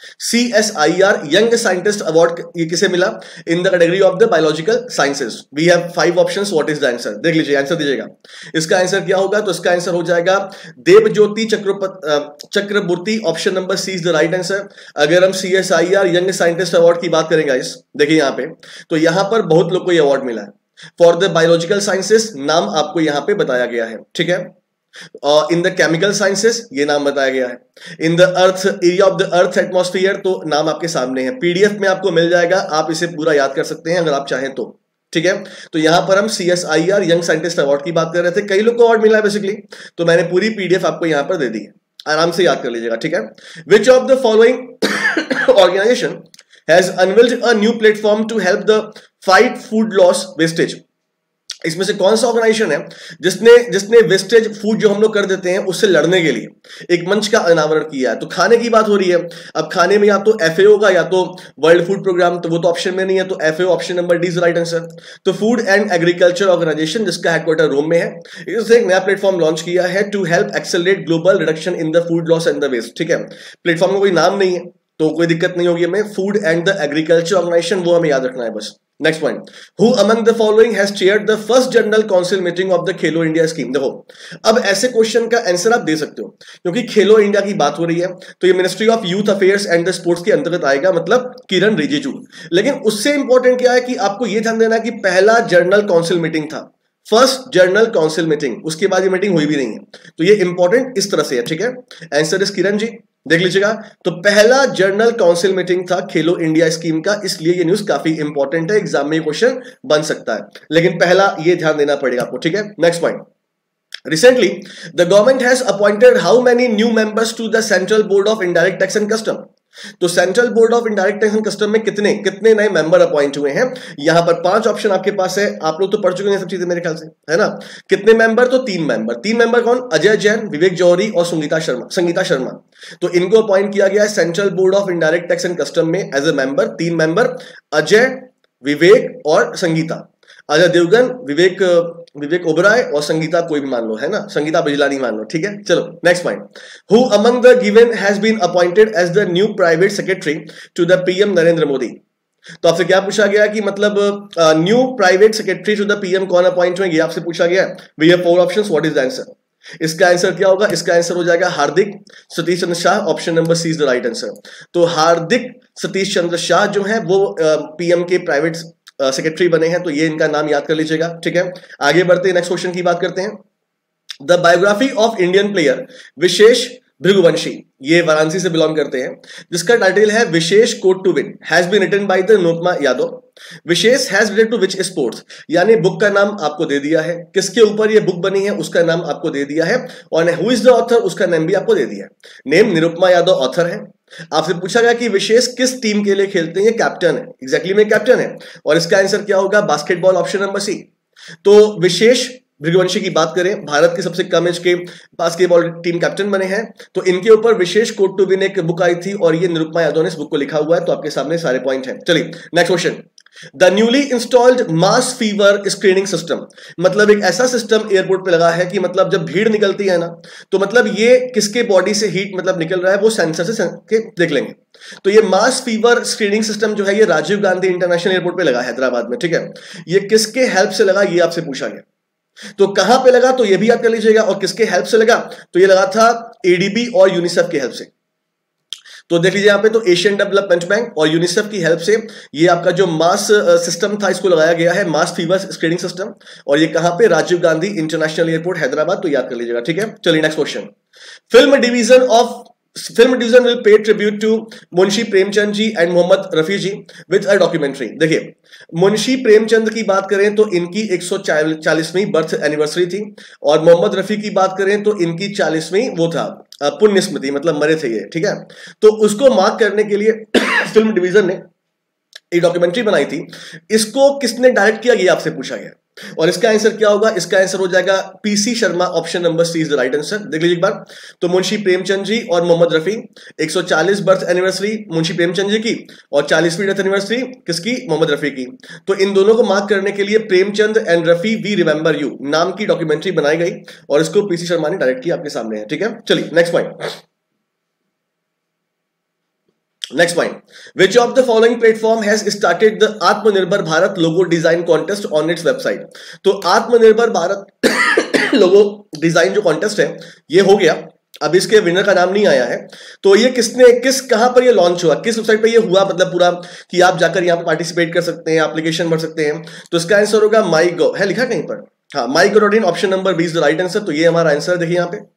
CSIR Young Scientist Award ये किसे मिला? In the category of the Biological Sciences. We have 5 options. What is the answer? देख लीजिए, answer दीजिएगा। इसका answer क्या होगा? तो इसका आंसर हो जाएगा Debjyoti Chakraborty. Option number C is the right answer. अगर हम CSIR Young Scientist Award की बात करेंगे इस, देखिए यहाँ पे, तो यहाँ पर बहुत लोग को ये अवार्ड मिला है फॉर द बायोलॉजिकल साइंसेस, नाम आपको यहां पे बताया गया है, ठीक है। इन द केमिकल साइंसेस ये नाम बताया गया है। In the earth area of the earth atmosphere तो नाम आपके सामने है, पीडीएफ में आपको मिल जाएगा, आप इसे पूरा याद कर सकते हैं अगर आप चाहें तो, ठीक है। तो यहां पर हम CSIR यंग साइंटिस्ट अवार्ड की बात कर रहे थे, कई लोग को अवार्ड मिला है बेसिकली, तो मैंने पूरी पीडीएफ आपको यहां पर दे दी है, आराम से याद कर लीजिएगा, ठीक है। Which of the following organisation has unveiled a new platform to help the fight food loss wastage? इसमें से कौन सा ऑर्गेनाइजेशन है जिसने वेस्टेज फूड जो हम लोग कर देते हैं उससे लड़ने के लिए एक मंच का अनावरण किया है? तो खाने की बात हो रही है। अब खाने में या तो FAO होगा या तो वर्ल्ड फूड प्रोग्राम, तो वो तो ऑप्शन में नहीं है, तो FAO option number D is right answer. तो फूड एंड एग्रीकल्चर ऑर्गेनाइजेशन जिसका हेडक्वार्टर रोम में है, इसने एक नया प्लेटफॉर्म लॉन्च किया है to help accelerate global reduction in the food loss and the waste, ठीक है। प्लेटफॉर्म में कोई नाम नहीं है तो कोई दिक्कत नहीं होगी हमें, food and the agriculture organisation वो हमें याद रखना है बस। Next point, who among the following has chaired the first general council meeting of the Khelo India scheme? देखो, अब ऐसे क्वेश्चन का आंसर आप दे सकते हो क्योंकि खेलो इंडिया की बात हो रही है, तो ये ministry of youth affairs and the sports के अंतर्गत आएगा, मतलब किरण रिजिजू। लेकिन उससे इंपॉर्टेंट क्या है कि आपको ये ध्यान देना कि पहला जनरल काउंसिल मीटिंग था, फर्स्ट जनरल काउंसिल मीटिंग, उसके बाद ये मीटिंग हुई भी नहीं है, तो ये इंपॉर्टेंट इस तरह से है, ठीक है। आंसर इज किरण जी, देख लीजिएगा। तो पहला जनरल काउंसिल मीटिंग था खेलो इंडिया स्कीम का, इसलिए ये न्यूज काफी इंपॉर्टेंट है, एग्जाम में क्वेश्चन बन सकता है, लेकिन पहला ये ध्यान देना पड़ेगा आपको, ठीक है। Next point, recently the government has appointed how many new members to the central board of indirect tax and custom? तो central board of indirect tax and custom में कितने नए मेंबर अपॉइंट हुए हैं? यहां पर 5 ऑप्शन आपके पास है, आप लोग तो पढ़ चुके हैं सब चीजें मेरे ख्याल से, है ना। कितने मेंबर? तो 3 मेंबर। 3 मेंबर कौन? अजय जैन, विवेक जौहरी और संगीता शर्मा। तो इनको अपॉइंट किया गया है central board of indirect tax and custom में as a member. 3 member, Ajay, Vivek और संगीता। अजय देवगन, विवेक ओबराय और संगीता कोई भी मान लो, है ना, संगीता बिजलानी मान लो, ठीक है। चलो next point, who among the given has been appointed as the new private secretary to the PM Narendra Modi? तो आपसे क्या पूछा गया कि मतलब new private secretary to the PM कौन अपॉइंट होंगे, आपसे पूछा गया। We have 4 options, what is the answer? इसका आंसर क्या होगा? इसका आंसर हो जाएगा Hardik Satish Chandra Shah, option number C is the right answer. तो हार्दिक सतीश चंद्र शाह जो है वो पीएम के प्राइवेट सेक्रेटरी बने हैं, तो ये इनका नाम याद कर लीजिएगा, ठीक है। आगे बढ़ते हैं, नेक्स्ट क्वेश्चन की बात करते हैं। The biography of Indian player Vishesh Bhriguvanshi, ये वाराणसी से बिलोंग करते हैं, जिसका टाइटल है Vishesh code to win, has been written by the Anupama Yadav. Vishesh has related to which sports, यानी बुक का नाम आपको दे दिया है, किसके ऊपर ये बुक बनी है उसका नाम आपको दे दिया है, और हु इज द ऑथर उसका नाम भी आपको दे दिया है। नेम निरुपमा यादव ऑथर है। आपसे पूछा गया कि विशेष किस टीम के लिए खेलते हैं? ये कैप्टन है, एग्जैक्टली में कैप्टन है, और इसका आंसर क्या होगा? Basketball, option number C. तो विशेष भृगुवंशी की बात करें, भारत के सबसे कम एज के बास्केटबॉल टीम कैप्टन बने हैं, तो इनके ऊपर विशेष कोड टू विन एक बुक आई थी और ये निरुपमा यादव ने इस बुक को लिखा हुआ है, तो आपके सामने सारे पॉइंट हैं। चलिए next question, the newly installed mass fever screening system, मतलब एक ऐसा सिस्टम एयरपोर्ट पे लगा है कि मतलब जब भीड़ निकलती है ना, तो मतलब ये किसके बॉडी से हीट मतलब निकल रहा है वो सेंसर से देख लेंगे। तो ये मास फीवर स्क्रीनिंग सिस्टम जो है ये राजीव गांधी इंटरनेशनल एयरपोर्ट पे लगा हैदराबाद में, ठीक है। ये किसके हेल्प से लगा ये आपसे पूछा गया, तो कहां पे लगा तो ये भी याद कर लीजिएगा, और किसके हेल्प से लगा तो ये लगा था एडीबी और यूनिसेफ की हेल्प से। तो देख लीजिए यहाँ पे, तो एशियन डेवलपमेंट बैंक और यूनिसेफ की हेल्प से ये आपका जो मास सिस्टम था इसको लगाया गया है, मास फीवर स्क्रीनिंग सिस्टम, और ये कहां पे? राजीव गांधी इंटरनेशनल एयरपोर्ट हैदराबाद, तो याद कर लीजिएगा, ठीक है। चलिए next question, film division of film division will pay tribute to Munshi Premchand ji and Mohammad Rafi ji with a documentary. देखिए, मुंशी प्रेमचंद की बात करें तो इनकी 140वीं बर्थ एनिवर्सरी थी, और मोहम्मद रफी की बात करें तो इनकी 40वीं वो था पुण्य स्मृति, मतलब मरे थे ये, ठीक है। तो उसको मार्क करने के लिए फिल्म डिवीजन ने एक डॉक्यूमेंट्री बनाई थी। इसको किसने डायरेक्ट किया, ये आपसे पूछा गया, और इसका आंसर क्या होगा? इसका आंसर हो जाएगा PC Sharma, option number C is the right answer. देख लीजिए एक बार, तो मुंशी प्रेमचंद जी और मोहम्मद रफी, 140 बर्थ एनिवर्सरी मुंशी प्रेमचंद जी की और 40वीं डेथ एनिवर्सरी किसकी? मोहम्मद रफी की। तो इन दोनों को मार्क करने के लिए Premchand and Rafi we remember you नाम की डॉक्यूमेंट्री बनाई गई, और इसको पीसी शर्मा ने डायरेक्ट किया, आपके सामने है, ठीक है। चलिए next point. Next point. Which of the following platform has started the Atmanirbhar Bharat logo design contest on its website? तो आत्मनिर्भर भारत लोगो डिजाइन जो कॉन्टेस्ट है ये हो गया, अब इसके विनर का नाम नहीं आया है। तो ये कहां पर ये लॉन्च हुआ, किस वेबसाइट पर ये हुआ, मतलब पूरा कि आप जाकर यहां पर पार्टिसिपेट कर सकते हैं, एप्लीकेशन भर सकते हैं। तो इसका आंसर होगा माई गव, है लिखा कहीं पर, हाँ MyGov.in, option number 20 the right answer. तो ये हमारा आंसर देखिए यहाँ पे।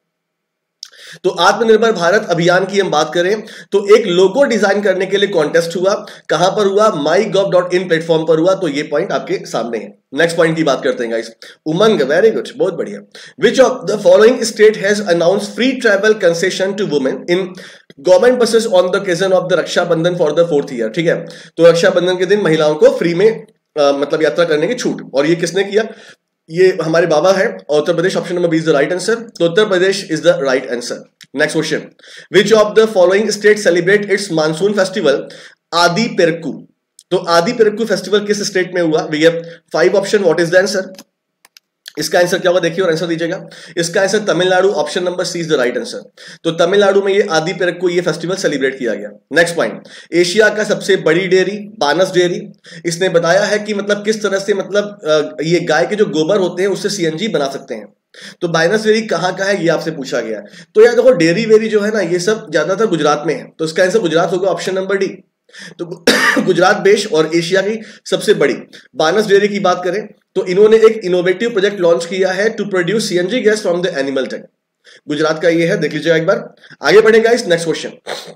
तो आत्मनिर्भर भारत अभियान की हम बात करें तो एक लोगो डिजाइन करने के लिए कॉन्टेस्ट हुआ, कहां पर हुआ? MyGov.in प्लेटफॉर्म पर हुआ। तो ये पॉइंट आपके सामने है। नेक्स्ट पॉइंट की बात करते हैं गाइस। उमंग, वेरी गुड, बहुत बढ़िया। Which of the following state has announced free travel concession to women in government buses on the occasion of the Rakshabandhan for the 4th year? ठीक है, तो रक्षाबंधन के दिन महिलाओं को फ्री में मतलब यात्रा करने की छूट, और ये किसने किया? ये हमारे बाबा है, Uttar Pradesh, option number 20 the right answer. तो Uttar Pradesh is the right answer. Next question. Which of the following state celebrate its monsoon festival Aadi Perukku? तो आदि पेरक्कू फेस्टिवल किस स्टेट में हुआ? We have 5 option, what is the answer? इसका आंसर क्या होगा देखिए और आंसर दीजिएगा। इसका answer Tamil Nadu, option number C is the right answer. तो तमिलनाडु में ये आदि पेरक्कू ये फेस्टिवल सेलिब्रेट किया गया। Next point. एशिया का सबसे बड़ी डेयरी बानस डेयरी, इसने बताया है कि मतलब किस तरह से मतलब ये गाय के जो गोबर होते हैं उससे सीएनजी बना सकते हैं। तो बाइनस डेयरी कहाँ का है ये आपसे पूछा गया। तो यार देखो, डेयरी वेरी जो है ना ये सब ज्यादातर गुजरात में है, तो इसका आंसर गुजरात होगा, ऑप्शन नंबर डी। तो गुजरात देश और एशिया की सबसे बड़ी बानस डेयरी की बात करें तो इन्होंने एक इनोवेटिव प्रोजेक्ट लॉन्च किया है to produce CNG gas from the animal dung. Gujarat का ये है, देख लीजिएगा एक बार। आगे बढ़ेगा इस next question.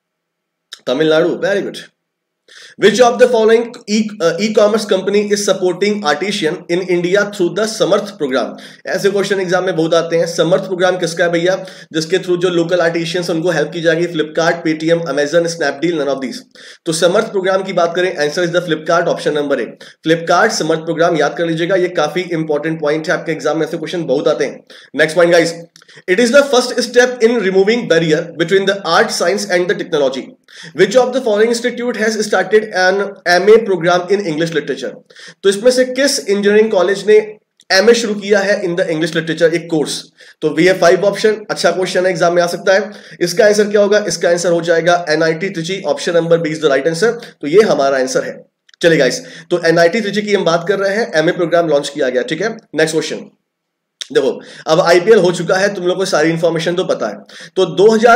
Tamil Nadu, very good. Which of the following e-commerce company is supporting artisan in India through the Samarth program? ऐसे क्वेश्चन एग्जाम में बहुत आते हैं। समर्थ प्रोग्राम किसका है भैया? जिसके थ्रू जो लोकल आर्टिशियंस उनको हेल्प की जाएगी। Flipkart, Paytm, Amazon, Snapdeal, none of these. तो समर्थ प्रोग्राम की बात करें, answer is the Flipkart, option number A. Flipkart Samarth program याद कर लीजिएगा, ये काफी इंपॉर्टेंट पॉइंट है, आपके एग्जाम में ऐसे क्वेश्चन बहुत आते हैं। Next point guys. It is the first step in removing barrier between the art, science and the technology. Which of the following institute has started an MA program in English literature? तो इसमें से किस engineering college ने MA शुरू किया है in the English literature, एक course? तो वी हैव 5 ऑप्शन। अच्छा क्वेश्चन है, एग्जाम में आ सकता है। इसका आंसर क्या होगा? इसका आंसर हो जाएगा NIT Trichy, option number 20 the right answer. तो ये हमारा आंसर है। चलिए गाइस, तो NIT त्रिची की हम बात कर रहे हैं, MA प्रोग्राम लॉन्च किया गया, ठीक है। Next question. देखो, अब आईपीएल हो चुका है, तुम लोग को सारी इंफॉर्मेशन तो पता है। तो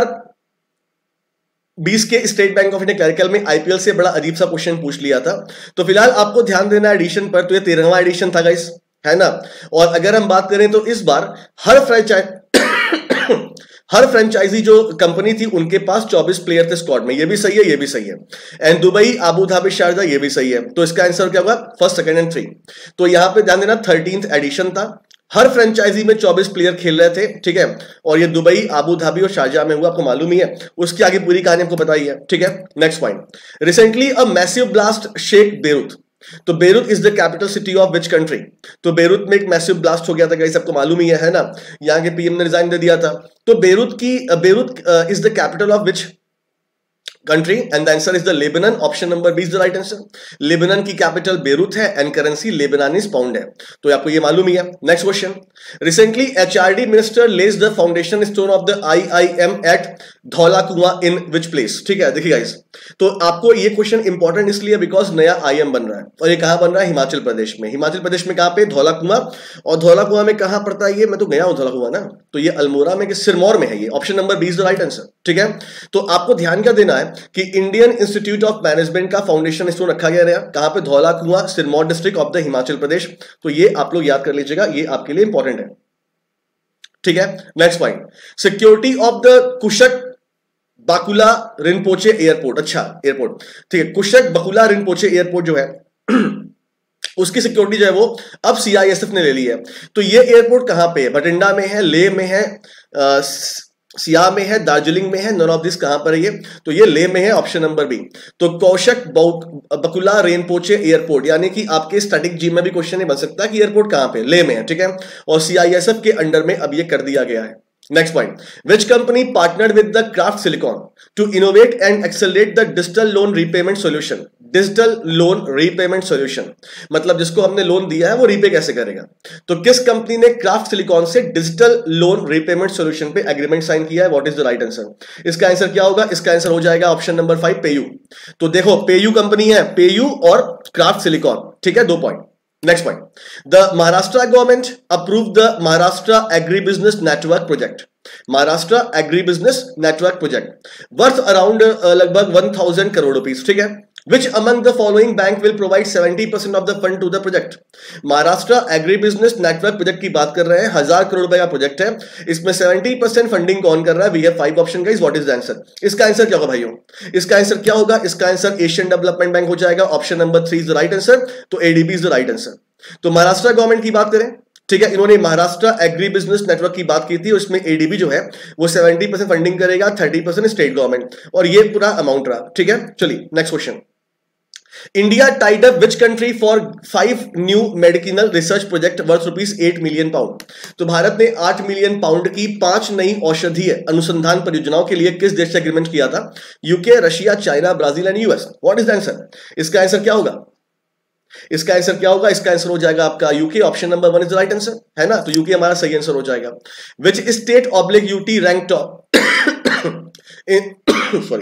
2020 के State bank of India clerical में आईपीएल से बड़ा अजीब सा क्वेश्चन पूछ लिया था। तो फिलहाल आपको ध्यान देना है एडिशन पर। तो ये 13वां एडिशन था गाइस, है ना। और अगर हम बात करें तो इस बार हर फ्रेंचाइजी जो कंपनी थी उनके पास 24 प्लेयर थे स्क्वाड में। ये भी सही है, ये भी सही है। And Dubai, Abu Dhabi, Sharjah, ये भी सही है। तो इसका आंसर क्या होगा? First, second and 3। तो यहां पे ध्यान देना 13th एडिशन था। हर फ्रेंचाइजी में 24 प्लेयर खेल रहे थे, ठीक है। और ये दुबई, अबू धाबी और शारजाह में हुआ, आपको मालूम ही है। उसकी आगे पूरी कहानी आपको बताई है, ठीक है। Next point. Recently a massive blast shake Beirut. तो Beirut is the capital city of which country? तो बेरूत में एक मैसिव ब्लास्ट हो गया था गाइस, आपको मालूम ही है ना। यहाँ के पीएम ने रिजाइन दे दिया था। तो Beirut is the capital of which country? And the answer is the Lebanon, option number 20 the right answer. Lebanon की कैपिटल बेरूत है एंड करेंसी लेबनानीज पाउंड है। तो आपको ये मालूम ही है। Next question. Recently HRD minister lays the foundation stone of the IIM at Dhaulakuan in which place? ठीक है, देखिए गाइस, तो आपको ये क्वेश्चन इंपॉर्टेंट इसलिए बिकॉज नया IIM बन रहा है, और ये कहां बन रहा है? हिमाचल प्रदेश में। हिमाचल प्रदेश में कहां पे? धौलाकुआं। और धौलाकुआं में कहां पड़ता है ये? मैं तो गया हूं धौलाकुआं ना। तो ये अल्मोड़ा में कि सिरमौर में है ये, option number 20 the right answer, ठीक है। तो आपको ध्यान क्या देना है कि इंडियन इंस्टीट्यूट ऑफ मैनेजमेंट का फाउंडेशन स्टोन रखा गया है कहां पे? Dhaulakuan, Sirmaur district of the Himachal Pradesh. तो ये आप लोग याद कर लीजिएगा, ये आपके लिए इंपॉर्टेंट है, ठीक है। Next point. Security of the Kushok Bakula Rinpoche airport, अच्छा एयरपोर्ट, ठीक है। कुशक बकुला रिनपोचे एयरपोर्ट जो है उसकी सिक्योरिटी जो है वो अब सीआईएसएफ ने ले ली है। तो ये एयरपोर्ट कहां पे है? भटिंडा में है, लेह में है, सियाम में है, दार्जिलिंग में है, नॉन ऑफ दिस कहां पर है ये? तो ये लेह में है, ऑप्शन नंबर बी। तो कौशक बकुला रेनपोचे एयरपोर्ट, यानी कि आपके स्टैटिक जी में भी क्वेश्चन बन सकता है कि एयरपोर्ट कहां पे? लेह में है, ठीक है। और सीआईएसएफ के अंडर में अब ये कर दिया गया है। Next point, which company partnered with the Craft Silicon to innovate and accelerate the digital loan repayment solution? Digital loan repayment solution मतलब जिसको हमने लोन दिया है वो रीपे कैसे करेगा। तो किस कंपनी ने क्राफ्ट सिलिकॉन से डिजिटल लोन रीपेमेंट सॉल्यूशन पे एग्रीमेंट साइन किया है? What is the right answer? इसका आंसर क्या होगा? इसका आंसर हो जाएगा ऑप्शन नंबर 5, पेयू। तो देखो पेयू कंपनी है, पेयू और क्राफ्ट सिलिकॉन, ठीक है, 2 point. Next point, the Maharashtra government approved the Maharashtra Agribusiness Network project. Maharashtra Agribusiness Network project worth around लगभग 1000 crore rupees, ठीक है। Which among the following bank will provide 70% of the fund to the project? Maharashtra agribusiness network project की बात कर रहे हैं, 1000 करोड़ रुपए का प्रोजेक्ट है, इसमें 70% फंडिंग कौन कर रहा है? We have 5 option guys, what is the answer? इसका आंसर क्या होगा भाइयों? इसका आंसर क्या होगा? इसका आंसर एशियन डेवलपमेंट बैंक हो जाएगा, option number 3 is the right answer. तो ADB is the right answer. तो महाराष्ट्र गवर्नमेंट की बात करें, ठीक है, इन्होंने महाराष्ट्र एग्री बिजनेस नेटवर्क की बात की थी, उसमें एडीबी जो है वो 70% फंडिंग करेगा, 30% स्टेट गवर्नमेंट, और ये पूरा अमाउंट रहा, ठीक है। चलिए next question, India tied up which country for 5 new medical research project worth ₹8 million. तो भारत ने 8 मिलियन पाउंड की 5 नई औषधीय अनुसंधान परियोजनाओं के लिए किस देश से एग्रीमेंट किया था? UK, Russia, China, Brazil and US. What is the answer? इसका आंसर क्या होगा? इसका आंसर क्या होगा? इसका आंसर हो जाएगा आपका UK, option number 1 is the right answer, है ना। तो यूके हमारा सही आंसर हो जाएगा। Which state oblique UT rank top sorry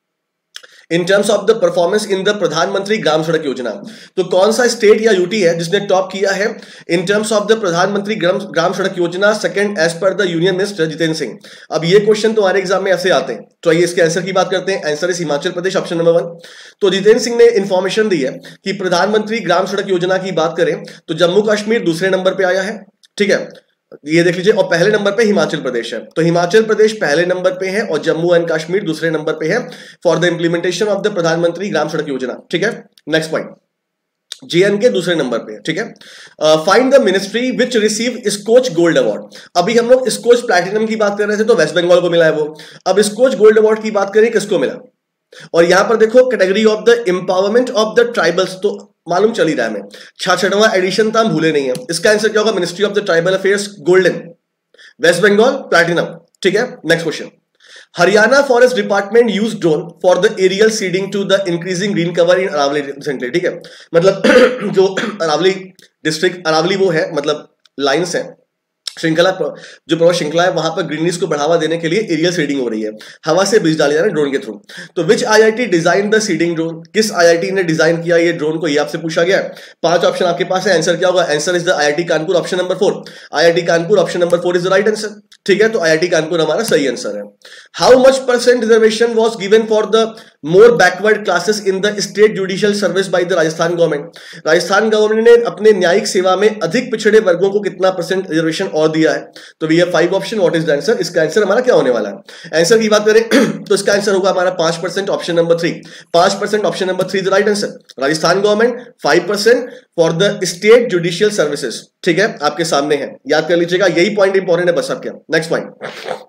in terms of the performance in the Pradhan Mantri Gram Sadak योजना? तो कौन सा स्टेट या यूटी है जिसने टॉप किया है इन terms of the Pradhan Mantri Gram Sadak Yojana second as per the union minister Jitendra Singh? अब ये क्वेश्चन तुम्हारे एग्जाम में ऐसे आते हैं, तो आइए इसके आंसर की बात करते हैं। Answer is Himachal Pradesh, option number 1। तो जितेंद्र सिंह ने इंफॉर्मेशन दी है कि प्रधानमंत्री ग्राम सड़क योजना की बात करें तो जम्मू कश्मीर दूसरे नंबर पे आया है, ठीक है, ये देख लीजिए, और पहले नंबर पे हिमाचल प्रदेश है। तो हिमाचल प्रदेश पहले नंबर पे है और जम्मू एंड कश्मीर दूसरे नंबर पे है for the implementation of the Pradhan Mantri Gram Sadak Yojana, ठीक है। नेक्स्ट पॉइंट, जेएनके दूसरे नंबर पे है, ठीक है। Find the ministry which receive Skoch gold award. अभी हम लोग स्कोच प्लैटिनम की बात कर रहे थे तो वेस्ट बंगाल को मिला है वो, अब स्कोच गोल्ड अवार्ड की बात करें किसको मिला? और यहां पर देखो category of the empowerment of the tribals, तो मालूम चल ही रहा है हमें, 66वां एडिशन था, हम भूले नहीं है। इसका आंसर क्या होगा? Ministry of the tribal affairs golden, West Bengal platinum, ठीक है। Next question, Haryana forest department use drone for the aerial seeding to the increasing green cover in Aravalli recently, ठीक है। मतलब जो अरावली डिस्ट्रिक्ट, अरावली वो है मतलब लाइन्स है, श्रृंखला जो पर्वत श्रृंखला है, वहां पर ग्रीनरीज को बढ़ावा देने के लिए एरियल सीडिंग हो रही है, हवा से बीज डाले जा रहे हैं ड्रोन के थ्रू। तो which IIT design the seeding drone? किस आईआईटी ने डिजाइन किया ये ड्रोन को, ये आपसे पूछा गया है। 5 ऑप्शन आपके पास है, आंसर क्या होगा? Answer is the IIT Kanpur, option number 4। IIT Kanpur, option number 4 is the right answer, ठीक है। तो आईआईटी कानपुर हमारा सही आंसर है। How much % reservation was given for the more backward classes in the state judicial service by the Rajasthan government? Rajasthan government ने अपने न्यायिक सेवा में अधिक पिछड़े वर्गों को कितना % रिजर्वेशन और दिया है? तो we have 5 option, what is the answer? इसका आंसर हमारा क्या होने वाला है? आंसर की बात करें तो इसका आंसर होगा हमारा 5%, option number 3। 5%, option number 3 is the right answer. Rajasthan government 5% for the state judicial services, ठीक है, आपके सामने है, याद कर लीजिएगा, यही पॉइंट इंपॉर्टेंट है बस आपके। Next point,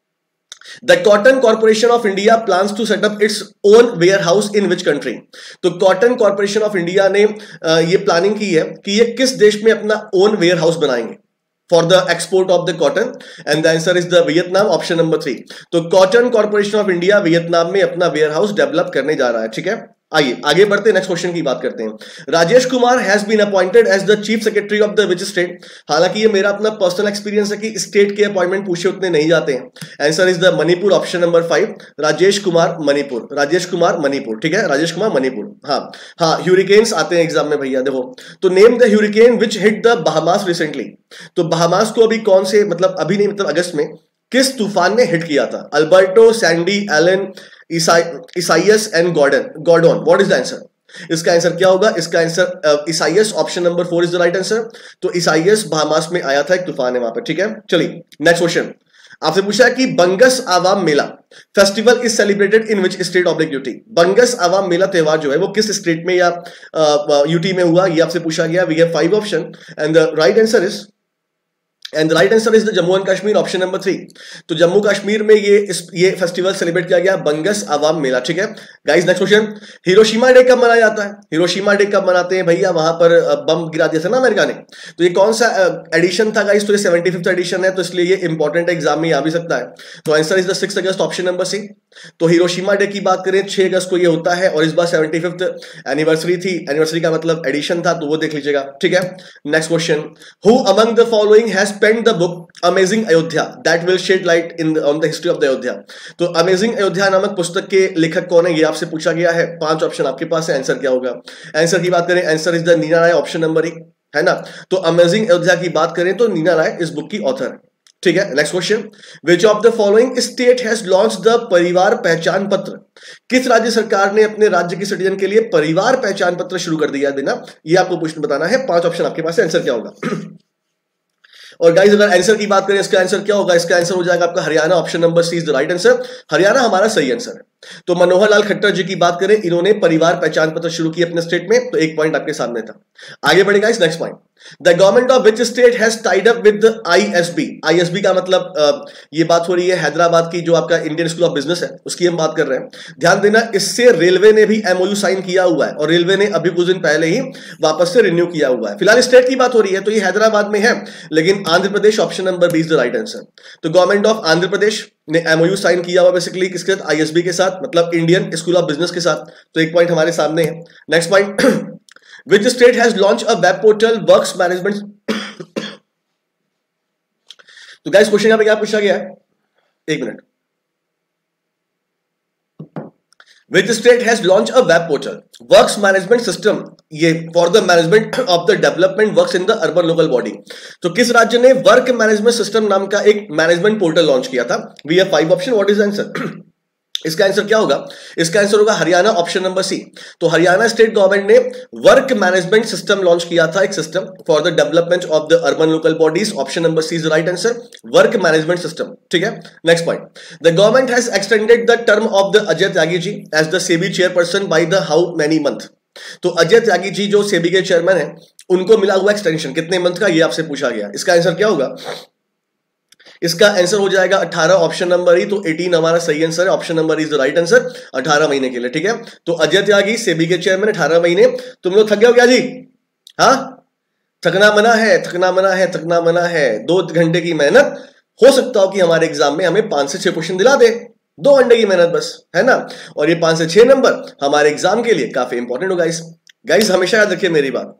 The Cotton Corporation of India plans to set up its own warehouse in which country? तो Cotton Corporation of India ने ये प्लानिंग की है कि ये किस देश में अपना ओन वेयर हाउस बनाएंगे for the export of the cotton, and the answer is the Vietnam, option number 3। तो cotton corporation of India Vietnam में अपना वेयर हाउस डेवलप करने जा रहा है, ठीक है। आइए आगे बढ़ते हैं, नेक्स्ट क्वेश्चन की बात करते हैं। Rajesh Kumar has been appointed as the chief secretary of the which state? हालांकि ये मेरा अपना पर्सनल एक्सपीरियंस है कि स्टेट के अपॉइंटमेंट पूछे उतने नहीं जाते हैं। Answer is the Manipur, option number 5। Rajesh Kumar Manipur, Rajesh Kumar Manipur, ठीक है, राजेश कुमार मणिपुर। हाँ, ह्यूरिकेन्स आते हैं एग्जाम में भैया, देखो। तो name the hurricane which hit the Bahamas recently? तो बहामास को अभी कौन से, मतलब अभी नहीं, मतलब अगस्त में किस तूफान ने हिट किया था? Alberto, Sandy, Allen, Isaias and Gordon. What is the answer? इसका आंसर क्या होगा? इसका answer Isaias, option number 4 is the right answer. तो इसाइयस बहामास में आया था, एक तूफान है वहां पर, ठीक है। चलिए नेक्स्ट क्वेश्चन, आपसे पूछा है कि Bangus Awam Mela festival is celebrated in which state oblique UT. Bangus Awam Mela त्योहार जो है वो किस स्टेट में या यूटी में हुआ, ये आपसे पूछा गया। We have 5 option and the right answer is the Jammu and Kashmir, option number 3। तो जम्मू कश्मीर में ये फेस्टिवल सेलिब्रेट किया गया, बंगस आवाम मेला। ठीक है guys, next question, Hiroshima day कब मनाया जाता है? हिरोशिमा डे कब मनाते हैं भैया? वहां पर बम गिरा दिया था ना अमेरिका ने। तो ये कौन सा एडिशन था गाइस? तो ये 75th एडिशन है, तो इसलिए ये इंपॉर्टेंट एग्जाम में आ भी सकता है। तो answer is the 6 August, option number C. तो हिरोशिमा डे की बात करें 6 अगस्त को ये होता है, और इस बार 75th एनिवर्सरी थी। एनिवर्सरी का मतलब एडिशन था, तो वो देख लीजिएगा। ठीक है, next question, who among the following has penned the book amazing Ayodhya that will shed light on the history of the Ayodhya. तो अमेजिंग अयोध्या नामक पुस्तक के लेखक कौन है, ये आपसे पूछा गया है। 5 ऑप्शन आपके पास है, आंसर क्या होगा? आंसर की बात करें, answer is the Nina Rai, option number E, है ना। तो अमेजिंग अयोध्या की बात करें तो नीना राय इस बुक की ऑथर है। ठीक है, next question, which of the following state has launch the Parivar Pehchan पत्र। किस राज्य सरकार ने अपने राज्य के सिटीजन के लिए परिवार पहचान पत्र शुरू कर दिया देना, ये आपको क्वेश्चन बताना है। 5 ऑप्शन आपके पास है, आंसर क्या होगा? और गाइस अगर आंसर की बात करें, इसका आंसर क्या होगा? इसका आंसर हो जाएगा आपका Haryana, option number C is the right answer. Haryana हमारा सही आंसर है। तो मनोहर लाल खट्टर जी की बात करें, इन्होंने परिवार पहचान पत्र शुरू किए अपने स्टेट में, तो 1 पॉइंट आपके सामने था। आगे बढ़ेगा इस next point, the government of which state has tied up with ISB. ISB का मतलब ये बात हो रही है हैदराबाद की, जो आपका इंडियन स्कूल ऑफ बिजनेस है, उसकी हम बात कर रहे हैं। ध्यान देना, इससे रेलवे ने भी एमओयू साइन किया हुआ है, और रेलवे ने अभी कुछ दिन पहले ही वापस से रिन्यू किया हुआ है। फिलहाल स्टेट की बात हो रही है, तो ये हैदराबाद में है, लेकिन Andhra Pradesh, option number B is the right answer. तो गवर्नमेंट ऑफ आंध्र प्रदेश ने एमओयू साइन किया हुआ बेसिकली किसके साथ? आईएसबी के साथ, मतलब इंडियन स्कूल ऑफ बिजनेस के साथ। तो 1 पॉइंट हमारे सामने है। Next point, which state has launched a web portal works management। तो गाइस क्वेश्चन यहां पे क्या पूछा गया है, 1 minute, which state has launched a web portal works management system, ये for the management of the development works in the urban local body। तो किस राज्य ने वर्क मैनेजमेंट सिस्टम नाम का एक मैनेजमेंट पोर्टल लॉन्च किया था? We have 5 option, what is answer? इसका आंसर क्या होगा? इसका आंसर होगा हरियाणा, ऑप्शन नंबर सी। तो हरियाणा स्टेट गवर्नमेंट ने वर्क मैनेजमेंट सिस्टम लॉन्च किया था, एक system for the development of the urban local bodies, option number C is the right answer, work management system. ठीक है, next point, the government has extended the term of the Ajay Tyagi ji as the SEBI chairperson by the how many month. तो अजय त्यागी जी जो सेबी के chairman है, उनको मिला हुआ extension कितने मंथ का, ये आपसे पूछा गया। इसका आंसर क्या होगा? इसका आंसर हो जाएगा 18, ऑप्शन नंबर ई। तो 18 हमारा सही आंसर है, option number is the right answer, 18 महीने के लिए। ठीक है, तो अजय त्यागी सेबी के चेयरमैन, 18 महीने। तुम लोग थक गए हो क्या जी? हाँ, थकना मना है, थकना मना है, थकना मना है। 2 घंटे की मेहनत, हो सकता हो कि हमारे एग्जाम में हमें 5 से 6 क्वेश्चन दिला दे। 2 घंटे की मेहनत बस, है ना। और ये 5 से 6 नंबर हमारे एग्जाम के लिए काफी इंपॉर्टेंट हो गाइस। गाइस हमेशा याद रखिए मेरी बात,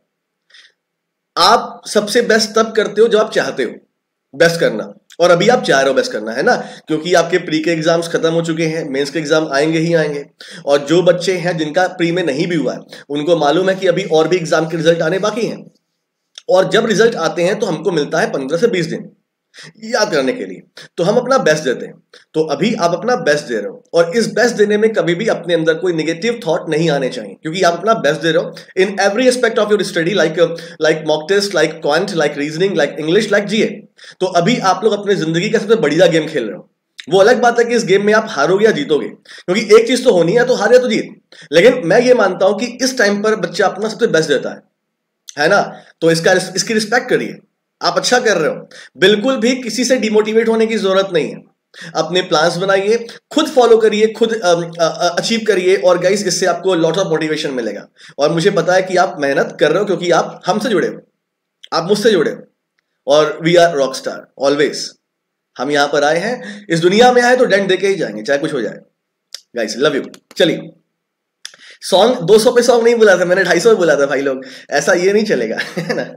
आप सबसे बेस्ट तब करते हो जब आप चाहते हो बेस्ट करना, और अभी आप चाह रहे हो बेस्ट करना, है ना। क्योंकि आपके प्री के एग्जाम्स खत्म हो चुके हैं, मेंस के एग्जाम आएंगे ही आएंगे। और जो बच्चे हैं जिनका प्री में नहीं भी हुआ है, उनको मालूम है कि अभी और भी एग्जाम के रिजल्ट आने बाकी हैं, और जब रिजल्ट आते हैं तो हमको मिलता है 15 से 20 दिन याद करने के लिए। तो हम अपना बेस्ट देते हैं। तो अभी आप अपना बेस्ट दे रहे हो, और इस बेस्ट देने में कभी भी अपने अंदर कोई नेगेटिव थॉट नहीं आने चाहिए, क्योंकि आप अपना बेस्ट दे रहे हो in every aspect of your study, like mock test, like quant, like reasoning, like English, like GA. तो अभी आप लोग अपनी जिंदगी का सबसे बढ़िया गेम खेल रहे हो। वो अलग बात है कि इस गेम में आप हारोगे या जीतोगे, क्योंकि एक चीज तो होनी है, तो हार या तो जीत। लेकिन मैं ये मानता हूं कि इस टाइम पर बच्चा अपना सबसे बेस्ट देता है ना। तो इसकी रिस्पेक्ट करिए, आप अच्छा कर रहे हो। बिल्कुल भी किसी से डिमोटिवेट होने की जरूरत नहीं है। अपने प्लान्स बनाइए, खुद फॉलो करिए, खुद अचीव करिए, और गाइस इससे आपको लॉट ऑफ मोटिवेशन मिलेगा। और मुझे पता है कि आप मेहनत कर रहे हो, क्योंकि आप हमसे जुड़े हो, आप मुझसे जुड़े हो, और we are rock star always. हम यहां पर आए हैं, इस दुनिया में आए तो डेंट देके ही जाएंगे, चाहे कुछ हो जाए। Guys love you. चलिए, सॉन्ग 200 पे सॉन्ग नहीं बोला था मैंने, 250 बोला था भाई लोग, ऐसा ये नहीं चलेगा, है ना।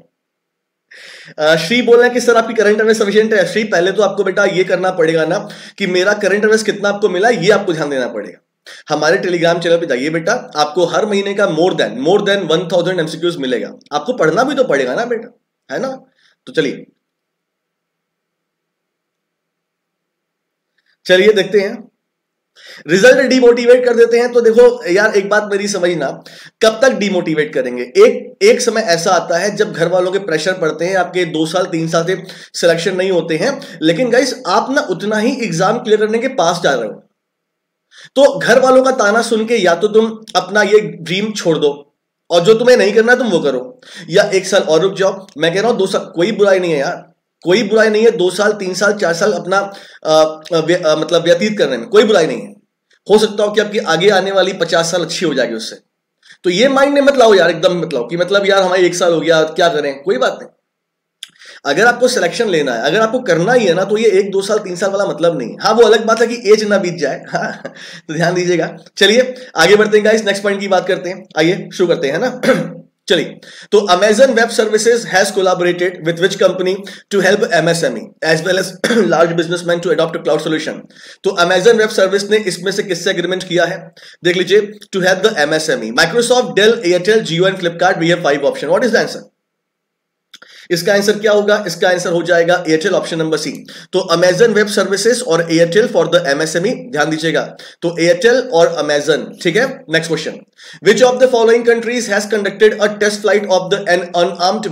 श्री बोल रहे हैं कि सर आपकी करंट अवेयरनेस सफिशिएंट है। श्री पहले तो आपको बेटा ये करना पड़ेगा ना कि मेरा करंट अवेयरनेस कितना आपको मिला, ये आपको ध्यान देना पड़ेगा। हमारे टेलीग्राम चैनल पे जाइए बेटा, आपको हर महीने का मोर देन 1000 एमसीक्यूज मिलेगा। आपको पढ़ना भी तो पड़ेगा ना बेटा, है ना। तो चलिए देखते हैं रिजल्ट डिमोटिवेट कर देते हैं। तो देखो यार, एक बात मेरी समझना, कब तक डिमोटिवेट करेंगे? एक समय ऐसा आता है जब घर वालों के प्रेशर पड़ते हैं, आपके 2 साल 3 साल से सिलेक्शन नहीं होते हैं, लेकिन गाइस आप ना उतना ही एग्जाम क्लियर करने के पास जा रहे हो, तो घर वालों का ताना सुन के या तो तुम अपना ये ड्रीम छोड़ दो, और जो तुम्हें नहीं करना तुम वो करो, या 1 साल और रुक जाओ। मैं कह रहा हूं 2 साल कोई बुराई नहीं है यार, कोई बुराई नहीं है। 2 साल 3 साल 4 साल अपना मतलब व्यतीत करने में कोई बुराई नहीं है। हो सकता हो कि आपकी आगे आने वाली 50 साल अच्छी हो जाएगी उससे। तो ये माइंड में मत लाओ यार, एकदम मत लाओ कि मतलब यार हमारे 1 साल हो गया क्या करें, कोई बात नहीं। अगर आपको सिलेक्शन लेना है, अगर आपको करना ही है ना, तो ये 1 2 साल 3 साल वाला मतलब नहीं। हाँ वो अलग बात है कि एज ना बीत जाए, हाँ तो ध्यान दीजिएगा। चलिए आगे बढ़ते हैं गाइस, नेक्स्ट पॉइंट की बात करते हैं। आइए शुरू करते हैं ना। चलिए, तो Amazon Web Services has collaborated with which company to help MSME as well as large businessmen to adopt a cloud solution? तो Amazon Web Service ने इसमें से किससे एग्रीमेंट किया है? देख लीजिए, to help the MSME, Microsoft, Dell, Airtel, Jio and Flipkart. We have 5 option. What is the answer? इसका आंसर क्या होगा? इसका आंसर हो जाएगा एयरटेल, ऑप्शन नंबर सी। तो अमेजन वेब सर्विसेज और एयरटेल फॉर द एमएसएमई, ध्यान दीजिएगा, तो एयरटेल और अमेजन, ठीक है। Next question, which of the following countries has conducted a test flight of the an unarmed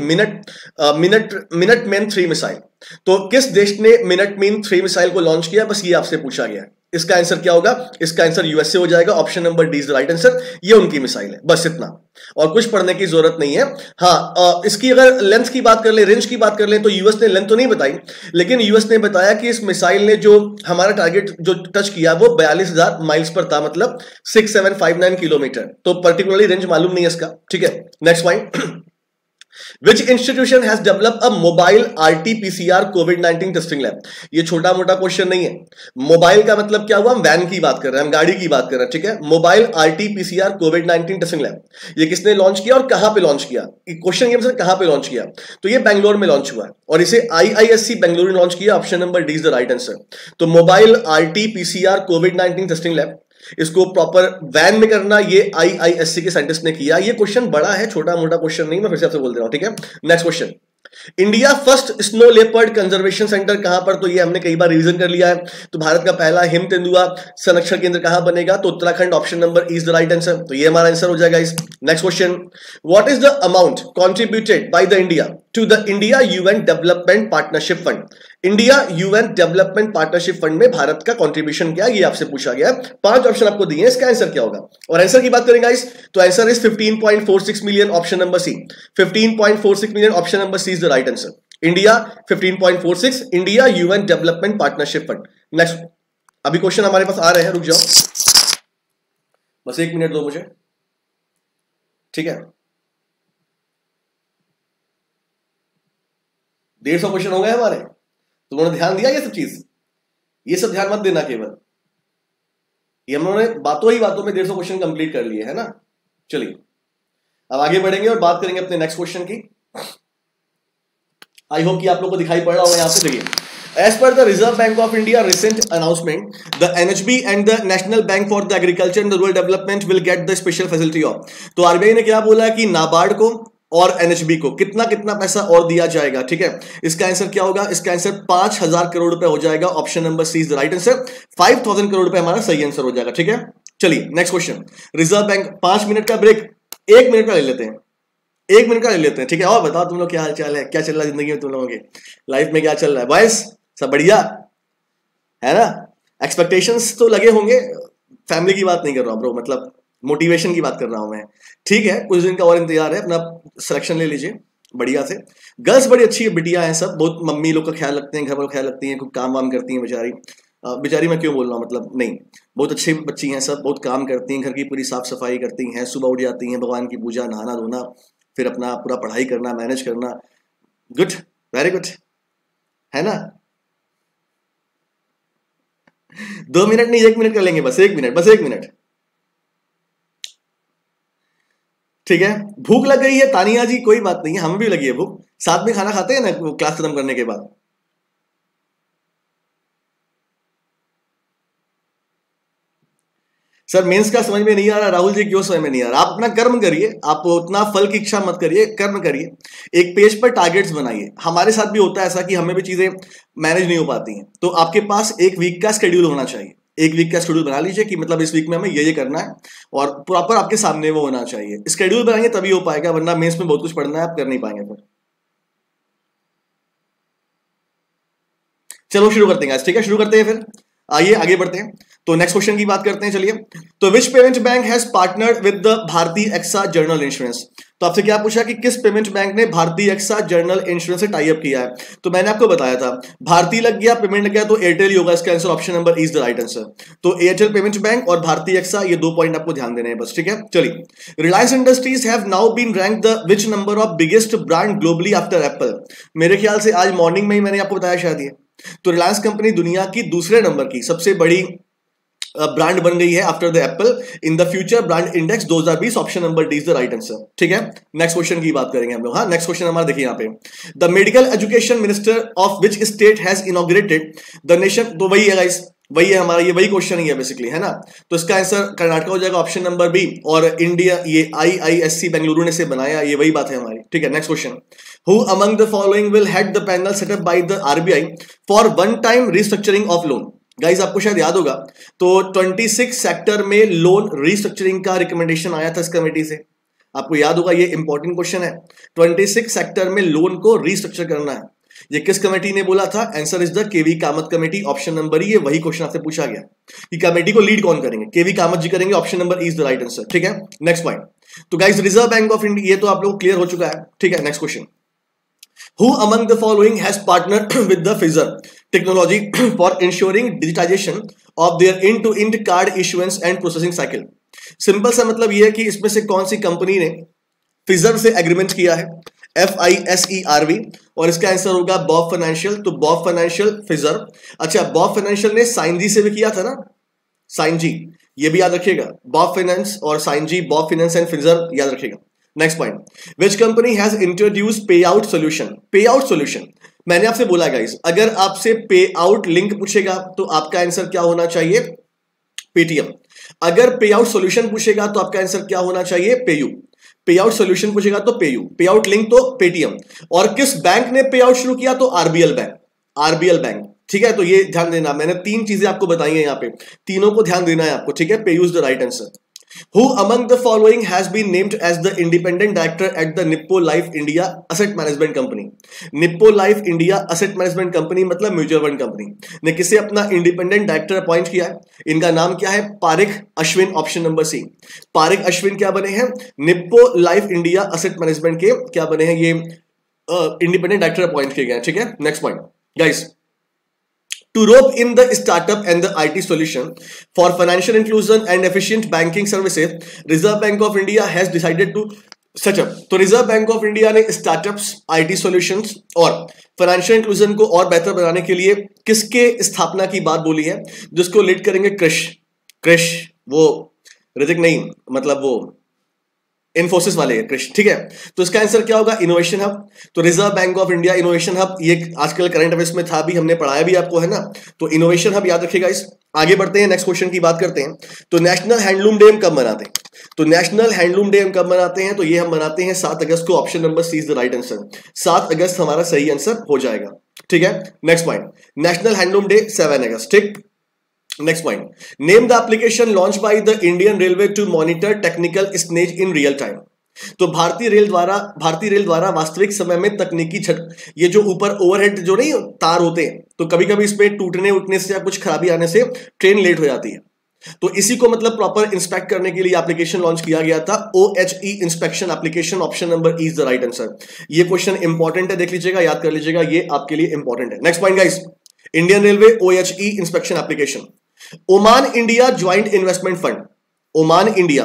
Minuteman 3 missile? तो किस देश ने मिनटमैन 3 मिसाइल को लॉन्च किया? बस ये आपसे पूछा गया है। इसका आंसर क्या होगा? इसका आंसर यूएसए हो जाएगा, option number D is the right answer. ये उनकी मिसाइल है, बस इतना, और कुछ पढ़ने की जरूरत नहीं है। हाँ, इसकी अगर लेंथ की बात कर ले, रेंज की बात कर ले, तो यूएस ने लेंथ तो नहीं बताई, लेकिन यूएस ने बताया कि इस मिसाइल ने जो हमारा टारगेट जो टच किया वो 42,000 माइल्स पर था, मतलब 6759 किलोमीटर। तो पर्टिकुलरली रेंज मालूम नहीं है इसका, ठीक है। Next point, Which institution has developed a mobile RT-PCR COVID-19 testing lab? ये छोटा मोटा क्वेश्चन नहीं है। मोबाइल का मतलब क्या हुआ? हम वैन की बात कर रहे हैं, हम गाड़ी की बात कर रहे हैं, ठीक है। Mobile RT-PCR COVID-19 testing lab, ये किसने लॉन्च किया और कहां पे लॉन्च किया? क्वेश्चन ये मतलब कहां पे लॉन्च किया, तो ये बेंगलोर में लॉन्च हुआ है, और इसे IISc बेंगलुरु ने लॉन्च किया, option number D is the right answer. तो mobile RT-PCR COVID-19 testing lab, इसको प्रॉपर वैन में करना, ये IISc के साइंटिस्ट ने किया। ये क्वेश्चन बड़ा है, छोटा मोटा क्वेश्चन नहीं, मैं फिर से आपसे बोल दे रहा हूं, ठीक है। Next question, India first snow leopard conservation centre कहां पर? तो ये हमने कई बार रिवीजन कर लिया है। तो भारत का पहला हिम तेंदुआ संरक्षण केंद्र कहां बनेगा? तो Uttarakhand, option number is the right answer. तो ये हमारा आंसर हो जाएगा इस। Next question, what is the amount contributed by the India to the India UN development partnership fund? India UN development partnership fund में भारत का कंट्रीब्यूशन क्या, ये आपसे पूछा गया। 5 ऑप्शन आपको दिए हैं, इसका आंसर क्या होगा? और आंसर की बात करें गाइस, तो answer is 15.46 million, option number C. 15.46 million, option number C is the right answer. India 15.46, India UN development partnership fund. Next, अभी क्वेश्चन हमारे पास आ रहे हैं, रुक जाओ बस 1 मिनट दो मुझे, ठीक है। 150 क्वेश्चन हो गए हमारे, तो उन्होंने ध्यान दिया ये सब चीज, ये सब ध्यान मत देना केवल, ये हम लोगों ने बातों ही बातों में 150 क्वेश्चन कंप्लीट कर लिए है ना। चलिए अब आगे बढ़ेंगे और बात करेंगे अपने नेक्स्ट क्वेश्चन की। आई होप कि आप लोग को दिखाई पड़ रहा होगा यहाँ पे। देखिए, as per the reserve bank of India recent announcement, the NHB and the national bank for the agriculture and rural development will get the special facility of. तो आरबीआई ने क्या बोला कि नाबार्ड को और NHB को कितना कितना पैसा और दिया जाएगा, ठीक है। इसका आंसर क्या होगा? इसका आंसर 5,000 करोड़ रुपए हो जाएगा, option number C is the right answer. 5,000 crore रुपए हमारा सही आंसर हो जाएगा, ठीक है। चलिए next question, reserve bank, 5 minute का ब्रेक, 1 मिनट का ले लेते हैं, 1 मिनट का ले लेते हैं, ठीक है। और बताओ तुम लोग क्या हाल चाल है, क्या चल रहा है जिंदगी में, तुम लोगों के लाइफ में क्या चल रहा है? बॉयस सब बढ़िया है ना? एक्सपेक्टेशंस तो लगे होंगे, फैमिली की बात नहीं कर रहा हूं ब्रो, मतलब मोटिवेशन की बात कर रहा हूं मैं, ठीक है। कुछ दिन का और इंतजार है, अपना सिलेक्शन ले लीजिए बढ़िया से। गर्ल्स बड़ी अच्छी है, बिटिया है सब, बहुत मम्मी लोग का ख्याल रखते हैं, घर पर ख्याल रखती हैं, खूब काम वाम करती हैं बेचारी। बेचारी मैं क्यों बोल रहा हूँ, मतलब नहीं, बहुत अच्छी बच्ची हैं सब, बहुत काम करती हैं, घर की पूरी साफ सफाई करती हैं, सुबह उठ जाती हैं, भगवान की पूजा, नहाना धोना, फिर अपना पूरा पढ़ाई करना, मैनेज करना। गुड, वेरी गुड, है ना। 2 मिनट नहीं, 1 मिनट कर लेंगे, बस 1 मिनट, बस 1 मिनट, ठीक है। भूख लग गई है तानिया जी, कोई बात नहीं है, हमें भी लगी है भूख, साथ में खाना खाते हैं ना क्लास खत्म करने के बाद। सर मेंस का समझ में नहीं आ रहा, राहुल जी क्यों समझ में नहीं आ रहा? आप अपना कर्म करिए, आप उतना फल की इच्छा मत करिए, कर्म करिए, एक पेज पर टारगेट्स बनाइए। हमारे साथ भी होता है ऐसा कि हमें भी चीजें मैनेज नहीं हो पाती हैं, तो आपके पास एक वीक का शेड्यूल होना चाहिए, एक वीक का शेड्यूल बना लीजिए कि मतलब इस वीक में हमें ये करना है और प्रॉपर आपके सामने वो होना चाहिए। शेड्यूल बनाएंगे तभी हो पाएगा, वरना मेंस में बहुत कुछ पढ़ना है, आप कर नहीं पाएंगे फिर। चलो शुरू करते हैं आज, ठीक है, शुरू करते हैं फिर, आइए आगे बढ़ते हैं। तो नेक्स्ट क्वेश्चन की बात करते हैं, चलिए। तो which payment bank has partnered with the Bharatiya AXA general insurance. तो आपसे क्या पूछा कि किस पेमेंट बैंक ने भारतीय एक्सा जनरल इंश्योरेंस से टाई अप किया है। तो मैंने आपको बताया था भारतीय लग गया, पेमेंट लग गया तो एयरटेल ही होगा, इसका answer option number is the right answer. तो एयरटेल पेमेंट बैंक और भारतीय एक्सा, ये 2 पॉइंट आपको ध्यान देने हैं बस, ठीक है। चलिए, Reliance industries have now been ranked the which number of biggest brand globally after Apple. मेरे ख्याल से आज मॉर्निंग में ही मैंने आपको बताया शायद ये। तो रिलायंस कंपनी दुनिया की दूसरे नंबर की सबसे बड़ी ब्रांड बन गई है after the Apple in the future brand index 2020, option number D is the right answer, ठीक है। नेक्स्ट क्वेश्चन की बात करेंगे हम लोग। हाँ, नेक्स्ट क्वेश्चन हमारा देखिए यहाँ पे, the medical education minister of which state has inaugurated the nation. तो वही है गाइस, वही है हमारा, ये वही क्वेश्चन ही है बेसिकली, है ना। तो इसका आंसर कर्नाटक हो जाएगा, ऑप्शन नंबर बी। और इंडिया, ये IISc बेंगलुरु ने से बनाया, ये वही बात है हमारी, ठीक है। Next question, who among the following will head the panel setup by the RBI for one time restructuring of loan. Guys आपको शायद याद होगा, तो 26 सेक्टर में लोन रिस्ट्रक्चरिंग का रिकमेंडेशन आया था इस कमेटी से, आपको याद होगा, ये इंपॉर्टेंट क्वेश्चन है। 26 सेक्टर में लोन को रिस्ट्रक्चर करना है, ये किस कमेटी ने बोला था? Answer is the K V Kamath committee, option number ये वही क्वेश्चन आपसे पूछा गया कि कमेटी को लीड कौन करेंगे, केवी कामत जी करेंगे, option number is the right answer, ठीक है। नेक्स्ट पॉइंट, तो guys reserve bank of India, ये तो आप लोग क्लियर हो चुका है, ठीक है। Next question, Who among the following has partnered with the Pfizer technology for ensuring digitization of their end-to-end card issuance and processing cycle? Simple सा मतलब ये है कि इसमें से कौन सी कंपनी ने Pfizer से एग्रीमेंट किया है, FISERV, और इसका आंसर होगा बॉब फाइनेंशियल। तो बॉब फाइनेंशियल, Pfizer। अच्छा, बॉब फाइनेंशियल ने साइन जी से भी किया था ना, साइन जी, ये भी याद रखिएगा, बॉब फाइनेंस और साइन जी, बॉब फाइनेंस एंड Pfizer, याद रखिएगा। Next point, which company has introduce pay out solution. Pay out solution, मैंने आपसे बोला गाइस, अगर आपसे पे आउट लिंक पूछेगा तो आपका आंसर क्या होना चाहिए? पेटीएम। अगर पे आउट सोल्यूशन पूछेगा तो आपका आंसर क्या होना चाहिए? पेयू। पे आउट सोल्यूशन पूछेगा तो पेयू, पे आउट लिंक तो पेटीएम। और किस बैंक ने पे आउट शुरू किया? तो आरबीएल बैंक, आरबीएल बैंक, ठीक है। तो ये ध्यान देना, मैंने 3 चीजें आपको बताई है यहाँ पे, तीनों को ध्यान देना है आपको, ठीक है। PayU is the right answer. Who among the following has been named as the independent director at the Nippo Life India Asset Management Company? Nippo Life India Asset Management Company मतलब म्यूचुअल फंड कंपनी ने किसे अपना independent director appoint किया है? इनका नाम क्या है? Parikh Ashwin, option number C. Parikh Ashwin क्या बने हैं? Nippon life India asset management के क्या बने हैं? ये इंडिपेंडेंट डायरेक्टर अपॉइंट किए गए हैं, ठीक है। Next point guys, to rope in the startup and the IT solution for financial inclusion and efficient banking services, Reserve Bank of India has decided to set up। तो reserve bank of India ने startups, IT solutions और financial inclusion को और बेहतर बनाने के लिए किसके स्थापना की बात बोली है, जिसको लीड करेंगे क्रिश, वो ऋतिक नहीं, मतलब वो इन्फोसिस वाले कृष्ण, ठीक है। तो इसका आंसर क्या होगा? Innovation hub. तो reserve bank of India innovation hub, ये आजकल करंट अफेयर्स में था भी, हमने पढ़ाया भी आपको, है ना। तो इनोवेशन हब याद रखिएगा इस। आगे बढ़ते हैं, नेक्स्ट क्वेश्चन की बात करते हैं। तो नेशनल हैंडलूम डे हम कब मनाते हैं? तो नेशनल हैंडलूम डे हम कब मनाते हैं? तो ये हम मनाते हैं 7 अगस्त को, option number C is the right answer. 7 अगस्त हमारा सही आंसर हो जाएगा, ठीक है। Next point, national handloom day 7 August, ठीक। Next point, name the application launch by the Indian railway to monitor technical snags in real time. तो भारतीय रेल द्वारा वास्तविक समय में तकनीकी ये जो ऊपर ओवरहेड जो नहीं तार होते हैं, तो कभी कभी इसमें टूटने उठने से या कुछ खराबी आने से ट्रेन लेट हो जाती है, तो इसी को मतलब प्रॉपर इंस्पेक्ट करने के लिए एप्लीकेशन लॉन्च किया गया था, OHE inspection application, option number E is the right answer. ये क्वेश्चन इंपॉर्टेंट है, देख लीजिएगा, याद कर लीजिएगा, ये आपके लिए इंपॉर्टेंट है। Next point guys, Indian railway OHE inspection application. Oman India joint investment fund, Oman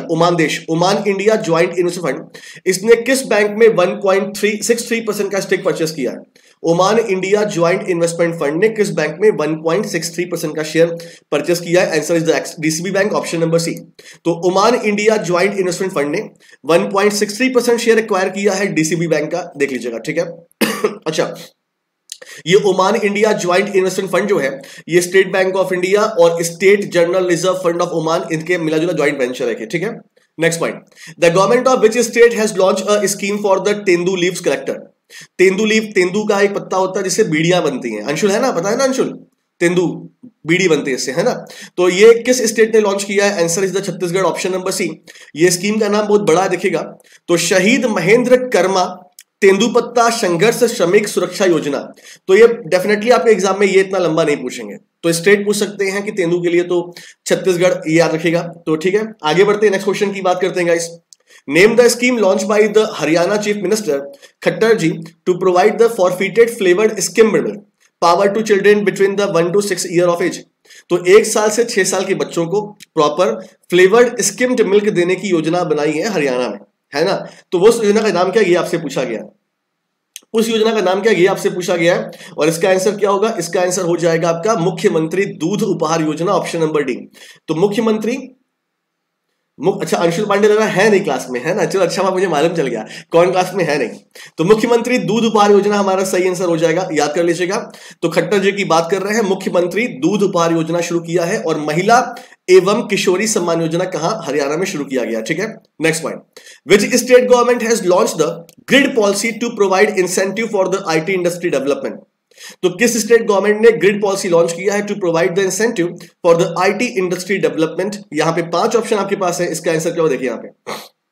India joint investment fund, इसने किस बैंक में 1.63% का स्टेक परचेस किया है? Oman India joint investment fund ने किस बैंक में 1.63% का शेयर परचेस किया है? Answer is the DCB bank, option number C. तो Oman India joint investment fund ने 1.63% शेयर एक्वायर किया है DCB बैंक का, देख लीजिएगा, ठीक है। अच्छा, ये Oman India joint investment fund जो है, ये स्टेट बैंक ऑफ इंडिया और state general reserve fund of Oman, इनके मिलाजुला ज्वाइंट वेंचर है, ठीक है। Next point, the government of which state has launch a scheme for the tendu leaves collector. तेंदू का एक पत्ता होता है जिससे बीड़ियां बनती हैं, अंशुल है ना, पता है ना अंशुल? तेंदु बीड़ी बनते हैं इससे, है ना। तो ये किस स्टेट ने लॉन्च किया है? Answer is the Chhattisgarh, option number C. ये स्कीम का नाम बहुत बड़ा दिखेगा, तो शहीद महेंद्र कर्मा तेंदुपत्ता संघर्ष श्रमिक सुरक्षा योजना। तो ये डेफिनेटली आपके एग्जाम में ये इतना लंबा नहीं पूछेंगे, तो स्टेट पूछ सकते हैं कि तेंदु के लिए तो छत्तीसगढ़, ये याद रखेगा। तो ठीक है, आगे बढ़ते हैं, नेक्स्ट क्वेश्चन की बात करते हैं guys. Name the scheme launch by the Haryana chief minister Khattar ji to provide the fortified flavoured skim milk power to children between the 1 to 6 year of age. तो 1 साल से 6 साल के बच्चों को प्रॉपर फ्लेवर्ड स्किम्ड मिल्क देने की योजना बनाई है हरियाणा में, है ना। तो वो योजना का नाम क्या, ये आपसे पूछा गया, उस योजना का नाम क्या, ये आपसे पूछा गया है। और इसका आंसर क्या होगा? इसका आंसर हो जाएगा आपका मुख्यमंत्री दूध उपहार योजना, ऑप्शन नंबर डी। तो मुख्यमंत्री अच्छा, अंशुल पांडे लगा है नहीं क्लास में, है ना, चलो अच्छा, मुझे मालूम चल गया कौन क्लास में है नहीं। तो मुख्यमंत्री दूध उपहार योजना हमारा सही आंसर हो जाएगा, याद कर लीजिएगा। तो खट्टर जी की बात कर रहे हैं, मुख्यमंत्री दूध उपहार योजना शुरू किया है, और महिला एवं किशोरी सम्मान योजना कहां? हरियाणा में शुरू किया गया, ठीक है। Next point, which state government has launched the grid policy to provide incentive for the IT industry development. तो किस स्टेट गवर्नमेंट ने ग्रिड पॉलिसी लॉन्च किया है to provide the incentive for the IT industry development? यहां पे 5 option आपके पास है, इसका आंसर क्या होगा देखिए यहां पे,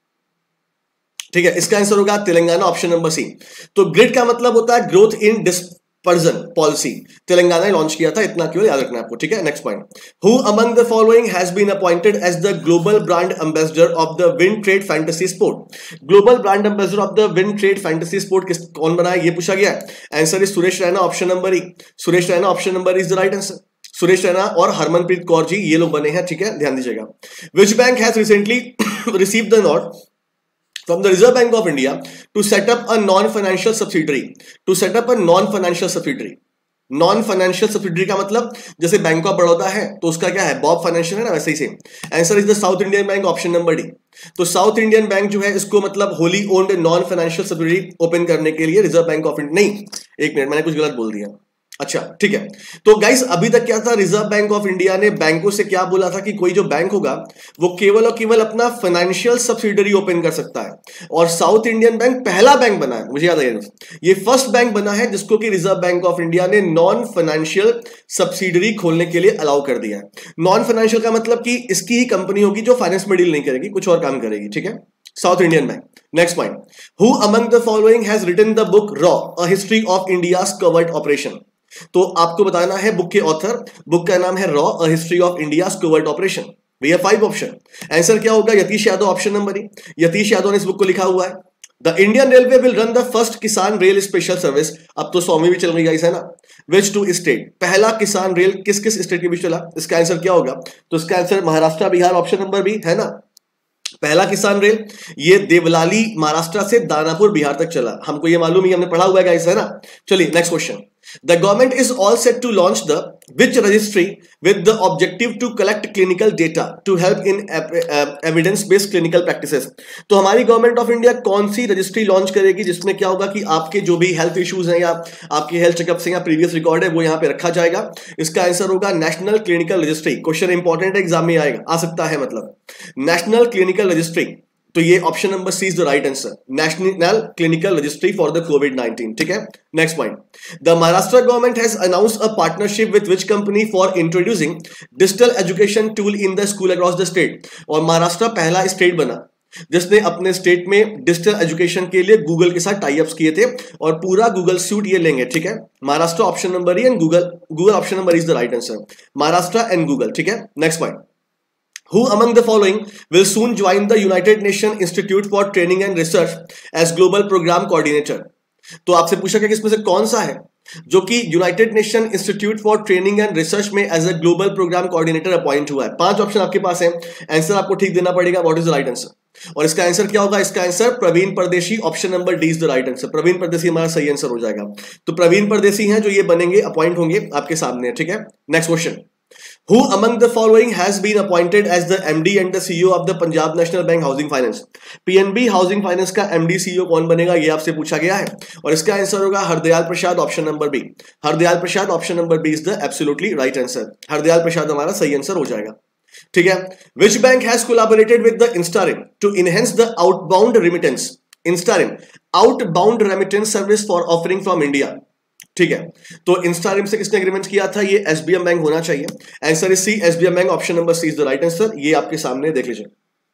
ठीक है। इसका आंसर होगा तेलंगाना, ऑप्शन नंबर सी। तो ग्रिड का मतलब होता है growth in dispersion policy, Telangana ने लॉन्च किया था, इतना क्यों याद रखना है आपको, ठीक है। Next point, who among the following has been appointed as the global brand ambassador of the wind trade fantasy sport. Global brand ambassador of the wind trade fantasy sport कौन बना है, ये पूछा गया है। Answer is Suresh Raina, option number E. Suresh Raina option number is the right answer. Suresh Raina और हरमनप्रीत कौर जी, ये लोग बने हैं, ठीक है, ध्यान दीजिएगा। Which bank has recently received the note from the Reserve Bank of India to set up a non-financial subsidiary, to set up a non-financial subsidiary। Non financial subsidiary का मतलब जैसे बैंक ऑफ बड़ौदा है तो उसका क्या है, बॉब फाइनेंशियल है ना, वैसे ही same. Answer is the south Indian bank, option number D. तो साउथ इंडियन बैंक जो है इसको मतलब wholly owned non financial subsidiary open करने के लिए रिजर्व बैंक ऑफ इंडिया, नहीं एक मिनट, मैंने कुछ गलत बोल दिया, अच्छा ठीक है। तो गाइस अभी तक क्या था, रिजर्व बैंक ऑफ इंडिया ने बैंकों से क्या बोला था कि कोई जो बैंक होगा वो केवल और केवल अपना फाइनेंशियल सब्सिडरी ओपन कर सकता है, और साउथ इंडियन बैंक पहला बैंक बना है, मुझे याद है ये फर्स्ट बैंक बना है जिसको कि रिजर्व बैंक ऑफ इंडिया ने नॉन फाइनेंशियल सब्सिडरी खोलने के लिए अलाउ कर दिया है। नॉन फाइनेंशियल का मतलब कि इसकी ही कंपनी होगी जो फाइनेंस में डील नहीं करेगी, कुछ और काम करेगी, ठीक है, south Indian bank. Next point, who among the following has written the book raw a history of India's covert operation. तो आपको बताना है बुक के ऑथर, बुक का नाम है raw a history of India's covert operation. भैया 5 ऑप्शन, आंसर क्या होगा, Yatish Yadav, option number E. Yatish Yadav ने इस बुक को लिखा हुआ है। The Indian railway will run the first Kisan rail special service, अब तो 100वीं भी चल रही है ना, विच टू स्टेट, पहला किसान रेल किस किस स्टेट के बीच चला, इसका आंसर क्या होगा, तो इसका answer Maharashtra Bihar, option number B, है ना। पहला किसान रेल ये देवलाली महाराष्ट्र से दानापुर बिहार तक चला, हमको ये मालूम ही, हमने पढ़ा हुआ है गाइस, है ना। चलिए next question, the government is all set to launch the which registry with the objective to collect clinical data to help in evidence based clinical practices। तो हमारी गवर्नमेंट ऑफ इंडिया कौन सी रजिस्ट्री लॉन्च करेगी जिसमें क्या होगा कि आपके जो भी हेल्थ इश्यूज हैं या आपके हेल्थ चेकअप्स हैं या प्रीवियस रिकॉर्ड है वो यहाँ पे रखा जाएगा। इसका आंसर होगा national clinical registry. Question important exam में आएगा, आ सकता है, मतलब नेशनल क्लिनिकल रजिस्ट्री, तो ये option number C is the right answer, national clinical registry for the कोविड-19, ठीक है। Next point, the Maharashtra government has announced a partnership with which company for introducing digital education tool in the school across the state. और महाराष्ट्र पहला state बना जिसने अपने state में digital education के लिए गूगल के साथ टाई अप्स किए थे, और पूरा गूगल सूट ये लेंगे, ठीक है। Maharashtra option number E and Google option number is the right answer, Maharashtra and Google, ठीक है। Next point, who among the following will soon join the United Nations Institute for Training and Research as global program coordinator। तो आपसे पूछा गया कि इसमें से कौन सा है जो कि United nation institute for training and research में as a global program coordinator appoint हुआ है। 5 ऑप्शन आपके पास है, आंसर आपको ठीक देना पड़ेगा, what is the right answer, और इसका आंसर क्या होगा, इसका answer Praveen Pardeshi, option number D is the right answer. Praveen Pardeshi हमारा सही आंसर हो जाएगा। तो प्रवीण परदेशी हैं जो ये बनेंगे, अपॉइंट होंगे आपके सामने, ठीक है। Next question, who among the following has been appointed as the MD and the CEO of the Punjab National Bank Housing Finance। PNB housing finance का MD CEO कौन बनेगा, ये आपसे पूछा गया है, और इसका आंसर होगा Hardayal Prasad, option number B. Hardayal Prasad option number B is the absolutely right answer, Hardayal Prasad हमारा सही आंसर हो जाएगा, ठीक है। Which bank has collaborated with the Instarim to enhance the outbound remittance? Instarim outbound remittance service for offering from India। ठीक है, तो इंस्टारिम से किसने एग्रीमेंट किया था? ये एसबीएम बैंक होना चाहिए। Answer is C, SBM bank. Option number C is the right answer. ये आपके सामने देख लीजिए।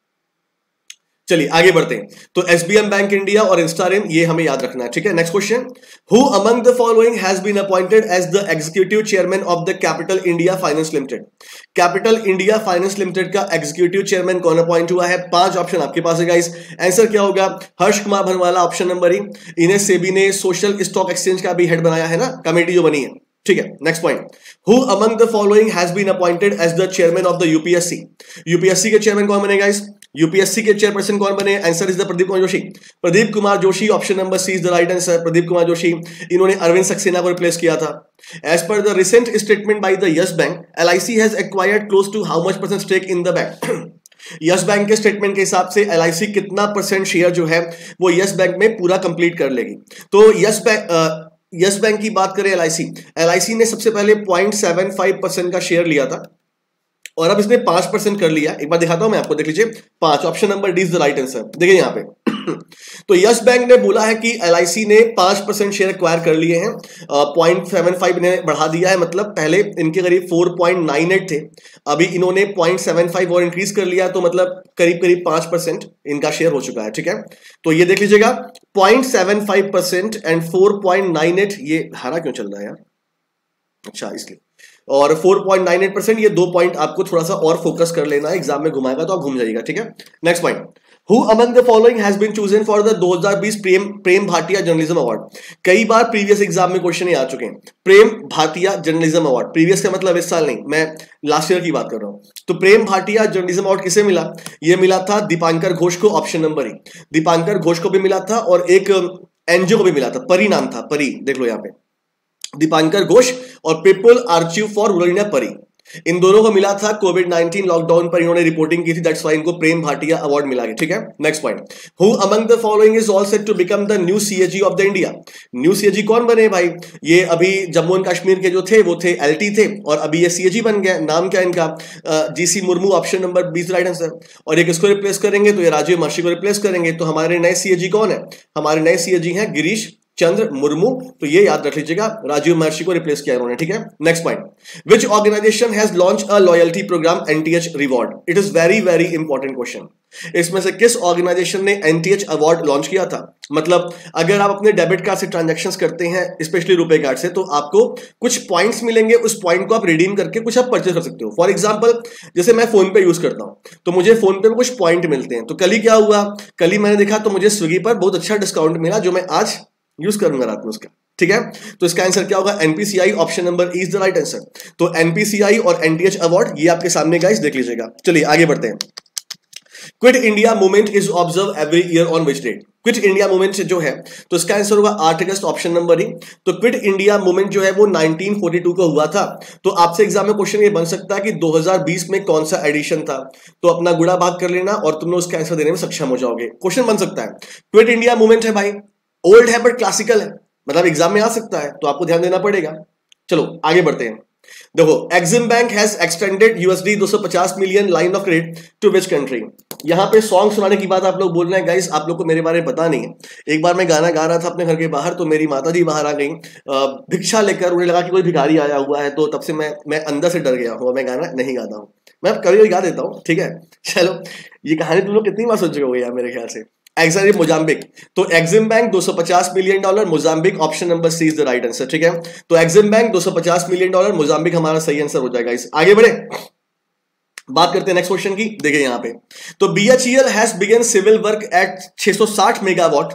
चलिए आगे बढ़ते हैं। तो एसबीएम बैंक इंडिया और इंस्टारिम, ये हमें याद रखना है, ठीक है। Next question, who among the following has been appointed as the executive chairman of the capital India finance limited? Capital India finance limited का एग्जीक्यूटिव चेयरमैन कौन अपॉइंट हुआ है? 5 ऑप्शन आपके पास है गाइस। आंसर क्या होगा? Harsh Kumar Bhanwala, option number E. इन्हें सेबी ने सोशल स्टॉक एक्सचेंज का भी हेड बनाया है ना, कमेटी जो बनी है, ठीक है। Next point, who among the following has been appointed as the chairman of the UPSC? UPSC के चेयरमैन कौन बने गाइस? यूपीएससी के चेयरपर्सन कौन बने? Answer is the Pradeep Kumar Joshi. Pradeep Kumar Joshi, option number C is the right answer. Pradeep Kumar Joshi, इन्होंने अरविंद सक्सेना को रिप्लेस किया था। As per the recent statement by the yes bank, LIC has acquired close to how much percent stake in the bank? Yes bank के statement के हिसाब से LIC कितना percent share जो है वो यस बैंक में पूरा कंप्लीट कर लेगी? तो यस बैंक की बात करें, एलआईसी ने सबसे पहले 0.75% का शेयर लिया था और अब इसने 5% कर लिया। एक बार दिखाता हूं मैं आपको, देख लीजिए 5, option number D is the right answer. देखिए यहां पे तो यस बैंक ने बोला है कि एलआईसी ने 5% शेयर एक्वायर कर लिए हैं, 0.75 ने बढ़ा दिया है, मतलब पहले इनके करीब 4.98 थे, अभी इन्होंने 0.75 और इंक्रीज कर लिया, तो मतलब करीब करीब 5% इनका शेयर हो चुका है, ठीक है। तो ये देख लीजिएगा 0.75% एंड 4.98, ये हरा क्यों चल रहा है यार? अच्छा, इसलिए। और 4.98%, ये 2 पॉइंट आपको थोड़ा सा और फोकस कर लेना है, एग्जाम में घुमाएगा तो आप घूम जाएगा, ठीक है। Next point, who among the following has been chosen for the 2020 Prem Bhatia journalism award? कई बार प्रीवियस एग्जाम में क्वेश्चन आ चुके हैं। Prem Bhatia journalism award, previous का मतलब इस साल नहीं, मैं लास्ट ईयर की बात कर रहा हूं। तो प्रेम भाटिया जर्नलिज्म अवार्ड किसे मिला? ये मिला था दीपांकर घोष को, option number E. Dipankar Ghosh को भी मिला था और एक एनजीओ को भी मिला था, परी नाम था, परी, देख लो यहाँ पे, दीपांकर घोष और people archive for rural India, PARI, इन दोनों को मिला था कोविड-19 लॉकडाउन पर इन्होंने रिपोर्टिंग की थी, दैट्स व्हाई इनको प्रेम भाटिया अवार्ड मिला है, ठीक है। Next point, who among the following is all set to become the new CAG of the India? New CAG कौन बने भाई? ये अभी जम्मू एंड कश्मीर के जो थे वो थे एलटी थे, और अभी ये सीएजी बन गया। नाम क्या इनका? GC Murmu, option number 20 right answer. और ये किसको रिप्लेस करेंगे? तो ये राजीव महर्षि को रिप्लेस करेंगे। तो हमारे नए सीएजी कौन है? हमारे नए सीएजी हैं गिरीश चंद्र मुर्मू, तो ये याद रख लीजिएगा, राजीव महर्षि को रिप्लेस किया उन्होंने, ठीक है। Next point, which organisation has launch a loyalty program NTH reward? It is very very important question. इसमें से किस ऑर्गेनाइजेशन ने एनटीएच अवार्ड लॉन्च किया था? मतलब अगर आप अपने डेबिट कार्ड से ट्रांजैक्शंस करते हैं, स्पेशली रुपए कार्ड से, तो आपको कुछ पॉइंट्स मिलेंगे, उस पॉइंट को आप रिडीम करके कुछ आप परचेज कर सकते हो। फॉर एग्जांपल, जैसे मैं फोन पे यूज करता हूं तो मुझे फोन पे में कुछ पॉइंट मिलते हैं। तो कल ही क्या हुआ, कल ही मैंने देखा तो मुझे स्विगी पर बहुत अच्छा डिस्काउंट मिला, जो मैं आज यूज करूंगा रात में उसका, ठीक है। तो इसका आंसर क्या होगा? NPCI, option number E is the right answer. तो एनपीसीआई और एनटीएच अवार्ड ये आपके सामने गाइस देख लीजिएगा। चलिए आगे बढ़ते हैं। Quit India movement is observe every year on which date? Quit India movement जो है तो इसका आंसर होगा 8 अगस्त, ऑप्शन नंबर ई। तो क्विट इंडिया मूवमेंट जो है वो 1942 को हुआ था। तो आपसे एग्जाम में क्वेश्चन ये बन सकता है कि 2020 में कौन सा एडिशन था, तो अपना गुणा भाग कर लेना और तुम लोग उसका आंसर देने में सक्षम हो जाओगे। क्वेश्चन बन सकता है, क्विट इंडिया मूवमेंट है भाई, ओल्ड है बट क्लासिकल है, मतलब एग्जाम में आ सकता है, तो आपको ध्यान देना पड़ेगा। चलो आगे बढ़ते हैं। देखो, Exim bank has extended USD 250 million line of credit to which country? यहां पे सॉन्ग सुनाने की बात आप लोग बोल रहे हैं गाइस, आप लोग को मेरे बारे में पता नहीं है। एक बार मैं गाना गा रहा था अपने घर के बाहर, तो मेरी माता जी बाहर आ गई भिक्षा लेकर, उन्हें लगा कि कोई भिखारी आया हुआ है, तो तब से मैं अंदर से डर गया हूँ, मैं गाना नहीं गाता हूँ, मैं कभी गा देता हूँ, ठीक है। चलो, ये कहानी तुम लोग कितनी बार सुन चुके हो यार मेरे ख्याल से। एक्साइड मोजाम्बिक, तो Exim bank $250 million, Mozambique option number C is the right answer, ठीक है। तो एक्सिम बैंक $250 मिलियन, मोजाम्बिक हमारा सही आंसर हो जाएगा। इस आगे बढ़े, बात करते हैं नेक्स्ट क्वेश्चन की। देखिए यहां पे, तो BHEL has begun civil work at 660 megawatt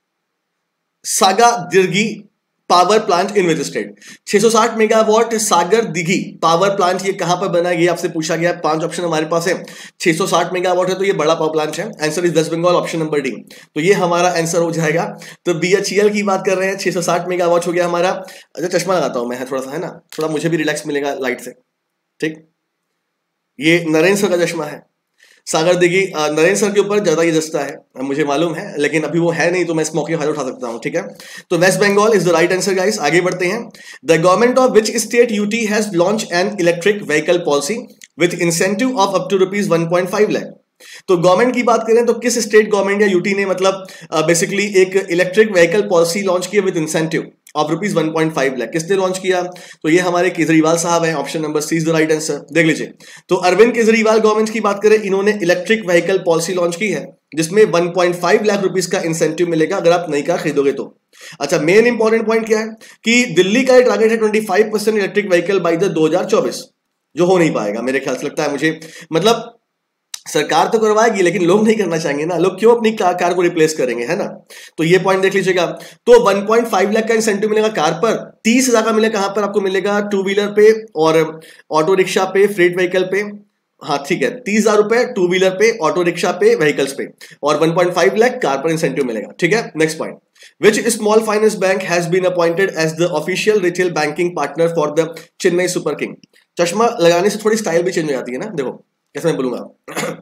Sagar Dighi power plant in which state? 660 megawatt Sagar Dighi power plant ये कहां पर बना है, ये आपसे पूछा गया। 5 ऑप्शन हमारे पास है। 660 मेगावाट है तो ये बड़ा पावर प्लांट है। Answer is West Bengal, option number D. तो ये हमारा आंसर हो जाएगा। तो BHEL की बात कर रहे हैं, 660 मेगावाट हो गया हमारा। अच्छा, चश्मा लगाता हूं मैं, थोड़ा सा है ना, थोड़ा मुझे भी रिलैक्स मिलेगा लाइट से, ठीक। ये नरेंद्र सर का चश्मा है, सागर दिघी नरेंद्र सर के ऊपर ज्यादा ये जस्ता है, मुझे मालूम है, लेकिन अभी वो है नहीं, तो मैं इस मौके का फायदा उठा सकता हूं, ठीक है। तो West Bengal is the right answer guys. आगे बढ़ते हैं। The government of which state UT has launch an electric vehicle policy with incentive of up to ₹1.5 lakh? तो गवर्नमेंट की बात करें तो किस स्टेट गवर्नमेंट या UT ने मतलब बेसिकली एक इलेक्ट्रिक व्हीकल पॉलिसी लॉन्च की with incentive? Of rupees 1.5 lakh. किसने लॉन्च किया? तो ये हमारे केजरीवाल साहब हैं। Option number C is the right answer. देख लीजिए, तो अरविंद केजरीवाल गवर्नमेंट की बात करें, इन्होंने इलेक्ट्रिक व्हीकल पॉलिसी लॉन्च की है जिसमें 1.5 लाख रुपीस का इंसेंटिव मिलेगा अगर आप नई कार खरीदोगे तो। अच्छा, मेन इंपॉर्टेंट पॉइंट क्या है कि दिल्ली का टारगेट है 25% इलेक्ट्रिक व्हीकल बाय द 2024, जो हो नहीं पाएगा मेरे ख्याल से, लगता है मुझे। मतलब सरकार तो करवाएगी लेकिन लोग नहीं करना चाहेंगे ना, लोग क्यों अपनी कार को रिप्लेस करेंगे, है ना। तो ये पॉइंट देख लीजिएगा। तो 1.5 लाख का इंसेंटिव मिलेगा कार पर, 30,000 का मिलेगा कहां पर आपको मिलेगा? टू व्हीलर पे और ऑटो रिक्शा पे, फ्रेट व्हीकल पे। हाँ ठीक है, 30,000 रुपए टू व्हीलर पे, ऑटो रिक्शा पे, व्हीकल्स पे, और 1.5 लाख कार पर इंसेंटिव मिलेगा। ठीक है, next point. Which small finance bank has been appointed as the official retail banking partner for the Chennai Super King? चश्मा लगाने से थोड़ी स्टाइल भी चेंज हो जाती है ना, देखो कैसे मैं बोलूंगा।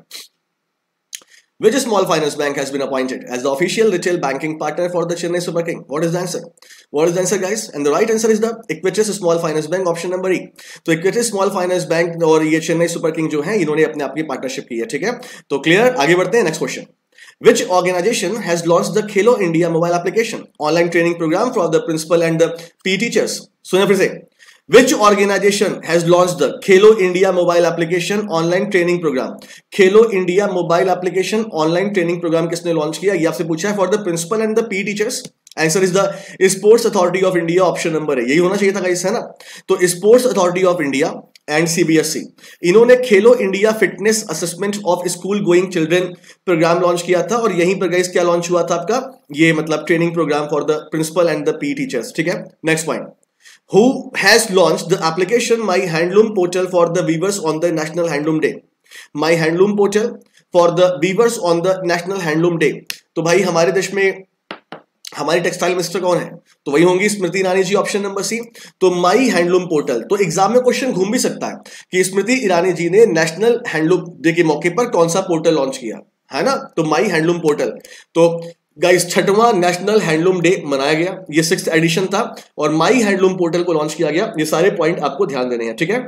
Which small finance bank has been appointed as the official retail banking partner for the Chennai Super King? What is the answer? What is the answer, guys? And the right answer is the Equitas Small Finance Bank, option number E. तो Equitas Small Finance Bank और ये Chennai super king जो है, इन्होंने अपने आप की partnership की है। ठीक है, तो क्लियर, आगे बढ़ते हैं। Next question. Which organization has launched the Khelo India mobile application, online training program for the principal and the PE teachers? सुनिए फिर से, Which organization has launched the Khelo India mobile application online training program? Khelo India mobile application online training program किसने launch किया? ये आपसे पूछा है। For the principal and the PE teachers. Answer is the sports authority of India, option number है। यही होना चाहिए था गाइस, है ना। तो sports authority of India and CBSE, इन्होंने Khelo India fitness assessment of school going children program launch किया था, और यहीं पर गाइस क्या लॉन्च हुआ था आपका? ये मतलब training program for the principal and the P teachers. ठीक है, next point. Who has launched the application My Handloom Portal for the weavers on the National Handloom Day? My Handloom Portal for the weavers on the National Handloom Day. तो भाई हमारे देश में हमारी textile minister कौन है? तो वही होंगी स्मृति Irani ji, option number C. तो माई हैंडलूम पोर्टल, तो एग्जाम में क्वेश्चन घूम भी सकता है कि स्मृति ईरानी जी ने नेशनल हैंडलूम डे के मौके पर कौन सा पोर्टल लॉन्च किया, है ना। तो माई हैंडलूम पोर्टल, तो गाइस 6वां नेशनल हैंडलूम डे मनाया गया, ये 6th एडिशन था, और माई हैंडलूम पोर्टल को लॉन्च किया गया। ये सारे पॉइंट आपको ध्यान देने हैं। ठीक है,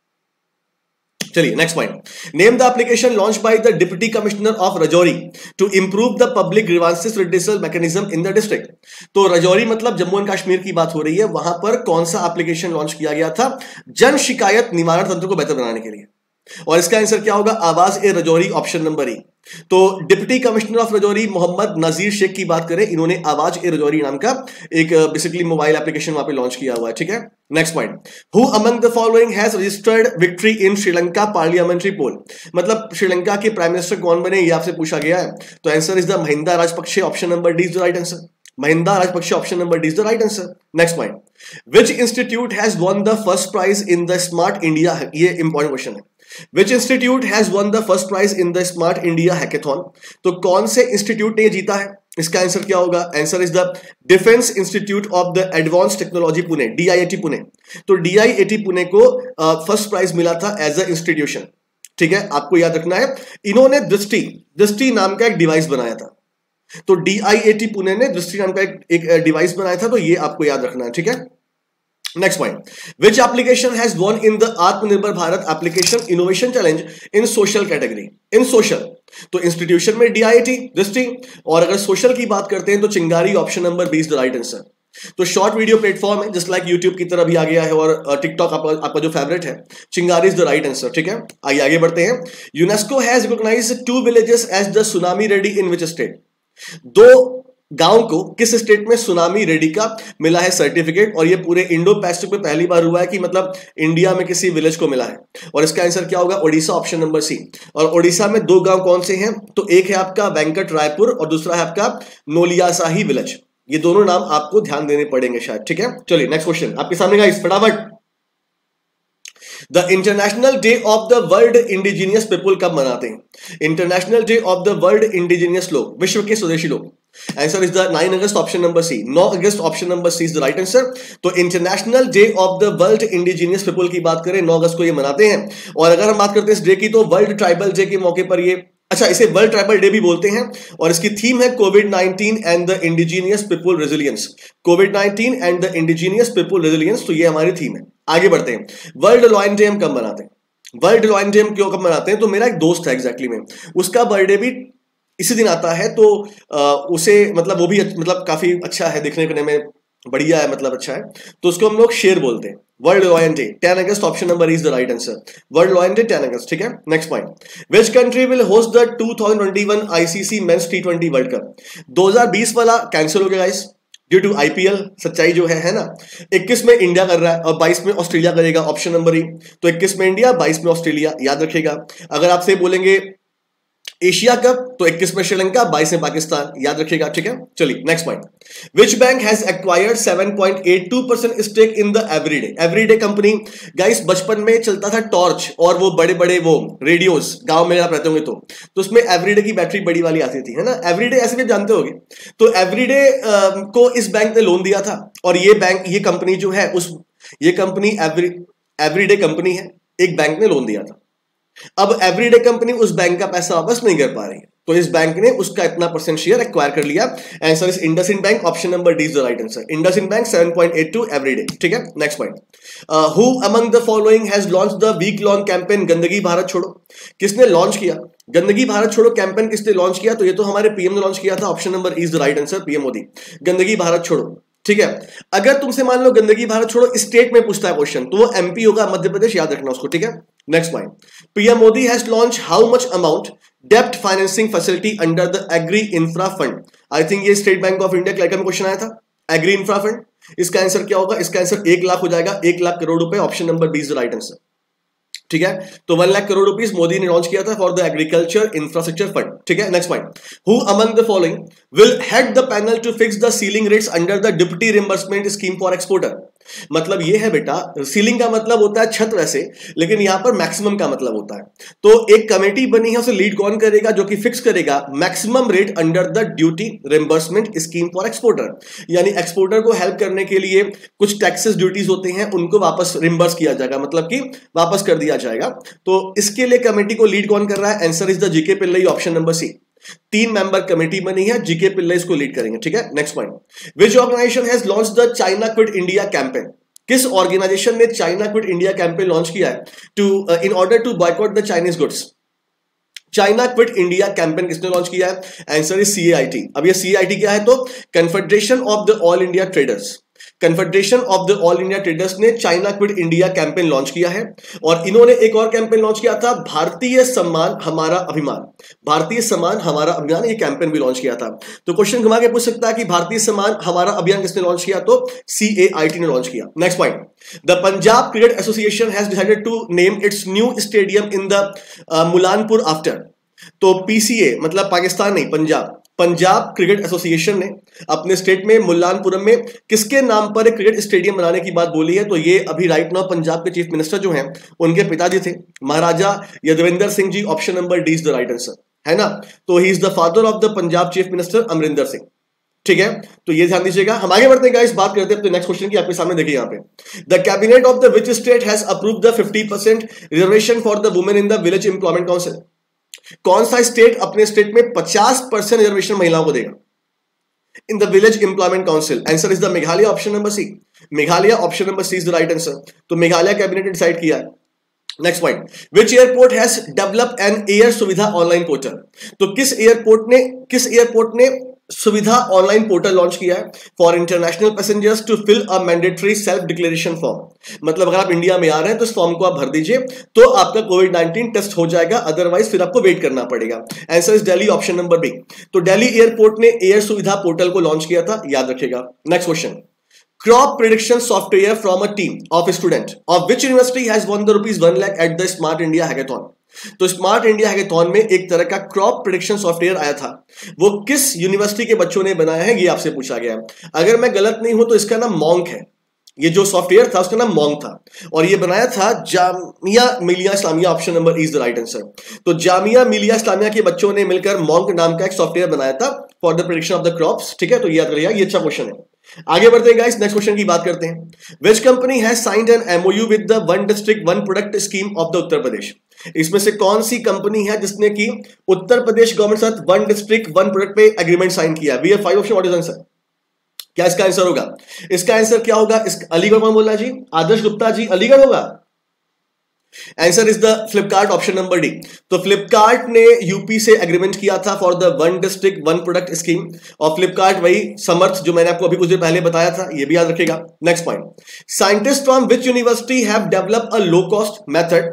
चलिए next point. Name the application launch by the deputy commissioner of Rajouri to improve the public grievances redressal mechanism in the district. तो रजौरी मतलब जम्मू एंड कश्मीर की बात हो रही है, वहां पर कौन सा एप्लीकेशन लॉन्च किया गया था जन शिकायत निवारण तंत्र को बेहतर बनाने के लिए? और इसका आंसर क्या होगा? Awaaz e Rajouri, option number E. तो deputy commissioner of Rajouri Mohammad Nazir Sheikh की बात करें, इन्होंने आवाज ए रजौरी नाम का एक बेसिकली मोबाइल एप्लीकेशन वहां पे लॉन्च किया हुआ है। ठीक है, next point. Who among the following has registered victory in Sri Lanka parliamentary poll? मतलब श्रीलंका के प्राइम मिनिस्टर कौन बने, ये आपसे पूछा गया है। तो answer is the Mahinda Rajapaksa, option number D is the right answer. Mahinda Rajapaksa, option number D is the right answer. Next point. Which institute has won the first prize in the smart India? ये important question है। Which institute has won the first prize in the Smart India Hackathon? तो कौन से institute ने जीता है? इसका answer क्या होगा? Answer is the defence institute of the advance technology Pune, DIIT Pune. तो DIIT पुणे को फर्स्ट प्राइज मिला था एज अ इंस्टीट्यूशन। ठीक है, आपको याद रखना है, इन्होंने दृष्टि नाम का एक डिवाइस बनाया था। तो DIIT पुणे ने दृष्टि नाम का एक डिवाइस बनाया था, तो ये आपको याद रखना है। ठीक है, next point. Which application has won in the Atmanirbhar Bharat application innovation challenge in social category? In social, तो इंस्टीट्यूशन में DIIT दृष्टि, और अगर सोशल की बात करते हैं तो Chingari, option number B is the right answer. तो शॉर्ट वीडियो प्लेटफॉर्म है, जस्ट लाइक यूट्यूब की तरह भी आ गया है, और टिकटॉक आपका जो फेवरेट है, चिंगारी इज द राइट आंसर। ठीक है, आइए आगे बढ़ते हैं। UNESCO has recognised 2 villages as the tsunami ready in which state? 2 गांव को किस स्टेट में सुनामी रेडी का मिला है सर्टिफिकेट? और ये पूरे इंडो पैसिफिक में पहली बार हुआ है कि मतलब इंडिया में किसी विलेज को मिला है, और इसका आंसर क्या होगा? Odisha, option number C. और ओडिशा में 2 गांव कौन से हैं? तो एक है आपका वेंकट रायपुर और दूसरा है आपका नोलियासाही विलेज। ये दोनों नाम आपको ध्यान देने पड़ेंगे शायद। ठीक है, चलिए नेक्स्ट क्वेश्चन आपके सामने गाइस, फटाफट। The international day of the world indigenous people कब मनाते हैं? International day of the world indigenous लोग, विश्व के स्वदेशी लोग। Answer is the 9 August, option number C. 9 August, option number C is the right answer. तो international day of the world indigenous people की बात करें, 9 अगस्त को ये मनाते हैं। और अगर हम बात करते हैं इस डे की, तो वर्ल्ड ट्राइबल डे के मौके पर ये, अच्छा इसे वर्ल्ड ट्राइबल डे भी बोलते हैं, और इसकी थीम है कोविड-19 and the indigenous people resilience. कोविड-19 and the indigenous people resilience, तो ये हमारी थीम है। आगे बढ़ते हैं। वर्ल्ड लॉयन डे हम कब मनाते हैं? वर्ल्ड लॉयन डे हम क्यों कब मनाते हैं? तो मेरा एक दोस्त है एग्जैक्टली में, उसका बर्थडे भी इसी दिन आता है, तो उसे मतलब वो भी मतलब काफी अच्छा है दिखने करने में, बढ़िया है, मतलब अच्छा है, तो उसको हम लोग शेयर बोलते हैं। World lion day 10 August, option number is the right answer, world lion day 10 August, ठीक है। Next point, which country will host the 2021 ICC men's T20 world cup? 2020 वाला कैंसिल हो गया गाइस ड्यू टू आईपीएल, सच्चाई जो है ना। 21 में इंडिया कर रहा है और 22 में ऑस्ट्रेलिया करेगा, ऑप्शन नंबर ई। तो 21 में इंडिया, 22 में ऑस्ट्रेलिया, याद रखिएगा। अगर आपसे बोलेंगे एशिया कप तो 21 में श्रीलंका, 22 में पाकिस्तान, याद रखिएगा, ठीक है। चलिए next point, which bank has acquired 7.82% stake in the Eveready? Eveready company guys बचपन में चलता था टॉर्च और वो बड़े बड़े वो रेडियोस, गांव में आप रहते होंगे तो उसमें एवरीडे की बैटरी बड़ी वाली आती थी, है ना। एवरीडे ऐसे भी जानते होंगे। तो एवरीडे को इस बैंक ने लोन दिया था और ये बैंक, ये कंपनी जो है ये कंपनी एवरीडे कंपनी है, एक बैंक ने लोन दिया था। अब एवरीडे कंपनी उस बैंक का पैसा वापस नहीं कर पा रही है, तो इस बैंक ने उसका इतना % शेयर एक्वायर कर लिया। Answer is IndusInd bank, option number D is the right answer, IndusInd bank 7.82 Eveready, ठीक है। Next point, who among the following has launch the week long campaign गंदगी भारत छोड़ो? किसने लॉन्च किया गंदगी भारत छोड़ो कैंपेन? किसने लॉन्च किया? तो ये तो हमारे पीएम ने लॉन्च किया था, option number is the right answer, PM Modi. गंदगी भारत छोड़ो, ठीक है। अगर तुमसे मान लो गंदगी भारत छोड़ो स्टेट में पूछता है क्वेश्चन, तो वो एमपी होगा, मध्य प्रदेश, याद रखना उसको, ठीक है। Next point, PM Modi has launch how much amount डेप्ट financing facility under the agri infra fund? I think ये state bank of India clerk में क्वेश्चन आया था, एग्री इंफ्रा फंड। इसका आंसर क्या होगा? इसका आंसर 1 लाख हो जाएगा, 1 लाख करोड़ रुपए, option number B is the right answer, ठीक है। तो 1 लाख करोड़ रुपीस मोदी ने लॉन्च किया था for the agriculture infrastructure fund, ठीक है। Next point, who among the following will head the panel to fix the ceiling rates under the deputy reimbursement scheme for exporter? मतलब ये है बेटा, सीलिंग का मतलब होता है छत वैसे, लेकिन यहां पर मैक्सिमम का मतलब होता है। तो एक कमेटी बनी है, उसे लीड कौन करेगा? जो कि फिक्स करेगा maximum rate under the duty reimbursement scheme for exporter, यानी एक्सपोर्टर को हेल्प करने के लिए कुछ टैक्सेस ड्यूटीज होते हैं, उनको वापस रिम्बर्स किया जाएगा, मतलब कि वापस कर दिया जाएगा। तो इसके लिए कमेटी को लीड कौन कर रहा है? Answer is the GK Pillai, option number C. 3 member committee बनी है, जीके पिल्लई इसको लीड करेंगे, ठीक है। Next point, which organisation has launch the China quit India campaign? किस ऑर्गेनाइजेशन ने China quit India campaign launch किया है to in order to boycott the Chinese goods? China quit India campaign किसने launch किया है? Answer is CAIT. अब ये CAIT क्या है? तो confederation of the all India traders, confederation of the all India traders ने China quit India campaign launch किया है। और इन्होंने एक और कैंपेन लॉन्च किया था, भारतीय सम्मान हमारा अभिमान, भारतीय सम्मान हमारा अभियान, ये कैंपेन भी लॉन्च किया था। तो क्वेश्चन घुमा के पूछ सकता है कि भारतीय सम्मान हमारा अभियान किसने लॉन्च किया? तो सीएआईटी ने लॉन्च किया। Next point, the Punjab cricket association has decided to name its new stadium in the Mullanpur after. तो पीसीए मतलब पाकिस्तान नहीं, पंजाब क्रिकेट एसोसिएशन ने अपने स्टेट में मुल्लानपुरम में किसके नाम पर एक क्रिकेट स्टेडियम बनाने की बात बोली है? तो ये अभी राइट नाउ पंजाब के चीफ मिनिस्टर जो हैं उनके पिताजी थे Maharaja Yadavindra Singh ji, option number D is the right answer, है ना। तो he is the father of the Punjab chief minister Amarinder Singh, ठीक है। तो ये ध्यान दीजिएगा। हम आगे बढ़ते हैं गाइस, बात करते हैं अपने नेक्स्ट क्वेश्चन की। आपके सामने देखिए यहाँ पे, the cabinet of the which state has approved the 50% reservation for the women in the village employment council? कौन सा स्टेट अपने स्टेट में 50% रिजर्वेशन महिलाओं को देगा in the village employment council? Answer is the Meghalaya, option number C, Meghalaya, option number C is the right answer. तो Meghalaya cabinet ने decide किया है। Next point, which airport has develop an air Suvidha online portal? तो किस airport ने सुविधा online portal launch किया है for international passengers to fill a mandatory self declaration form? मतलब अगर आप इंडिया में आ रहे हैं तो इस फॉर्म को आप भर दीजिए, तो आपका कोविड-19 टेस्ट हो जाएगा, अदरवाइज फिर आपको वेट करना पड़ेगा। Answer is Delhi, option number B. तो दिल्ली एयरपोर्ट ने एयर सुविधा पोर्टल को लॉन्च किया था, याद रखिएगा। Next question, crop prediction software from a team of student of which university has won the ₹1 lakh at the smart India hackathon? तो स्मार्ट इंडिया हैकाथॉन में एक तरह का क्रॉप प्रेडिक्शन सॉफ्टवेयर आया था, वो किस यूनिवर्सिटी के बच्चों ने बनाया है, ये आपसे पूछा गया है। अगर मैं गलत नहीं हूं तो इसका नाम मॉन्क है, ये जो सॉफ्टवेयर था उसका नाम मॉन्क था, और ये बनाया था Jamia Millia Islamia, option number is the right answer. तो जामिया मिलिया इस्लामिया के बच्चों ने मिलकर मॉन्क नाम का एक सॉफ्टवेयर बनाया था for the prediction of the crops, ठीक है। तो याद रखिएगा, ये अच्छा क्वेश्चन है। आगे बढ़ते हैं गाइस, नेक्स्ट क्वेश्चन की बात करते हैं। Which company has signed an MOU with the one district one product scheme of the Uttar Pradesh? इसमें से कौन सी कंपनी है जिसने की उत्तर प्रदेश गवर्नमेंट साथ वन डिस्ट्रिक्ट वन प्रोडक्ट पे एग्रीमेंट साइन किया? We have 5 option, what is answer? क्या इसका आंसर होगा? इसका आंसर क्या होगा? अलीगढ़ कौन बोल रहा है जी? आदर्श गुप्ता जी, अलीगढ़ होगा। Answer is the Flipkart, option number D. तो फ्लिपकार्ट ने यूपी से एग्रीमेंट किया था for the one district one product scheme, और फ्लिपकार्ट वही समर्थ जो मैंने आपको अभी कुछ देर पहले बताया था, ये भी याद रखेगा। Next point, scientist from which university have developed a low cost method,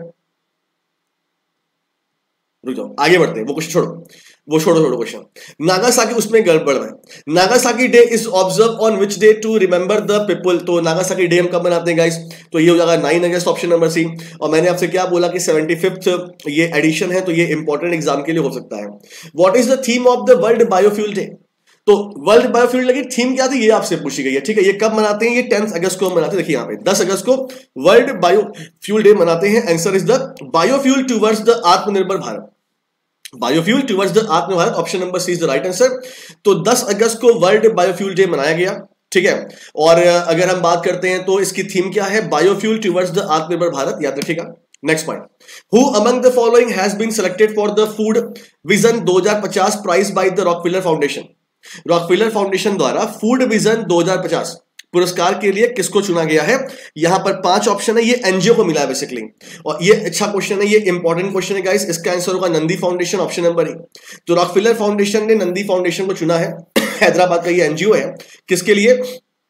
रुक जाओ आगे बढ़ते हैं, वो क्वेश्चन छोड़ो, वो छोड़ो क्वेश्चन। नागासाकी, उसमें गड़बड़ है। Nagasaki day is observe on which day to remember the people. तो नागासाकी डे हम कब मनाते हैं गाइस? तो ये हो जाएगा 9 अगस्त, ऑप्शन नंबर सी। और मैंने आपसे क्या बोला कि 75th ये एडिशन है, तो ये इंपॉर्टेंट एग्जाम के लिए हो सकता है। What is the theme of the world biofuel day? तो वर्ल्ड बायोफ्यूल डे की थीम क्या थी, ये आपसे पूछी गई है, ठीक है। ये कब मनाते हैं? ये 10 अगस्त को मनाते हैं। देखिए यहाँ पे 10 अगस्त को वर्ल्ड बायोफ्यूल डे मनाते हैं। Answer is the biofuel towards the Atmanirbhar Bharat. Biofuel towards the Atmanirbhar Bharat, option number C is the right answer. तो 10 अगस्त को वर्ल्ड बायोफ्यूल डे मनाया गया, ठीक है। और अगर हम बात करते हैं तो इसकी थीम क्या है? Biofuel towards the Atmanirbhar Bharat, याद रखिएगा। Next point, who among the following has been selected for the food vision 2050 prize by the Rockefeller foundation. Rockefeller foundation द्वारा फूड विजन 2050 पुरस्कार के लिए किसको चुना गया है? यहां पर 5 ऑप्शन है, ये एनजीओ को मिला है बेसिकली। और ये अच्छा क्वेश्चन है, ये इंपॉर्टेंट क्वेश्चन है गाइस। इसका आंसर होगा Nandi foundation, option number A. तो रॉकफिलर फाउंडेशन ने नंदी फाउंडेशन को चुना है, हैदराबाद का ये एनजीओ है। किसके लिए?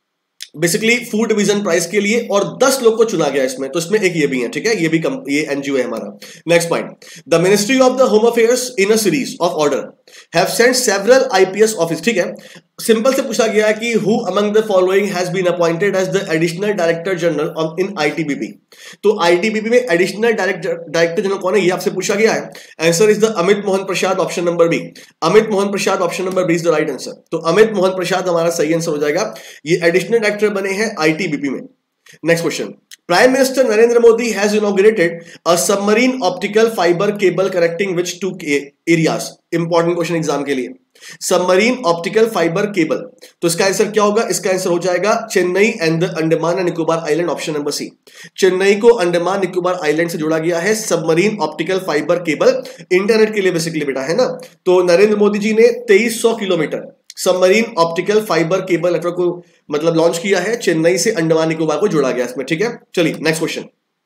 बेसिकली फूड विजन प्राइज के लिए, और 10 लोग को चुना गया इसमें, तो इसमें एक ये भी है, ठीक है। ये भी ये एनजीओ है हमारा। Next point, the ministry of the home affairs in a series of order have sent several IPS office, ठीक है। सिंपल से पूछा गया है कि who among the following has been appointed as the additional director general in ITBP. तो ITBP में additional director general कौन है, ये आपसे पूछा गया है। Answer is the Amit Mohan Prasad, option number B. Amit Mohan Prasad, option number B is the right answer. तो अमित मोहन प्रसाद हमारा सही आंसर हो जाएगा। ये एडिशनल डायरेक्टर बने हैं आईटीबीपी में। Next question, prime minister Narendra Modi has inaugurated a submarine optical fibre cable connecting which two areas. Important question exam के लिए, सबमरीन ऑप्टिकल फाइबर केबल। तो इसका आंसर क्या होगा? इसका आंसर हो जाएगा Chennai and the Andaman and Nicobar island, option number C. Chennai को अंडमान निकोबार आइलैंड से जोड़ा गया है submarine optical fibre cable, internet के लिए बेसिकली बेटा, है ना। तो नरेंद्र मोदी जी ने 2300 kilometre submarine optical fibre cable network को मतलब लॉन्च किया है, चेन्नई से अंडमान निकोबार को जोड़ा गया इसमें, ठीक है। चलिए next question,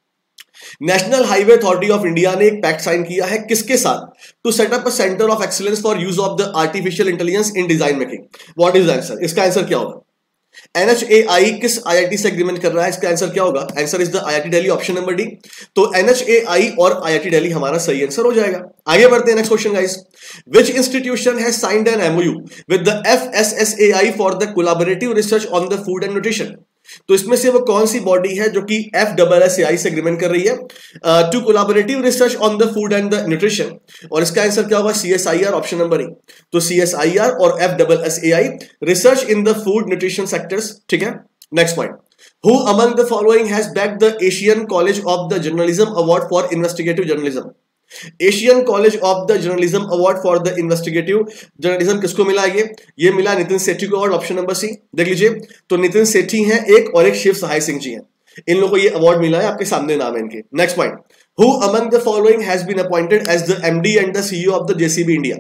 national highway authority of India ने एक पैक्ट साइन किया है किसके साथ? To setup a centre of excellence for use of the artificial intelligence in design making. What is the answer? इसका आंसर क्या होगा? NHAI किस आईआईटी से एग्रीमेंट कर रहा है? इसका आंसर क्या होगा? Answer is the IIT Delhi, option number D. तो NHAI और आईआईटी दिल्ली हमारा सही आंसर हो जाएगा। आगे बढ़ते हैं, next question guys, which institution has signed an MOU with the FSSAI for the collaborative research on the food and nutrition. तो इसमें से वो कौन सी बॉडी है जो कि FSSAI से एग्रीमेंट कर रही है to collaborative research on the food and the nutrition? और इसका आंसर क्या होगा? CSIR, option number A. तो CSIR और FSSAI research in the food nutrition sectors, ठीक है। Next point, who among the following has backed the Asian college of the journalism award for investigative journalism? Asian college of the journalism award for the investigative journalism किसको मिला? ये मिला नितिन सेठी को award, option number सी। देख लीजिए, तो नितिन सेठी हैं एक, और एक शिव सहाय सिंह जी हैं, इन लोगों को ये अवार्ड मिला है, आपके सामने नाम है इनके। Next point, who among the following has been appointed as the MD and the CEO of the JCB India?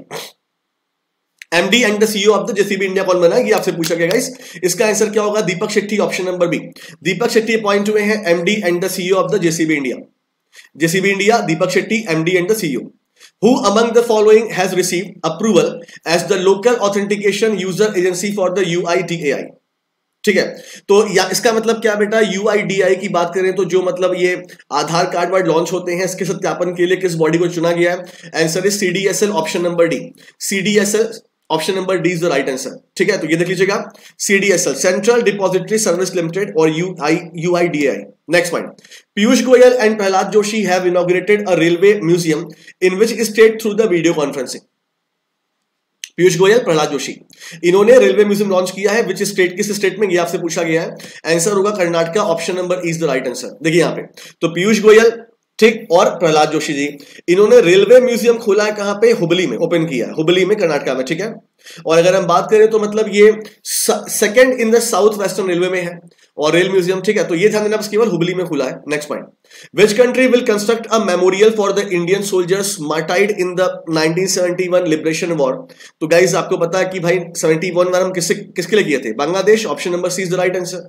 MD and the CEO of the JCB India कौन बना? ये आपसे पूछा गया गाइस। इसका आंसर क्या होगा? Deepak Shetty, option number B. Deepak Shetty appoint हुए हैं MD and the CEO of the JCB India. JCB India, Deepak Shetty, MD and the CEO. Who among the following has received approval as the local authentication user agency for the UIDAI? ठीक है, तो या इसका मतलब क्या बेटा? UIDAI की बात करें तो जो मतलब ये आधार कार्ड वर्ड लॉन्च होते हैं, इसके सत्यापन के लिए किस बॉडी को चुना गया है? Answer is CDSL, option number D. CDSL, option number D is the right answer, ठीक है। तो ये देख लीजिएगा, CDSL central depository service limited और UIDAI। Next point, Piyush Goyal and Prahlad Joshi have inaugurated a railway museum in which state through the video conferencing? Piyush Goyal, Prahlad Joshi, इन्होंने railway museum launch किया है, विच स्टेट, किस स्टेट में? ये आपसे पूछा गया है। आंसर होगा Karnataka, option number is the right answer. देखिए यहाँ पे, तो पीयूष गोयल, ठीक, और प्रहलाद जोशी जी, इन्होंने रेलवे म्यूजियम खोला है कहां पे? हुबली में ओपन किया है, हुबली में, कर्नाटका में, ठीक है। और अगर हम बात करें तो मतलब ये second in the south western railway में है और रेल म्यूजियम, ठीक है। तो ये ध्यान देना, बस केवल हुबली में खुला है। Next point, which country will construct a memorial for the Indian soldiers martyred in the 1971 liberation war? तो गाइज आपको पता है कि भाई 71 वार हम किसके लिए किए थे? Bangladesh, option number C is the right answer,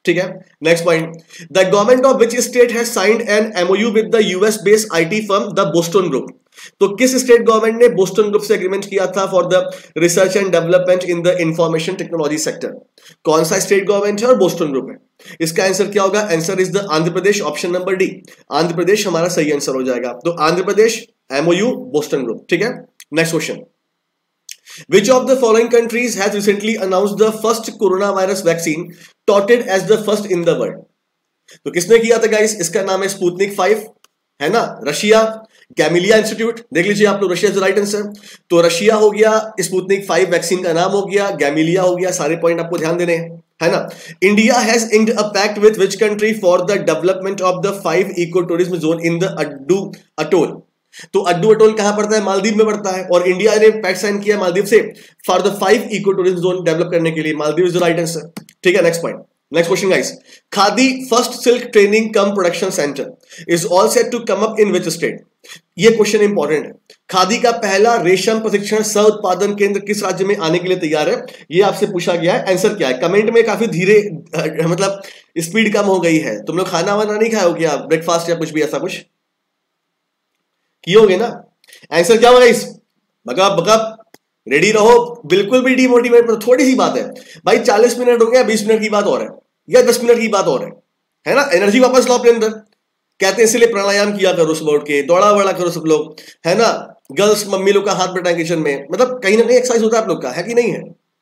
ठीक है। Next point, the government of which state has signed an MOU with the US based IT firm the Boston group. तो किस स्टेट गवर्नमेंट ने बोस्टन ग्रुप से agreement किया था for the research and development in the information technology sector? कौन सा state government है और बोस्टन ग्रुप है? इसका आंसर क्या होगा? Answer is the Andhra Pradesh, option number D. Andhra Pradesh हमारा सही आंसर हो जाएगा। तो Andhra Pradesh, MOU, Boston group, ठीक है। Next question, which of the following countries has recently announced the first coronavirus vaccine touted as the first in the world? तो किसने किया था गाइस? इसका नाम है स्पुतनिक 5, है ना। रशिया, गैमिलिया इंस्टीट्यूट, देख लीजिए आप लोग, Russia is the right answer. तो रशिया हो गया, स्पुतनिक 5 वैक्सीन का नाम हो गया, गैमिलिया हो गया, सारे पॉइंट आपको ध्यान देने हैं, है ना। India has inked a pact with which country for the development of the 5 eco tourism zone in the Addu atoll? तो अड्डू अटोल कहां पड़ता है? मालदीव में पड़ता है, और इंडिया ने पैक्ट साइन किया मालदीव से for the 5 eco tourism zone develop करने के लिए। Maldives is the right answer, ठीक है। Next point, next question guys, khadi first silk training cum production centre is all set to come up in which state? ये question important है। खादी का पहला रेशम प्रशिक्षण सह उत्पादन केंद्र किस राज्य में आने के लिए तैयार है? ये आपसे पूछा गया है। आंसर क्या है? कमेंट में काफी धीरे, मतलब स्पीड कम हो गई है। तुम लोग खाना वाना नहीं खाओगे क्या? ब्रेकफास्ट या कुछ भी ऐसा कुछ कियोगे ना? आंसर क्या होगा इस? बकअप बकअप, रेडी रहो, बिल्कुल भी डिमोटिवेट। थोड़ी सी बात है भाई, 40 मिनट हो गया, 20 मिनट की बात और है, या 10 मिनट की बात और है ना। एनर्जी वापस लो अपने अंदर। कहते हैं इसलिए प्राणायाम किया करो, सुबह उठ के दौड़ा वड़ा करो सब लोग, है ना। गर्ल्स मम्मी लोग का हाथ बैठाए किचन में, मतलब कहीं ना कहीं एक्सरसाइज होता है आप लोग का, है कि नहीं है?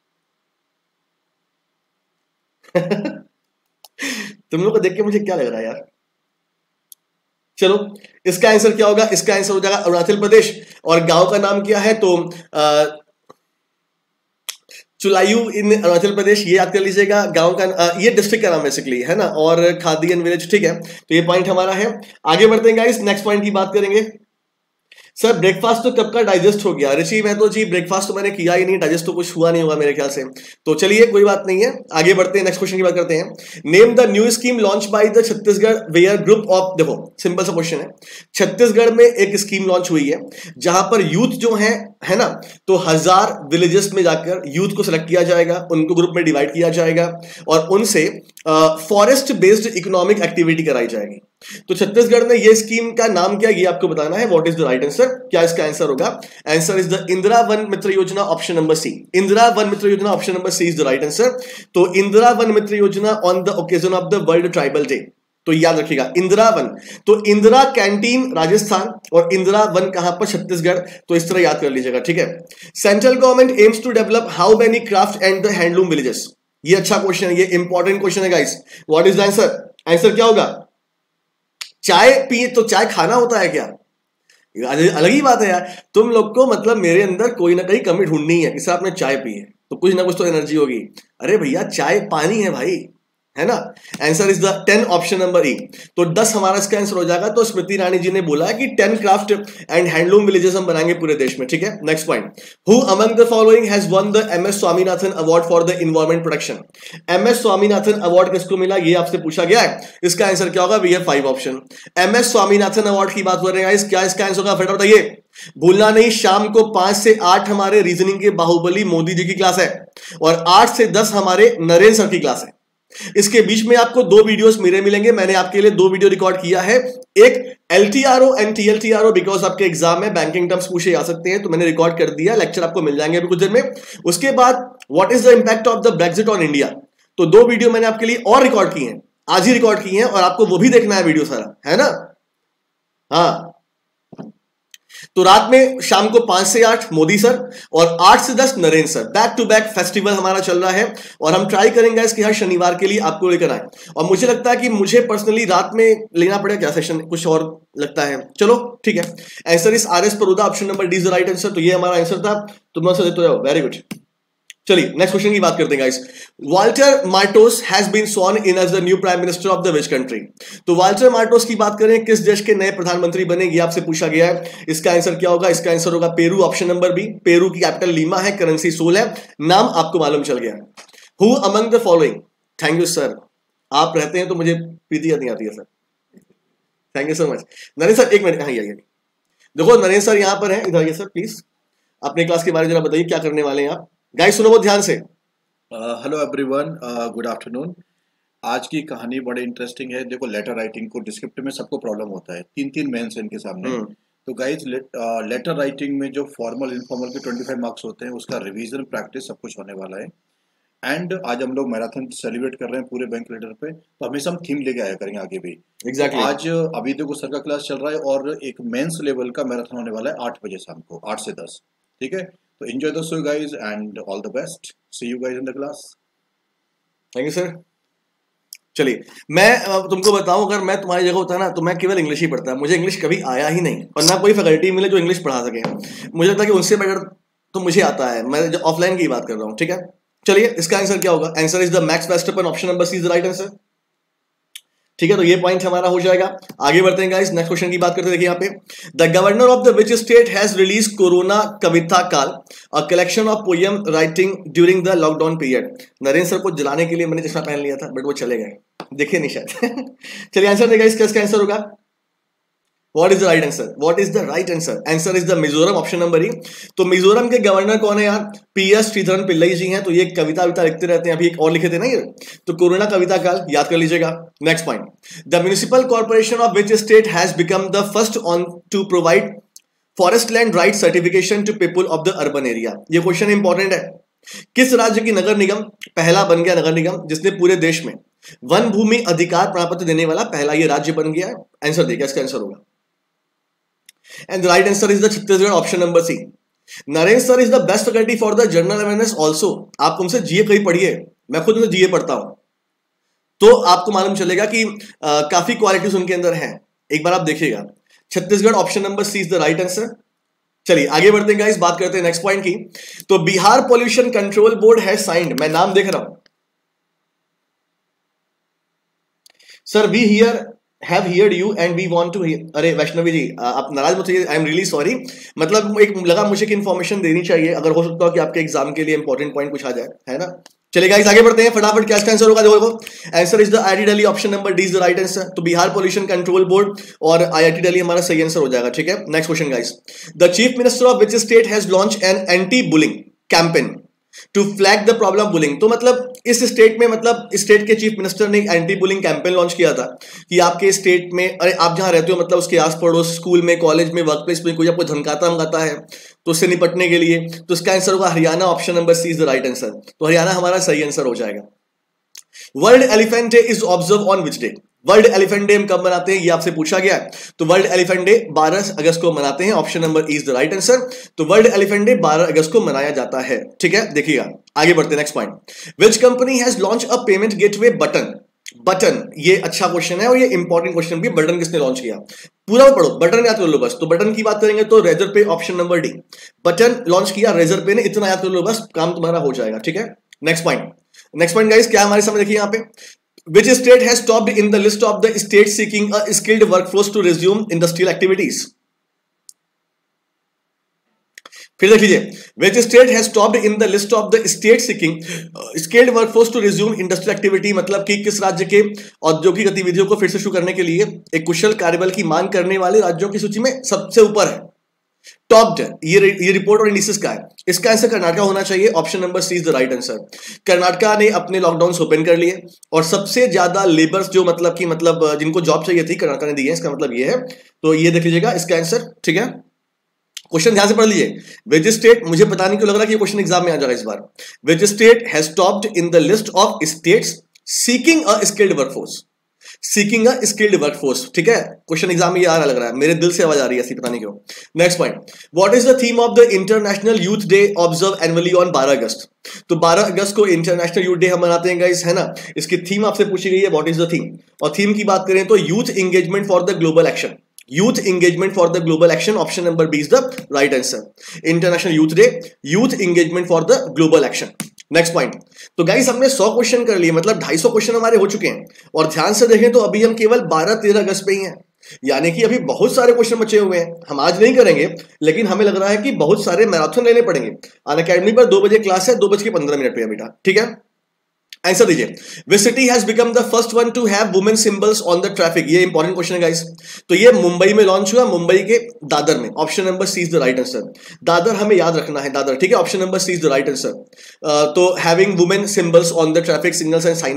तुम लोग को देख के मुझे क्या लग रहा है यार? चलो, इसका आंसर क्या होगा? इसका आंसर हो जाएगा अरुणाचल प्रदेश, और गांव का नाम क्या है? तो चुलायू इन अरुणाचल प्रदेश, ये याद कर लीजिएगा। गांव का ये डिस्ट्रिक्ट का नाम बेसिकली, है ना। और खादी एंड विलेज, ठीक है। तो ये पॉइंट हमारा है। आगे बढ़ते हैं गाइस, नेक्स्ट पॉइंट की बात करेंगे। सर ब्रेकफास्ट तो कब का डाइजेस्ट हो गया? ऋषि महतो जी, ब्रेकफास्ट तो मैंने किया ही नहीं, डाइजेस्ट तो कुछ हुआ नहीं होगा मेरे ख्याल से। तो चलिए कोई बात नहीं है, आगे बढ़ते हैं, नेक्स्ट क्वेश्चन की बात करते हैं। Name the new scheme launch by the Chhattisgarh where group of. देखो सिंपल सा क्वेश्चन है। छत्तीसगढ़ में एक स्कीम लॉन्च हुई है जहां पर यूथ जो है ना, तो 1000 विलेजेस में जाकर यूथ को सिलेक्ट किया जाएगा, उनको ग्रुप में डिवाइड किया जाएगा और उनसे फॉरेस्ट बेस्ड इकोनॉमिक एक्टिविटी कराई जाएगी। तो छत्तीसगढ़ में ये स्कीम का नाम क्या, ये आपको बताना है। What is the right answer? क्या इसका आंसर होगा? Answer is the Indira Van Mitra Yojana, option number C. Indira Van Mitra Yojana, option number C is the right answer. तो Indira Van Mitra Yojana on the occasion of the world tribal day, तो याद रखिएगा इंदिरा वन। तो इंदिरा कैंटीन राजस्थान और इंदिरा वन कहां पर? छत्तीसगढ़। तो इस तरह याद कर लीजिएगा, ठीक है। Central government aims to develop how many craft and the handloom villages? ये अच्छा क्वेश्चन है, ये इंपॉर्टेंट क्वेश्चन है guys. What is the answer? Answer क्या होगा? चाय पिए तो चाय खाना होता है क्या? अलग ही बात है यार। तुम लोग को मतलब मेरे अंदर कोई ना कहीं कमी ढूंढनी है, किसी आपने चाय पी है तो कुछ ना कुछ तो एनर्जी होगी। अरे भैया चाय पानी है भाई, है ना। Answer is the 10, option number E. तो 10 हमारा इसका आंसर हो जाएगा। तो स्मृति ईरानी जी ने बोला है कि 10 क्राफ्ट एंड हैंडलूम विलेजेस हम बनाएंगे पूरे देश में, ठीक है। Next point, who among the following has won the MS Swaminathan award for the environment protection? MS Swaminathan award किसको मिला, ये आपसे पूछा गया है। इसका आंसर क्या होगा? We have 5 option. MS Swaminathan award की बात कर रहे हैं, क्या इसका आंसर होगा? फटाफट बताइए। भूलना नहीं, शाम को 5 से 8 हमारे रीजनिंग के बाहुबली मोदी जी की क्लास है और 8 से 10 हमारे नरेंद्र सर की क्लास है। इसके बीच में आपको 2 वीडियोस मेरे मिलेंगे। मैंने आपके लिए 2 वीडियो रिकॉर्ड किया है, एक LTRO एंड TLTRO, बिकॉज आपके एग्जाम में बैंकिंग टर्म्स पूछे जा सकते हैं, तो मैंने रिकॉर्ड कर दिया। लेक्चर आपको मिल जाएंगे अभी कुछ देर में। उसके बाद what is the impact of the Brexit on India, तो 2 वीडियो मैंने आपके लिए और रिकॉर्ड किए हैं, आज ही रिकॉर्ड किए हैं, और आपको वो भी देखना है वीडियो सारा, है ना। हाँ, तो रात में शाम को 5 से 8 मोदी सर और 8 से 10 Narendra sir. Back to back festival हमारा चल रहा है और हम ट्राई करेंगे इसके हर शनिवार के लिए आपको लेकर आए। और मुझे लगता है कि मुझे पर्सनली रात में लेना पड़ेगा क्या सेशन, कुछ और लगता है। चलो ठीक है, आंसर इस RS परूदा, option number D is the right answer. तो ये हमारा आंसर था, तुम आंसर देते हो, वेरी गुड। चलिए नेक्स्ट क्वेश्चन की बात करते हैं guys. Walter Martos has been sworn in as the new prime minister of the which country? तो वाल्टर मार्टोस की बात करें, किस देश के नए प्रधानमंत्री बनेंगे, आपसे पूछा गया है। इसका आंसर क्या होगा? इसका आंसर होगा Peru, option number B. Peru की कैपिटल लीमा है, करेंसी सोल है, नाम आपको मालूम चल गया। Who among the following, thank you sir, आप रहते हैं तो मुझे प्रीति याद नहीं आती है sir, thank you so much. Narendra sir एक मिनट, कहाँ आइए, देखो नरेंद्र सर यहाँ पर है, इधर आइए सर प्लीज। अपने क्लास के बारे में जरा बताइए, क्या करने वाले हैं आप? गाइस सुनो बहुत ध्यान से। Hello everyone, good afternoon. आज की कहानी बड़े इंटरेस्टिंग है। देखो, लेटर राइटिंग को डिस्क्रिप्ट में सबको प्रॉब्लम होता है, 3 मेंस हैं इनके सामने। तो गाइज, लेटर राइटिंग में जो फॉर्मल इनफॉर्मल के 25 मार्क्स होते हैं, उसका रिवीजन प्रैक्टिस सब कुछ होने वाला है। एंड आज हम लोग मैराथन सेलिब्रेट कर रहे हैं पूरे बैंक लेटर पे, तो हमेशा हम थीम लेके आया करेंगे आगे भी। एग्जैक्टली तो आज अभी देखो सर का क्लास चल रहा है और एक मेंस लेवल का मैराथन होने वाला है 8 बजे शाम को, 8 से 10। ठीक है, तो enjoy the show guys and all the best. See you guys in the class. Thank you sir. चलिए, मैं तुमको बताऊं, अगर मैं तुम्हारी जगह होता ना तो मैं केवल इंग्लिश ही पढ़ता। मुझे इंग्लिश कभी आया ही नहीं और ना कोई फैकल्टी मिले जो इंग्लिश पढ़ा सके। मुझे लगता है कि उनसे बेटर तो मुझे आता है। मैं ऑफलाइन की बात कर रहा हूँ, ठीक है। चलिए, इसका आंसर क्या होगा? Answer is the Max Verstappen, option number C is the right answer. ठीक है, तो ये पॉइंट हमारा हो जाएगा। आगे बढ़ते हैं गाइस, नेक्स्ट क्वेश्चन की बात करते हैं। देखिए यहाँ पे, the governor of the which state has release Corona Kavita Kaal, a collection of poem writing during the lockdown period. Narendra sir को जलाने के लिए मैंने चश्मा पहन लिया था, बट वो चले गए, देखे नहीं शायद। चलिए आंसर देगा इसका आंसर होगा, what is the right answer? What is the right answer? Answer is the Mizoram, option number E. तो मिजोरम के गवर्नर कौन है यार? पीएस श्रीधरन पिल्लई जी हैं। तो ये कविता लिखते रहते हैं, अभी एक और लिखे थे ना ये, तो कोरोना कविता काल याद कर लीजिएगा। Next point, the municipal corporation of which state has become the first one to provide forest land right certification to people of the urban area. ये क्वेश्चन इंपॉर्टेंट है। किस राज्य की नगर निगम पहला बन गया नगर निगम जिसने पूरे देश में वन भूमि अधिकार प्रमाण पत्र देने वाला पहला ये राज्य बन गया है? आंसर देखिए, इसका आंसर होगा, and the right answer is the Chhattisgarh, option number C. Narendra sir is the best faculty for the general awareness also. आप उनसे जीए कहीं पढ़िए, मैं खुद उनसे जीए पढ़ता हूं, तो आपको मालूम चलेगा कि काफी क्वालिटीज उनके अंदर हैं। एक बार आप देखिएगा, Chhattisgarh, option number C is the right answer. चलिए आगे बढ़ते हैं गाइस, बात करते हैं नेक्स्ट पॉइंट की। तो बिहार पॉल्यूशन कंट्रोल बोर्ड है साइंड, मैं नाम देख रहा हूं sir, we here have heard you and we want to hear। अरे वैष्णवी जी, आप नाराज मत होइए, आई एम रियली सॉरी। मतलब एक लगा मुझे कि इन्फॉर्मेशन देनी चाहिए, अगर हो सकता हो कि आपके एग्जाम के लिए इंपॉर्टेंट पॉइंट कुछ आ जाए, है ना। चलिए गाइस आगे बढ़ते हैं फटाफट। क्या इसका आंसर होगा? देखो, answer is the IIT Delhi, option number D is the right answer. तो बिहार पॉल्यूशन कंट्रोल बोर्ड और आईआईटी दिल्ली हमारा सही आंसर हो जाएगा। ठीक है, next question guys, the chief minister of which state has launch an anti bullying campaign to flag the problem bullying. तो मतलब इस स्टेट में, मतलब स्टेट के चीफ मिनिस्टर ने एंटी बुलिंग कैंपेन लॉन्च किया था कि आपके स्टेट में, अरे आप जहां रहते हो मतलब उसके आस पड़ोस, स्कूल में, कॉलेज में, वर्क प्लेस में कोई आपको धमकाता है तो उससे निपटने के लिए, तो इसका आंसर होगा Haryana, option number C is the right answer. तो हरियाणा हमारा सही आंसर हो जाएगा। World elephant day is observe on which day? World elephant day हम कब मनाते हैं, ये आपसे पूछा गया है। तो वर्ल्ड एलिफेंट डे 12 अगस्त को मनाते हैं, option number E is the right answer. तो वर्ल्ड एलिफेंट डे 12 अगस्त को मनाया जाता है। ठीक है, देखिएगा आगे बढ़ते हैं next point. Which company has launch a payment gateway button, ये अच्छा क्वेश्चन है और ये इंपॉर्टेंट क्वेश्चन भी। बटन किसने लॉन्च किया? पूरा पढ़ो, बटन याद कर लो बस। तो बटन की बात करेंगे तो Razorpay, option number D. Button launch किया रेजर पे ने, इतना याद कर लो बस, काम तुम्हारा हो जाएगा। ठीक है, नेक्स्ट पॉइंट गाइस, क्या हमारे सामने देखिए यहाँ पे, which state has topped in the list of the states seeking a skilled workforce to resume industrial activities? फिर देख लीजिए, which state has topped in the list of the states seeking skilled workforce to resume industrial activity। मतलब कि किस राज्य के औद्योगिक गतिविधियों को फिर से शुरू करने के लिए एक कुशल कार्यबल की मांग करने वाले राज्यों की सूची में सबसे ऊपर है, टॉप्ड। ये रिपोर्ट और इंडिसेस का है। इसका आंसर कर्नाटका होना चाहिए, option number C is the right answer. Karnataka ने अपने लॉकडाउन ओपन कर लिए और सबसे ज्यादा लेबर्स जो मतलब जिनको जॉब चाहिए थी कर्नाटका ने दी है, इसका मतलब ये है। तो ये देख लीजिएगा इसका आंसर। ठीक है, क्वेश्चन ध्यान से पढ़ लीजिए। विच स्टेट, मुझे पता नहीं क्यों लग रहा है कि ये क्वेश्चन एग्जाम में आ जाएगा इस बार। Which state has topped in the list of states seeking a skilled workforce? Seeking a skilled workforce. ठीक है, क्वेश्चन एग्जाम में ये आ रहा लग रहा है, मेरे दिल से आवाज आ रही है ऐसी, पता नहीं क्यों। Next point, what is the theme of the international youth day observe annually on 12 August? तो 12 अगस्त को इंटरनेशनल यूथ डे हम मनाते हैं गाइस, है ना। इसकी थीम आपसे पूछी गई है, व्हाट इज द थीम। और थीम की बात करें तो youth engagement for the global action, youth engagement for the global action, option number B is the right answer. International youth day, youth engagement for the global action. Next point, तो guys हमने 100 question कर लिए, मतलब 250 question हमारे हो चुके हैं। और ध्यान से देखें तो अभी हम केवल 12-13 अगस्त पे ही हैं, यानी कि अभी बहुत सारे क्वेश्चन बचे हुए हैं। हम आज नहीं करेंगे, लेकिन हमें लग रहा है कि बहुत सारे मैराथन लेने पड़ेंगे। अनअकैडमी पर 2 बजे क्लास है, 2:15 पे बेटा। ठीक है, आंसर दीजिए। Which city has become the first one to have women symbols on the traffic? ये इंपॉर्टेंट क्वेश्चन है गाइस। तो ये मुंबई में लॉन्च हुआ, मुंबई के दादर में, option number C is the right answer. Dadar हमें याद रखना है, दादर। ठीक है, option number C is the right answer. तो having women symbols on the traffic signals and signage,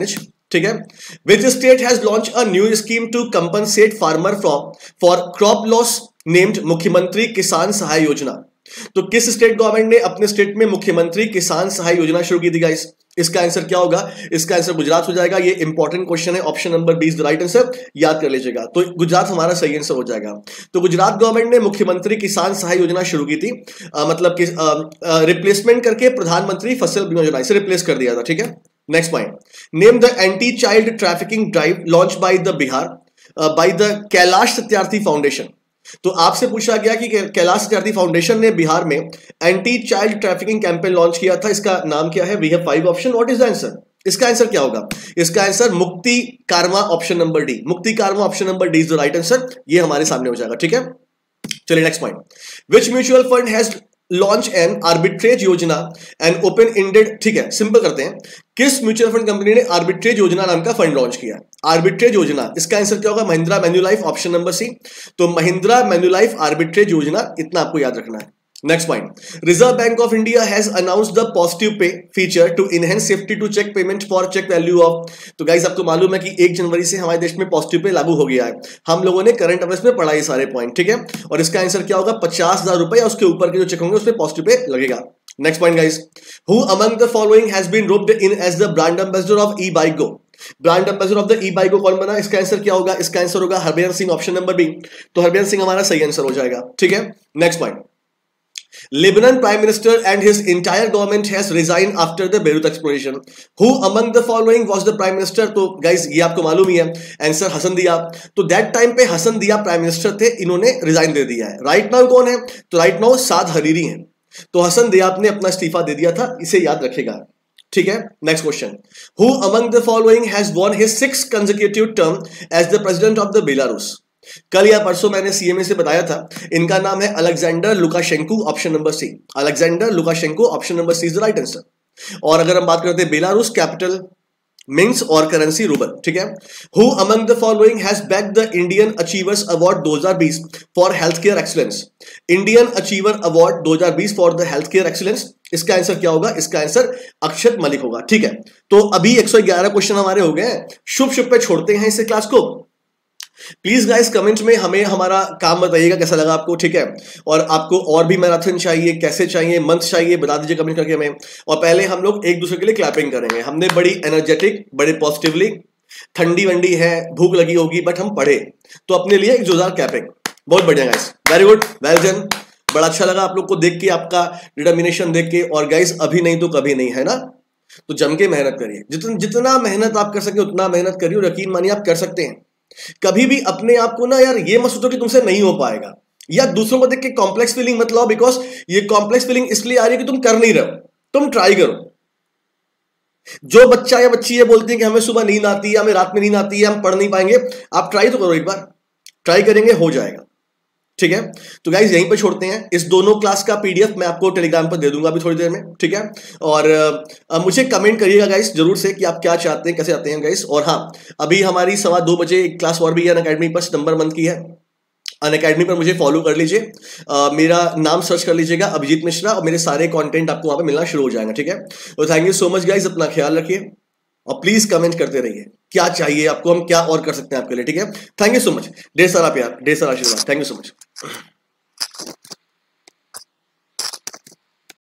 ठीक है। Which state has launch a new scheme to compensate farmer for crop loss named Mukhyamantri Kisan सहाय योजना। तो किस स्टेट गवर्नमेंट ने अपने state में मुख्यमंत्री किसान सहाय योजना शुरू की थी गाइस? इसका आंसर क्या होगा? इसका आंसर गुजरात हो जाएगा। ये इंपॉर्टेंट क्वेश्चन है, option number 20 the right answer, याद कर लीजिएगा। तो गुजरात हमारा सही आंसर हो जाएगा। तो गुजरात गवर्नमेंट ने मुख्यमंत्री किसान सहाय योजना शुरू की थी, मतलब कि रिप्लेसमेंट करके प्रधानमंत्री फसल बीमा योजना, इसे रिप्लेस कर दिया था, ठीक है। Next point, name the anti child trafficking drive launch by the Bihar by the Kailash Satyarthi foundation. तो आपसे पूछा गया कि कैलाश सत्यार्थी फाउंडेशन ने बिहार में anti child trafficking campaign launch किया था, इसका नाम क्या है? We have 5 option, what is the answer? इसका आंसर क्या होगा? इसका आंसर मुक्ति Caravan, option number D, Mukti Caravan option number D is the right answer. ये हमारे सामने हो जाएगा, ठीक है। चलिए next point, which mutual fund has launch an arbitrage yojana and open ended, ठीक है, सिंपल करते हैं, किस म्यूचुअल फंड कंपनी ने आर्बिट्रेज योजना नाम का फंड लॉन्च किया? आर्बिट्रेज योजना, इसका आंसर क्या होगा? Mahindra Manulife, option number C. तो महिंद्रा मैन्युलाइफ आर्बिट्रेज योजना, इतना आपको याद रखना है। Next point, reserve bank of India has announced the positive pay feature to enhance safety to cheque payment for cheque value of. तो गाइस आपको मालूम है कि 1 जनवरी से हमारे देश में पॉजिटिव पे लागू हो गया है। हम लोगों ने करंट अफेयर्स में पढ़ा ये सारे पॉइंट, ठीक है। और इसका आंसर क्या होगा? 50,000 रुपए या उसके ऊपर के जो चेक होंगे उसमें पॉजिटिव पे लगेगा। Next point guys, who among the following has been roped in as the brand ambassador of e bike go. Brand ambassador of the e bike go कौन बना? इसका आंसर क्या होगा? इसका आंसर होगा Harbhajan Singh, option number B. तो हरभजन सिंह हमारा सही आंसर हो जाएगा, ठीक है। Next point, Lebanon Prime Minister and his entire government has resigned after the Beirut explosion. Who among the following was the Prime Minister? तो guys ये आपको मालूम ही है, आंसर हसन दियाब। तो दैट टाइम पे हसन दियाब प्राइम मिनिस्टर थे, इन्होंने रिजाइन दे दिया है। राइट नाउ कौन है? तो राइट नाउ साद हरीरी है। तो हसन दियाब ने अपना इस्तीफा दे दिया था, इसे याद रखेगा, ठीक है। Next question, who among the following has won his 6th consecutive term as the president of the Belarus? कल या परसों मैंने सीएमए से बताया था, इनका नाम है Alexander Lukashenko, option number C. Alexander Lukashenko, option number C is the right answer. और अगर हम बात करते हैं बेलारूस, कैपिटल मिन्स और करेंसी रूबल, ठीक है। Who among the following has backed the Indian achievers award 2020 for health care excellence. Indian achiever award 2020 for the health care excellence, इसका आंसर क्या होगा? इसका आंसर अक्षत मलिक होगा, ठीक है। तो अभी 111 क्वेश्चन हमारे हो गए हैं, शुभ शुभ पे छोड़ते हैं इस क्लास को। प्लीज गाइस कमेंट में हमें हमारा काम बताइएगा कैसा लगा आपको, ठीक है। और आपको और भी मैराथन चाहिए, कैसे चाहिए, मंथ चाहिए, बता दीजिए कमेंट करके हमें। और पहले हम लोग एक दूसरे के लिए क्लैपिंग करेंगे। हमने बड़ी एनर्जेटिक, बड़े पॉजिटिवली, ठंडी वंडी है, भूख लगी होगी, बट हम पढ़े, तो अपने लिए एक जोरदार क्लैपिंग। बहुत बढ़िया guys, very good, well done. बड़ा अच्छा लगा आप लोग को देख के, आपका डिटर्मिनेशन देख के। और गाइस अभी नहीं तो कभी नहीं, है ना। तो जम के मेहनत करिए, जितना मेहनत आप कर सके उतना मेहनत करिए, और यकीन मानिए आप कर सकते हैं। कभी भी अपने आप को ना यार ये मत सोचो कि तुमसे नहीं हो पाएगा, या दूसरों को देख के कॉम्प्लेक्स फीलिंग मत लाओ, बिकॉज ये कॉम्प्लेक्स फीलिंग इसलिए आ रही है कि तुम कर नहीं रहे हो। तुम ट्राई करो। जो बच्चा या बच्ची ये बोलती है कि हमें सुबह नींद आती है, हमें रात में नींद आती है, हम पढ़ नहीं पाएंगे, आप ट्राई तो करो, एक बार ट्राई करेंगे हो जाएगा, ठीक है। तो गाइज यहीं पे छोड़ते हैं। इस दोनों क्लास का पीडीएफ मैं आपको टेलीग्राम पर दे दूंगा अभी थोड़ी देर में, ठीक है। और मुझे कमेंट करिएगा गाइज जरूर से कि आप क्या चाहते हैं, कैसे चाहते हैं गाइज। और हाँ, अभी हमारी 2:15 बजे एक क्लास और भी है अनअकैडमी पर, सितंबर मंथ की है। अनअकैडमी पर मुझे फॉलो कर लीजिए, मेरा नाम सर्च कर लीजिएगा अभिजीत मिश्रा, और मेरे सारे कंटेंट आपको वहां पे मिलना शुरू हो जाएगा, ठीक है। तो thank you so much guys, अपना ख्याल रखिए और प्लीज कमेंट करते रहिए क्या चाहिए आपको, हम क्या और कर सकते हैं आपके लिए, ठीक है। थैंक यू सो मच, ढेर सारा प्यार, ढेर सारा आशीर्वाद, थैंक यू सो मच।